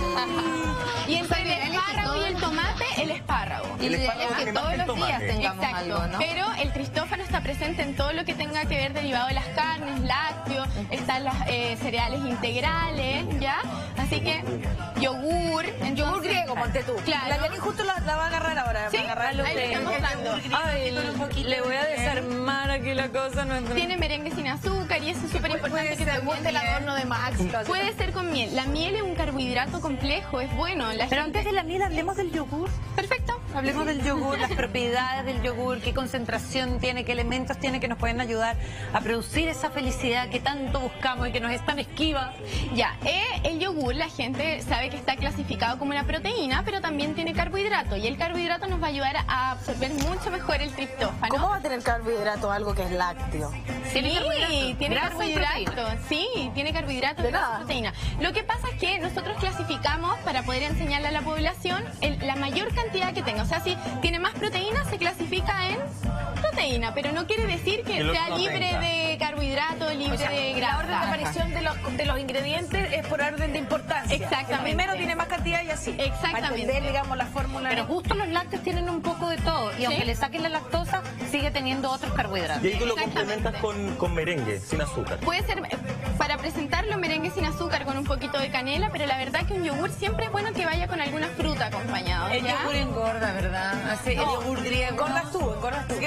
S5: Y entre el espárrago y el tomate, el espárrago.
S6: Y
S4: El
S6: lo ideal
S4: espárrago
S6: es que
S4: tiene más
S6: todos
S4: que el
S6: los días
S4: tomate.
S6: tengamos
S5: Exacto,
S6: algo, ¿no?
S5: pero el tristófano está presente en todo lo que tenga que ver derivado de las carnes, lácteos, están los eh, cereales integrales, ¿ya? Así que yogur, entonces-
S1: Yogur griego, ponte tú.
S5: Claro.
S1: La Yanni justo la, la va a agarrar ahora.
S5: Sí,
S1: va a agarrar lo
S5: ahí
S1: que-
S5: le estamos dando.
S3: Ay, le voy a desarmar aquí la cosa. No es-
S5: Tiene merengue sin azúcar y eso es súper importante que te guste
S1: el adorno de Max.
S5: Puede ser con miel. La miel es un carbohidrato complejo, es bueno. La
S2: Pero
S5: gente-
S2: antes de la miel hablemos del yogur.
S5: Perfecto.
S2: Hablemos del yogur, las propiedades del yogur, qué concentración tiene, qué elementos tiene que nos pueden ayudar a producir esa felicidad que tanto buscamos y que nos es tan esquiva.
S5: Ya, eh, el yogur, la gente sabe que está clasificado como una proteína, pero también tiene carbohidrato. Y el carbohidrato nos va a ayudar a absorber mucho mejor el triptófano.
S1: ¿Cómo va a tener carbohidrato algo que es lácteo?
S5: Sí, tiene
S2: Grasa y
S5: carbohidratos. Sí, tiene carbohidratos,
S1: De
S5: grasa y
S1: nada.
S5: proteína. Lo que pasa es que nosotros clasificamos para poder enseñarle a la población el- la mayor cantidad que tenga. O sea, si tiene más proteína, se clasifica en proteína, pero no quiere decir que
S4: Que lo
S5: sea
S4: otro no
S5: libre
S4: tenga.
S5: de carbohidratos, libre
S1: O sea,
S5: de
S1: la
S5: grasa.
S1: orden de aparición de los, de los ingredientes es por orden de importancia.
S5: Exactamente.
S1: El primero tiene más cantidad y así.
S5: Exactamente.
S1: Para entender, digamos, la fórmula.
S2: Pero justo los lácteos tienen un poco de todo y aunque le saquen la lactosa, sigue teniendo otros carbohidratos.
S4: Y ahí tú lo
S5: Exactamente.
S4: complementas con, con merengue, sin azúcar.
S5: Puede ser eh, para presentarlo merengue sin azúcar con un poquito de canela, pero la verdad que un yogur siempre es bueno que vaya con alguna fruta acompañado.
S6: El
S5: ¿ya?
S6: yogur engorda, ¿verdad? Así, el yogur griego.
S1: Engordas tú, engordas tú.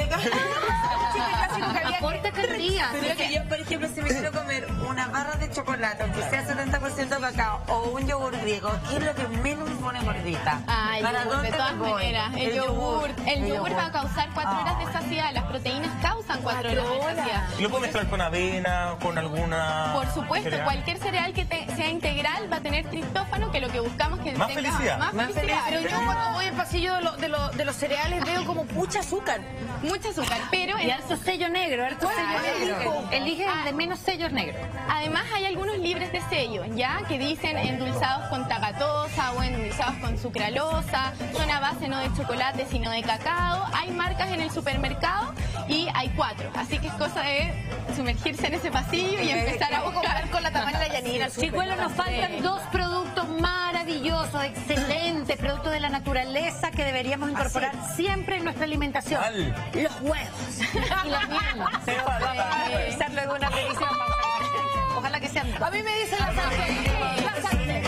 S1: Casi nunca había-
S2: Aporta calorías.
S6: Pero que yo, por ejemplo, si me quiero comer una barra de chocolate, aunque sea setenta por ciento cacao, o un yogur griego, ¿qué es lo que menos me pone gordita?
S5: Ah, el
S6: ¿Para
S5: yogur,
S6: dónde
S5: de todas
S6: me voy?
S5: maneras. El, yogur. El yogur va a causar cuatro horas de saciedad. Las proteínas causan cuatro horas de saciedad.
S4: ¿Y lo puedo mezclar con avena, con alguna...?
S5: Por supuesto,
S4: cereal?
S5: cualquier cereal que te- sea integral va a tener triptófano, que lo que buscamos es que
S4: Más
S5: tenga
S4: felicidad.
S5: más
S6: Más
S5: felicidad.
S1: Pero yo cuando voy al pasillo de, lo- de, lo- de los cereales veo como mucha azúcar.
S5: Mucho azúcar, pero
S2: Y
S5: en-
S2: harto sello negro, harto
S5: ¿Cuál
S2: sello negro.
S5: elijo?
S2: Elige el de menos sellos negros.
S5: además hay algunos libres de sello, ya que dicen endulzados con tagatosa o endulzados con sucralosa, son a base no de chocolate sino de cacao. Hay marcas en el supermercado y hay cuatro, así que es cosa de sumergirse en ese pasillo y empezar a buscar
S1: Con la tamaña de Yanina.
S2: Chicuelos, nos faltan dos productos maravillosos, excelentes, productos de la naturaleza que deberíamos incorporar siempre en nuestra alimentación.
S4: ¿Cuál?
S2: Los huevos y las mieles. Pero vamos a revisar luego una revisión. Ojalá que sean dos.
S1: A mí me dicen la sangre. La sangre.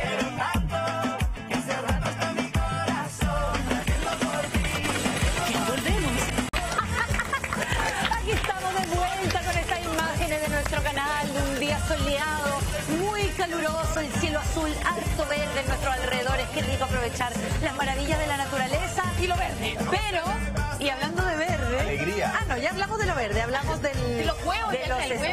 S2: Aquí estamos de vuelta con estas imágenes de nuestro canal de un día soleado, muy caluroso, el cielo azul, harto verde en nuestros alrededores. Qué rico aprovechar las maravillas de la naturaleza y lo verde. Pero, y hablando de verde...
S4: Alegría.
S2: Ah, no, ya hablamos de lo verde, hablamos del,
S5: De los huevos,
S2: de
S5: ya
S2: los
S5: está el huevo.
S2: espárragos,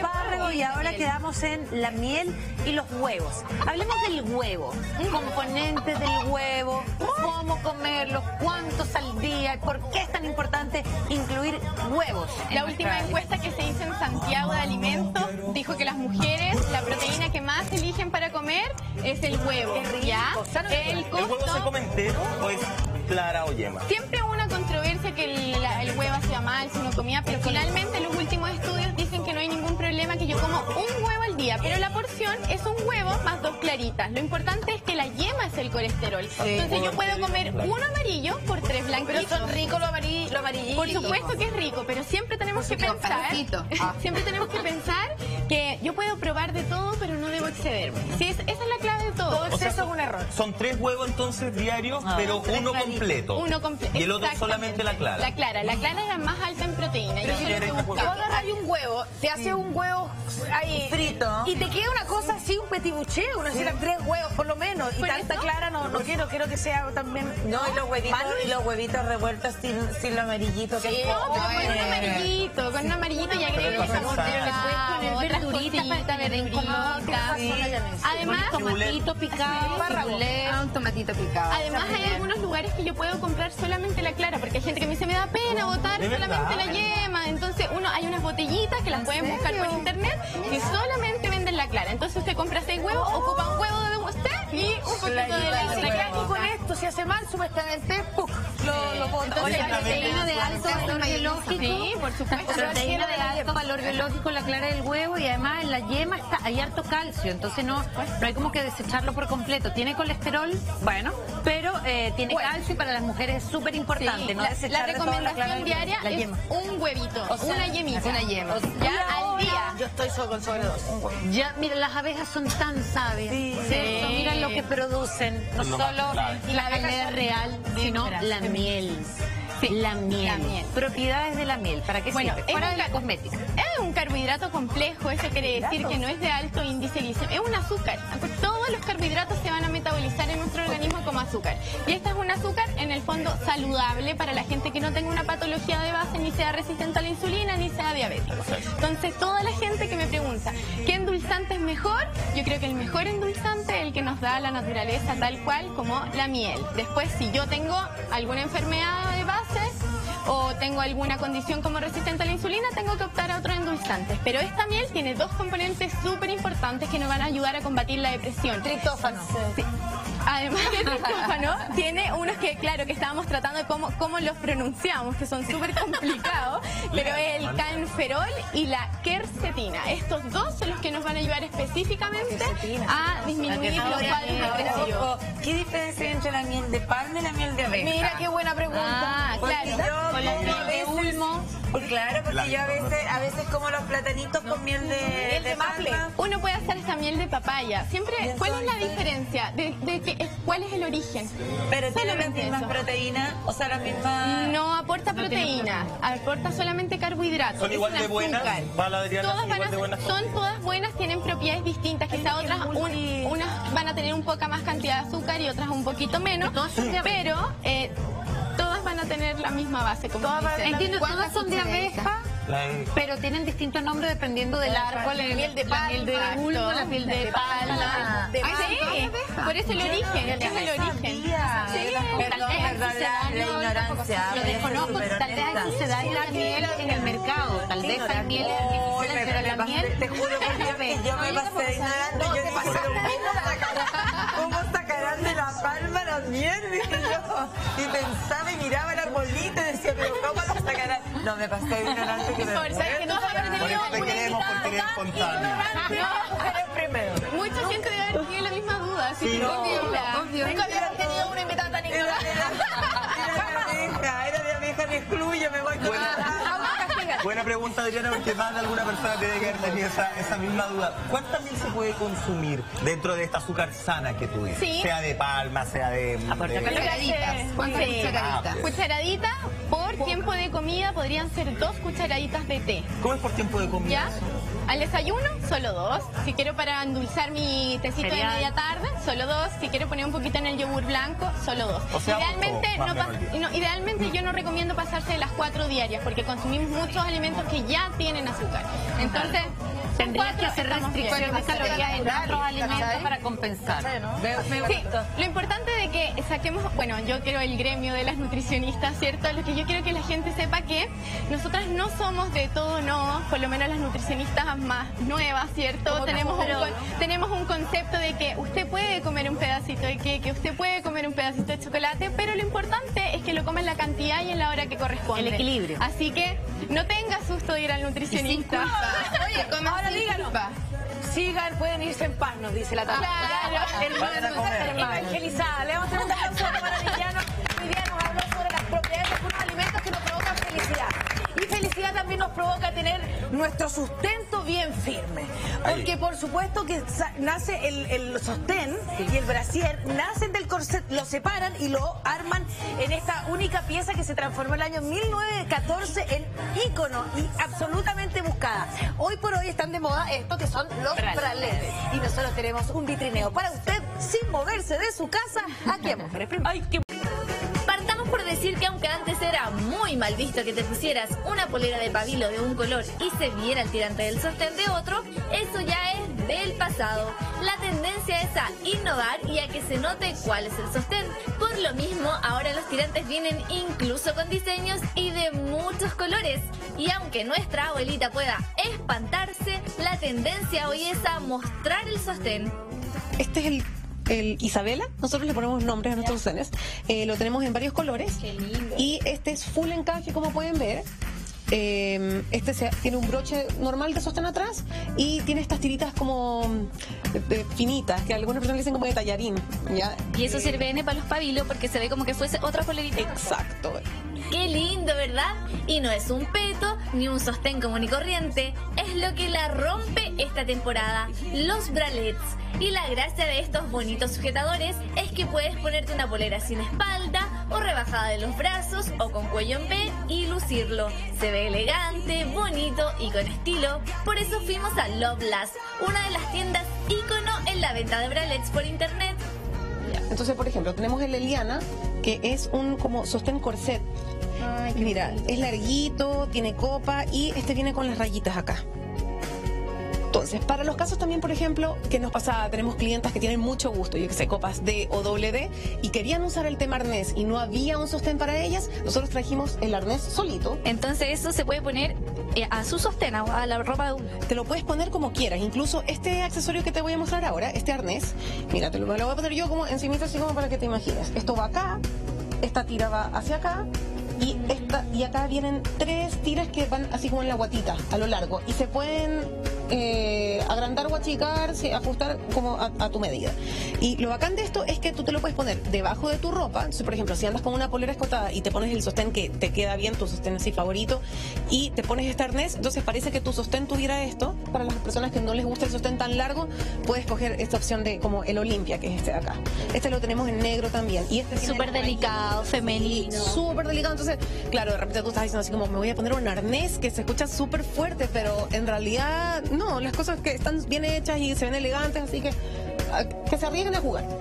S2: y
S5: la
S2: ahora
S5: miel.
S2: quedamos en la miel y los huevos. Hablemos del huevo, componentes del huevo, cómo comerlos, cuántos al día, por qué es tan importante incluir huevos. en
S16: La
S2: nuestra
S16: última
S2: dieta.
S16: encuesta que se hizo en Santiago de Alimentos dijo que las mujeres, la proteína que más eligen para comer es el huevo. ¿Ya? El
S4: ¿El huevo se
S16: costo...
S4: come entero o es clara o yema?
S16: Siempre hubo una controversia que el, la- el huevo hacía mal si no comía, pero finalmente los últimos estudios dicen que no hay ningún problema, que yo como un huevo al día, pero la porción es un huevo más dos claritas. Lo importante es que la yema es el colesterol. Entonces yo puedo comer uno amarillo por tres blanquitos.
S1: Pero son ricos los amarillos. Lo amarillo.
S16: Por supuesto que es rico, pero siempre tenemos que
S5: Con
S16: pensar,
S5: pancito. Ah.
S16: siempre tenemos que pensar que yo puedo probar de todo, pero no debo excederme. Sí, es- esa es la clave de todo.
S1: Todo
S4: O sea,
S1: exceso es un error.
S4: Son tres huevos entonces diarios, pero uno completo.
S16: Uno completo.
S4: Y el otro solamente la clara.
S16: La clara, la clara es la más alta en proteína. Y
S1: Pero
S16: eso
S1: si
S16: es lo que
S1: Tú
S16: buscamos.
S1: agarras un huevo, te hace un huevo ahí
S6: Frito.
S1: y te queda una cosa así, un petit bouché, una así, tres huevos por lo menos. Y
S16: Por
S1: tanta
S16: eso-
S1: clara no, no quiero, quiero que sea también.
S6: No, y los huevitos,
S1: Malo.
S6: y los huevitos revueltos sin, sin lo amarillito. que
S1: Sí,
S6: es
S16: No, pero
S6: como-
S16: con un amarillito, con un amarillito y agrego
S4: Pero
S16: sabor
S4: para
S16: de
S4: pensar.
S2: poner verduritas para que le den color.
S16: Sí. Además,
S2: Tomatito picado, cibulet.
S5: Ah, un tomatito picado.
S16: Además hay algunos lugares que yo puedo comprar solamente la clara, porque hay gente que me dice me da pena botar
S4: ¿De
S16: solamente
S4: verdad?
S16: la yema. Entonces uno hay unas botellitas que las pueden buscar por internet que solamente venden la clara. Entonces usted compra seis huevos, ocupa un huevo de usted y un poquito de la
S1: Se
S16: clara.
S1: queda aquí con esto, si hace mal, supuestamente, ¡puf! Lo, lo bota.
S16: Entonces,
S2: Oye, proteína de alto valor biológico.
S16: Sí, por supuesto.
S2: Proteína de alto valor biológico, la clara del huevo, y además en la yema está, hay harto calcio, entonces no, no hay como que desecharlo por completo. Tiene colesterol, bueno, pero eh, tiene
S16: Bueno.
S2: calcio y para las mujeres es súper importante,
S16: Sí,
S2: no
S16: la,
S2: desechar
S16: la
S2: de todo la clara
S16: recomendación
S2: del
S16: diaria
S2: huevo, la
S16: es
S2: yema.
S16: un huevito, una yemita.
S5: Una yema.
S16: Ya al día.
S1: Yo estoy solo con sobre dos.
S2: Ya, mira, las abejas son tan sabias, ¿cierto? Mira lo que producen, no
S4: Lo más
S2: solo
S4: clave.
S2: la galera real, sino la miel. La miel.
S16: la miel.
S2: Propiedades de la miel, ¿para qué
S16: Bueno,
S2: sirve?
S16: es
S2: Fuera
S16: un
S2: de la
S16: ca-
S2: cosmética.
S16: Es un carbohidrato complejo, eso quiere decir que no es de alto índice glicémico, es un azúcar. Todos los carbohidratos se van a metabolizar en nuestro organismo como azúcar. Y este es un azúcar, en el fondo, saludable para la gente que no tenga una patología de base, ni sea resistente a la insulina, ni sea diabético. Entonces, toda la gente que me pregunta, ¿qué endulzante es mejor? Yo creo que el mejor endulzante es el que nos da la naturaleza, tal cual como la miel. Después, si yo tengo alguna enfermedad de base, o tengo alguna condición como resistente a la insulina, tengo que optar a otros endulzantes. Pero esta miel tiene dos componentes súper importantes que nos van a ayudar a combatir la depresión.
S1: Triptófano.
S16: Sí. Además de triptófano, tiene unos que, claro, que estábamos tratando de cómo, cómo los pronunciamos, que son súper complicados, pero es el canferol y la quercetina. Estos dos son los que nos van a ayudar específicamente a disminuir los cuadros depresivos.
S6: ¿Qué diferencia hay entre la miel de palma y la miel de abeja?
S1: Mira qué buena pregunta.
S16: Ah,
S6: Porque
S16: claro.
S6: yo
S2: Con la
S6: como
S2: miel
S6: a
S2: de
S6: veces-
S2: ulmo.
S6: Pues claro, porque
S4: La-
S6: yo a veces, a veces como los platanitos con miel de,
S1: Miel de maple.
S6: palma.
S16: Uno puede hacer esta miel de papaya. Siempre, ¿cuál es la diferencia? De, de que, ¿Cuál es el origen?
S6: Pero tiene las
S16: Solamente
S6: mismas
S16: eso.
S6: proteínas, o sea, las mismas...
S16: No aporta proteína, aporta solamente carbohidratos.
S4: ¿Son
S16: es
S4: igual
S16: un
S4: de buenas?
S16: azúcar.
S4: ¿Para la Adriana
S16: Todas
S4: son
S16: van
S4: igual
S16: a
S4: de
S16: ser-
S4: buenas?
S16: son todas buenas, tienen propiedades distintas. Quizá otras, un- unas van a tener un poca más cantidad de azúcar y otras un poquito menos, pero eh, todas van a tener la misma base. Como dice.
S2: Entiendo, todas son de
S16: cucharadita?
S2: abeja,
S4: La-
S2: pero tienen distintos nombres dependiendo del árbol.
S16: La miel de
S2: la miel de
S16: palma,
S2: ulmo, la miel de palma.
S16: palma.
S1: de
S16: Ah, sí, por eso el origen, es el origen. Sí,
S6: Perdón,
S2: Tal vez hay
S6: perdón, la, la
S2: sucedáneos,
S6: ignorancia.
S2: Lo
S6: voy a ser
S2: desconozco,
S6: súper
S2: tal vez hay
S6: honesta.
S2: sucedáneos de miel en el mercado, tal vez hay miel
S6: Uy,
S2: artificial,
S6: me-
S2: pero
S6: me
S2: la
S6: pasé-
S2: miel...
S6: te juro por Dios que yo me pasé de ignorante. Yo dije, pero ¿cómo sacarán, ¿cómo sacarán de la palma la miel? Dije yo. Y pensaba y miraba el arbolito y decía, pero ¿cómo la sacarán? No, me pasé de ignorante que me
S16: Por eso es que no haber
S4: Por
S16: tenido
S4: eso te
S16: una
S4: queremos,
S16: invitada
S4: porque eres
S16: tan
S4: espontánea.
S16: ignorante.
S6: primero.
S16: Mucha gente debe haber tenido la misma duda, así
S4: Sí,
S16: que
S4: no.
S16: tranquila.
S1: Nunca había tenido una invitada tan ignorante.
S6: Era de abeja, era de abeja, me excluyo, me voy con
S4: Buena pregunta, Adriana, porque más de alguna persona tiene que haber tenido esa, esa misma duda. ¿Cuánta miel se puede consumir dentro de esta azúcar sana que tú dices?
S16: Sí.
S4: Sea de palma, sea de...
S2: Aporta
S4: de-
S16: Cucharaditas.
S5: ¿Cuántas
S16: Sí.
S5: cucharaditas?
S16: Cucharadita por tiempo de comida podrían ser dos cucharaditas de té.
S4: ¿Cómo es por tiempo de comida?
S16: ¿Ya? Al desayuno, solo dos. Si quiero para endulzar mi tecito
S2: Cereal.
S16: de media tarde, solo dos. Si quiero poner un poquito en el yogur blanco, solo dos.
S4: O sea,
S16: idealmente,
S4: ojo, más
S16: no
S4: menos
S16: pas-
S4: el día.
S16: no, idealmente yo no recomiendo pasarse de las cuatro diarias porque consumimos muchos alimentos que ya tienen azúcar. Entonces,
S2: Tendrías que hacer
S16: estamos bien.
S2: restricciones de calorías en otros alimentos para compensar.
S16: Sí, lo importante de que saquemos, bueno, yo creo el gremio de las nutricionistas, ¿cierto? Lo que yo quiero que la gente sepa que nosotras no somos de todo no, por lo menos las nutricionistas más nuevas, ¿cierto? Tenemos un, con, tenemos un concepto de que usted puede comer un pedacito de queque, que usted puede comer un pedacito de chocolate, pero lo importante es que lo comen en la cantidad y en la hora que corresponde.
S2: El equilibrio.
S16: Así que no tenga susto de ir al nutricionista.
S1: Oye, ahora díganos. Sigan, pueden irse en paz, nos dice la tabla.
S16: Claro.
S1: Hermano, evangelizada. Le vamos a hacer un aplauso a Tamara Arellano. Hoy día nos habló sobre las propiedades de algunos alimentos que nos provocan felicidad. Y felicidad también nos provoca tener nuestro sustento bien firme. Porque por supuesto que nace el, el sostén y el brasier, nacen del corset, lo separan y lo arman en esta única pieza que se transformó en el año mil novecientos catorce en ícono y absolutamente buscada. Hoy por hoy están de moda esto que son los bralets. Y nosotros tenemos un vitrineo para usted sin moverse de su casa aquí en Mujeres Prima. Ay, qué...
S15: Partamos por decir que aunque antes era muy mal visto que te pusieras una polera de pabilo de un color y se viera el tirante del sostén de otro, eso ya es del pasado. La tendencia es a innovar y a que se note cuál es el sostén. Por lo mismo, ahora los tirantes vienen incluso con diseños y de muchos colores. Y aunque nuestra abuelita pueda espantarse, la tendencia hoy es a mostrar el sostén.
S17: Este es el El Isabela, nosotros le ponemos nombres a nuestros sostenes, eh, lo tenemos en varios colores.
S15: Qué lindo.
S17: Y este es full encaje, como pueden ver. Eh, este se, tiene un broche normal de sostén atrás y tiene estas tiritas como de, de finitas, que algunas personas le dicen como de tallarín, ¿ya?
S15: Y eso sirve N para los pabilos porque se ve como que fuese otra polerita.
S17: Exacto.
S15: Qué lindo, ¿verdad? Y no es un peto ni un sostén común y corriente, es lo que la rompe esta temporada, los bralets. Y la gracia de estos bonitos sujetadores es que puedes ponerte una polera sin espalda o rebajada de los brazos o con cuello en V y lucirlo. Se ve elegante, bonito y con estilo. Por eso fuimos a Love Last, una de las tiendas ícono en la venta de bralets por internet.
S17: Entonces, por ejemplo, tenemos el Eliana, que es un como sostén corset. Ay, mira, es larguito, tiene copa y este viene con las rayitas acá. Entonces, para los casos también, por ejemplo, que nos pasaba, tenemos clientas que tienen mucho gusto, yo que sé, copas D o doble D, y querían usar el tema arnés y no había un sostén para ellas, nosotros trajimos el arnés solito.
S15: Entonces eso se puede poner eh, a su sostén, a la ropa de uno.
S17: Te lo puedes poner como quieras, incluso este accesorio que te voy a mostrar ahora, este arnés, mira, te lo, me lo voy a poner yo como encimita, así como para que te imagines. Esto va acá, esta tira va hacia acá, y esta y acá vienen tres tiras que van así como en la guatita, a lo largo, y se pueden eh, agrandar o achicar, sí, ajustar como a, a tu medida. Y lo bacán de esto es que tú te lo puedes poner debajo de tu ropa. Entonces, por ejemplo, si andas con una polera escotada y te pones el sostén que te queda bien, tu sostén así favorito, y te pones este arnés, entonces parece que tu sostén tuviera esto. Para las personas que no les gusta el sostén tan largo, puedes coger esta opción de como el Olimpia, que es este de acá. Este lo tenemos en negro también. Y este
S15: súper delicado, femenino.
S17: Súper delicado. Entonces, claro, de repente tú estás diciendo así como, me voy a poner un arnés que se escucha súper fuerte, pero en realidad no, las cosas que están bien hechas y se ven elegantes, así que que se arriesguen a jugar.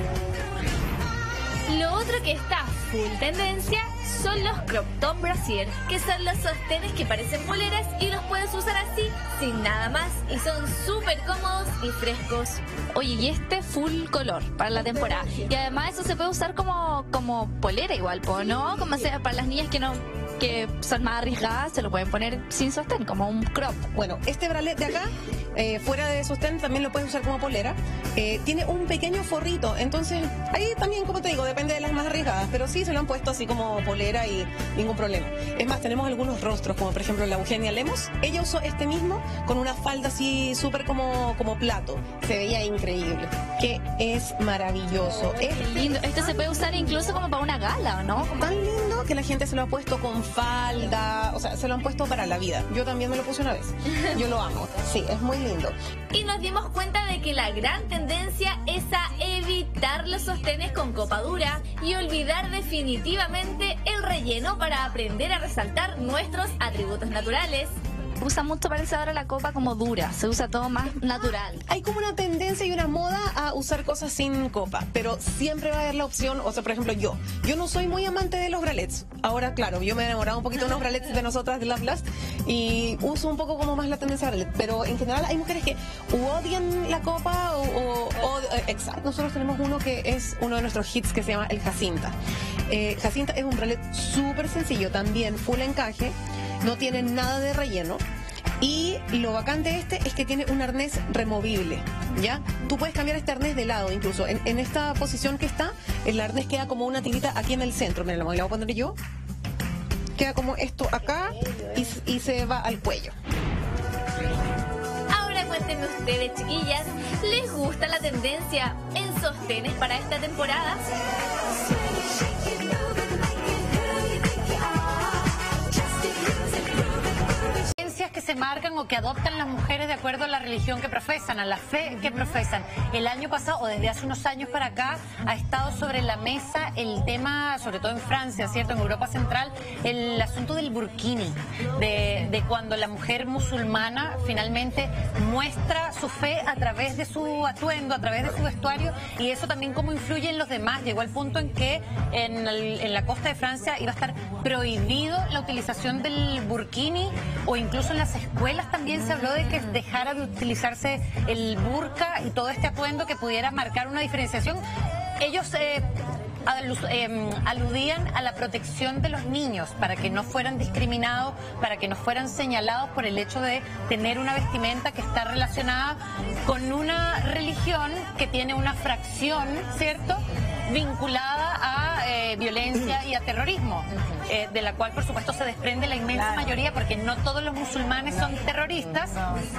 S15: Lo otro que está full tendencia son los crop top brasier, que son los sostenes que parecen poleras y los puedes usar así, sin nada más, y son súper cómodos y frescos.
S18: Oye, y este full color para la temporada. Y además eso se puede usar como, como polera igual, ¿no? Como sea, para las niñas que no que son más arriesgadas, se lo pueden poner sin sostén, como un crop.
S17: Bueno, este bralet de acá, eh, fuera de sostén, también lo puedes usar como polera. Eh, tiene un pequeño forrito, entonces ahí también, como te digo, depende de las más arriesgadas, pero sí se lo han puesto así como polera y ningún problema. Es más, tenemos algunos rostros, como por ejemplo la Eugenia Lemos. Ella usó este mismo con una falda así súper como, como plato. Se veía increíble, que es maravilloso.
S18: Es lindo. Este se puede usar incluso como para una gala, ¿no?
S17: Tan lindo que la gente se lo ha puesto con falda, o sea, se lo han puesto para la vida. Yo también me lo puse una vez. Yo lo amo. Sí, es muy lindo.
S15: Y nos dimos cuenta de que la gran tendencia es a evitar los sostenes con copa dura y olvidar definitivamente el relleno para aprender a resaltar nuestros atributos naturales.
S18: usa mucho, parece ahora la copa como dura, se usa todo más natural.
S17: Hay como una tendencia y una moda a usar cosas sin copa, pero siempre va a haber la opción, o sea, por ejemplo, yo, yo no soy muy amante de los bralets. Ahora, claro, yo me he enamorado un poquito de unos bralets de nosotras de Love Lust y uso un poco como más la tendencia bralet, pero en general hay mujeres que o odian la copa o, o, o eh, exacto. Nosotros tenemos uno que es uno de nuestros hits que se llama el Jacinta. Eh, Jacinta es un bralet súper sencillo, también full encaje, no tiene nada de relleno. Y lo bacán de este es que tiene un arnés removible, ¿ya? Tú puedes cambiar este arnés de lado incluso. En, en esta posición que está, el arnés queda como una tirita aquí en el centro. Mira, lo voy a poner yo. Queda como esto acá y, y se va al cuello.
S8: Ahora cuéntenme ustedes, chiquillas, ¿les gusta la tendencia en sostenes para esta temporada?
S2: Que se marcan o que adoptan las mujeres de acuerdo a la religión que profesan, a la fe que profesan. El año pasado, o desde hace unos años para acá, ha estado sobre la mesa el tema, sobre todo en Francia, ¿cierto? En Europa Central, el asunto del burkini, de, de cuando la mujer musulmana finalmente muestra su fe a través de su atuendo, a través de su vestuario, y eso también cómo influye en los demás. Llegó al punto en que en, el, en la costa de Francia iba a estar prohibido la utilización del burkini, o incluso en las escuelas también se habló de que dejara de utilizarse el burka y todo este atuendo que pudiera marcar una diferenciación. Ellos eh, eh, aludían a la protección de los niños para que no fueran discriminados, para que no fueran señalados por el hecho de tener una vestimenta que está relacionada con una religión que tiene una fracción, ¿cierto?, vinculada a eh, violencia y a terrorismo, eh, de la cual por supuesto se desprende la inmensa mayoría, porque no todos los musulmanes son terroristas,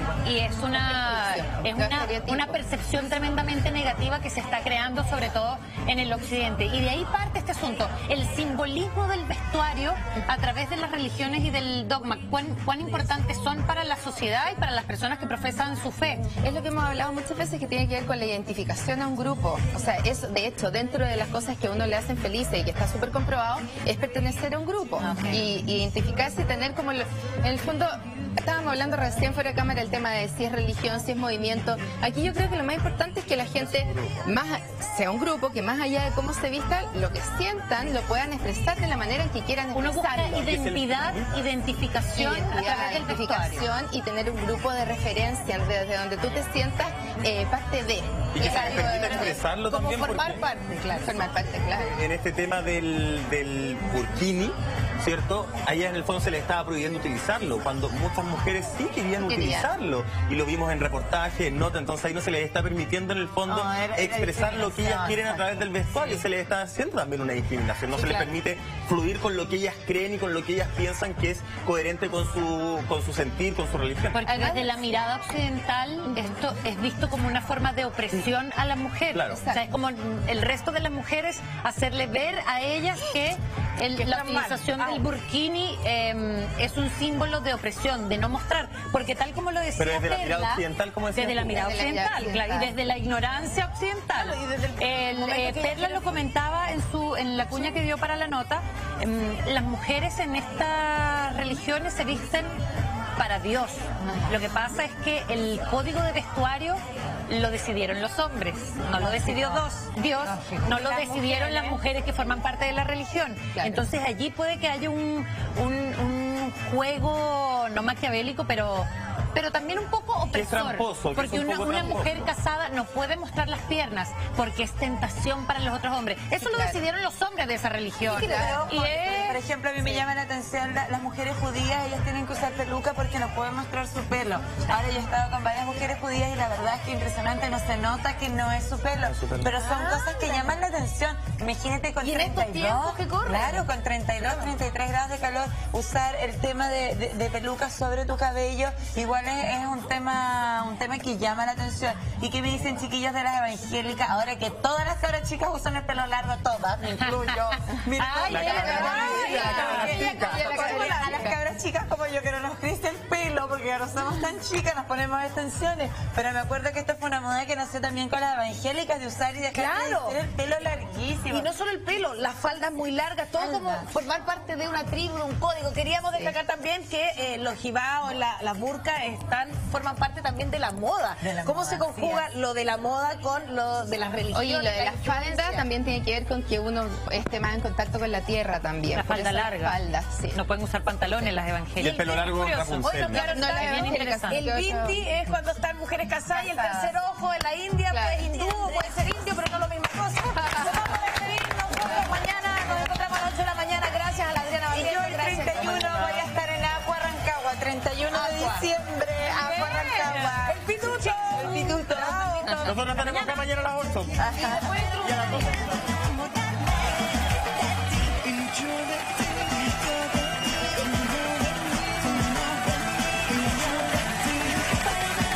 S2: y es una es una, una percepción tremendamente negativa que se está creando sobre todo en el occidente, y de ahí parte este asunto, el simbolismo del vestuario a través de las religiones y del dogma, cuán, cuán importantes son para la sociedad y para las personas que profesan su fe.
S5: Es lo que hemos hablado muchas veces, que tiene que ver con la identificación a un grupo. O sea, es de hecho dentro de las cosas que a uno le hacen felices y que está súper comprobado, es pertenecer a un grupo. Okay. Y, y identificarse y tener como, lo, en el fondo, estábamos hablando recién fuera de cámara el tema de si es religión, si es movimiento. Aquí yo creo que lo más importante es que la gente más sea un grupo que más allá de cómo se vistan, lo que sientan lo puedan expresar de la manera en que quieran expresarlo.
S2: Uno busca identidad, identificación,
S5: identidad, a identificación y tener un grupo de referencia desde donde tú te sientas eh, parte de.
S4: Y que se les permita expresarlo
S5: como
S4: también.
S5: Formar parte, claro. Formar parte, claro.
S4: En este tema del, del burkini, ¿cierto? Allá en el fondo se les estaba prohibiendo utilizarlo, cuando muchas mujeres sí querían Quería. utilizarlo. Y lo vimos en reportajes, en notas, entonces ahí no se les está permitiendo en el fondo no, era, era expresar lo que ellas quieren a través del vestuario. Sí. Se les está haciendo también una discriminación. No sí, se claro. les permite fluir con lo que ellas creen y con lo que ellas piensan que es coherente con su, con su sentir, con su religión.
S2: Porque desde la mirada occidental esto es visto como una forma de opresión a la mujer.
S4: Claro.
S2: O sea, es como el resto de las mujeres hacerle ver a ellas que el, la utilización del burkini eh, es un símbolo de opresión, de no mostrar, porque tal como lo decía
S4: Pero desde
S2: Perla,
S4: la mirada occidental, ¿cómo decía?
S2: Desde la mirada
S5: desde
S2: occidental,
S5: la mirada
S2: claro,
S5: occidental.
S2: y desde la ignorancia occidental.
S1: Claro, y desde el
S2: el, eh, Perla lo comentaba en su en la cuña que dio para la nota, eh, las mujeres en estas religiones se visten para Dios. Lo que pasa es que el código de vestuario lo decidieron los hombres, no lo decidió dos, Dios, no lo decidieron las mujeres que forman parte de la religión. Entonces allí puede que haya un, un, un juego no maquiavélico, pero pero también un poco opresor,
S4: tramposo,
S2: porque una, una
S4: tramposo.
S2: mujer casada no puede mostrar las piernas porque es tentación para los otros hombres. Eso sí, lo claro. decidieron los hombres de esa religión.
S6: Sí, claro.
S2: Y es...
S6: Por ejemplo, a mí me llama la atención la, las mujeres judías, ellas tienen que usar peluca porque no pueden mostrar su pelo. Ahora yo he estado con varias mujeres judías y la verdad es que impresionante, no se nota que no es su pelo, pero son ah, cosas que llaman la atención. Imagínate con treinta y dos,
S2: que corren?
S6: Claro, con treinta y dos, treinta y tres grados de calor, usar el tema de, de, de peluca sobre tu cabello, igual es, es un tema un tema que llama la atención. ¿Y qué me dicen, chiquillos de las evangélicas? Ahora que todas las cabras chicas usan el pelo largo, todas, me incluyo. Mira,
S2: ay,
S6: a las cabras chicas como yo que no nos crece el pelo porque porque ya no somos tan chicas, nos ponemos extensiones. Pero me acuerdo que esto fue una moda que nació también con las evangélicas, de usar y dejar
S1: Claro.
S6: de el pelo larguísimo.
S1: Y no solo el pelo, las faldas muy largas, todo como formar parte de una tribu, de un código. Queríamos destacar también que eh, los jibaos, la, las burkas están, forman parte también de la moda.
S5: De la
S1: ¿Cómo
S5: moda,
S1: se conjuga lo de la moda con lo de las religiones?
S5: Oye, lo de
S1: la
S5: las faldas
S1: influencia?
S5: también tiene que ver con que uno esté más en contacto con la tierra también.
S2: La
S5: Por
S2: falda
S5: eso las
S2: larga.
S5: faldas, sí.
S2: No pueden usar pantalones las evangélicas.
S4: Y el pelo largo
S1: Curioso.
S4: Rapunzel.
S1: Bueno, claro,
S5: No,
S1: está
S5: es bien interesante.
S1: El binti es cuando están mujeres casadas y el tercer ojo en la India,
S5: Claro.
S1: pues hindú, puede ser indio, pero no lo misma cosa. Nos vamos a despedir, nos vemos mañana, nos encontramos a las ocho de la mañana. Gracias a la Adriana
S6: Y
S1: Valdés.
S6: yo el treinta y uno voy a estar en Agua Rancagua, treinta y uno de diciembre, Agua Rancagua.
S1: El pituto.
S6: El pituto.
S4: Nosotros tenemos acá mañana a las ocho. Y a las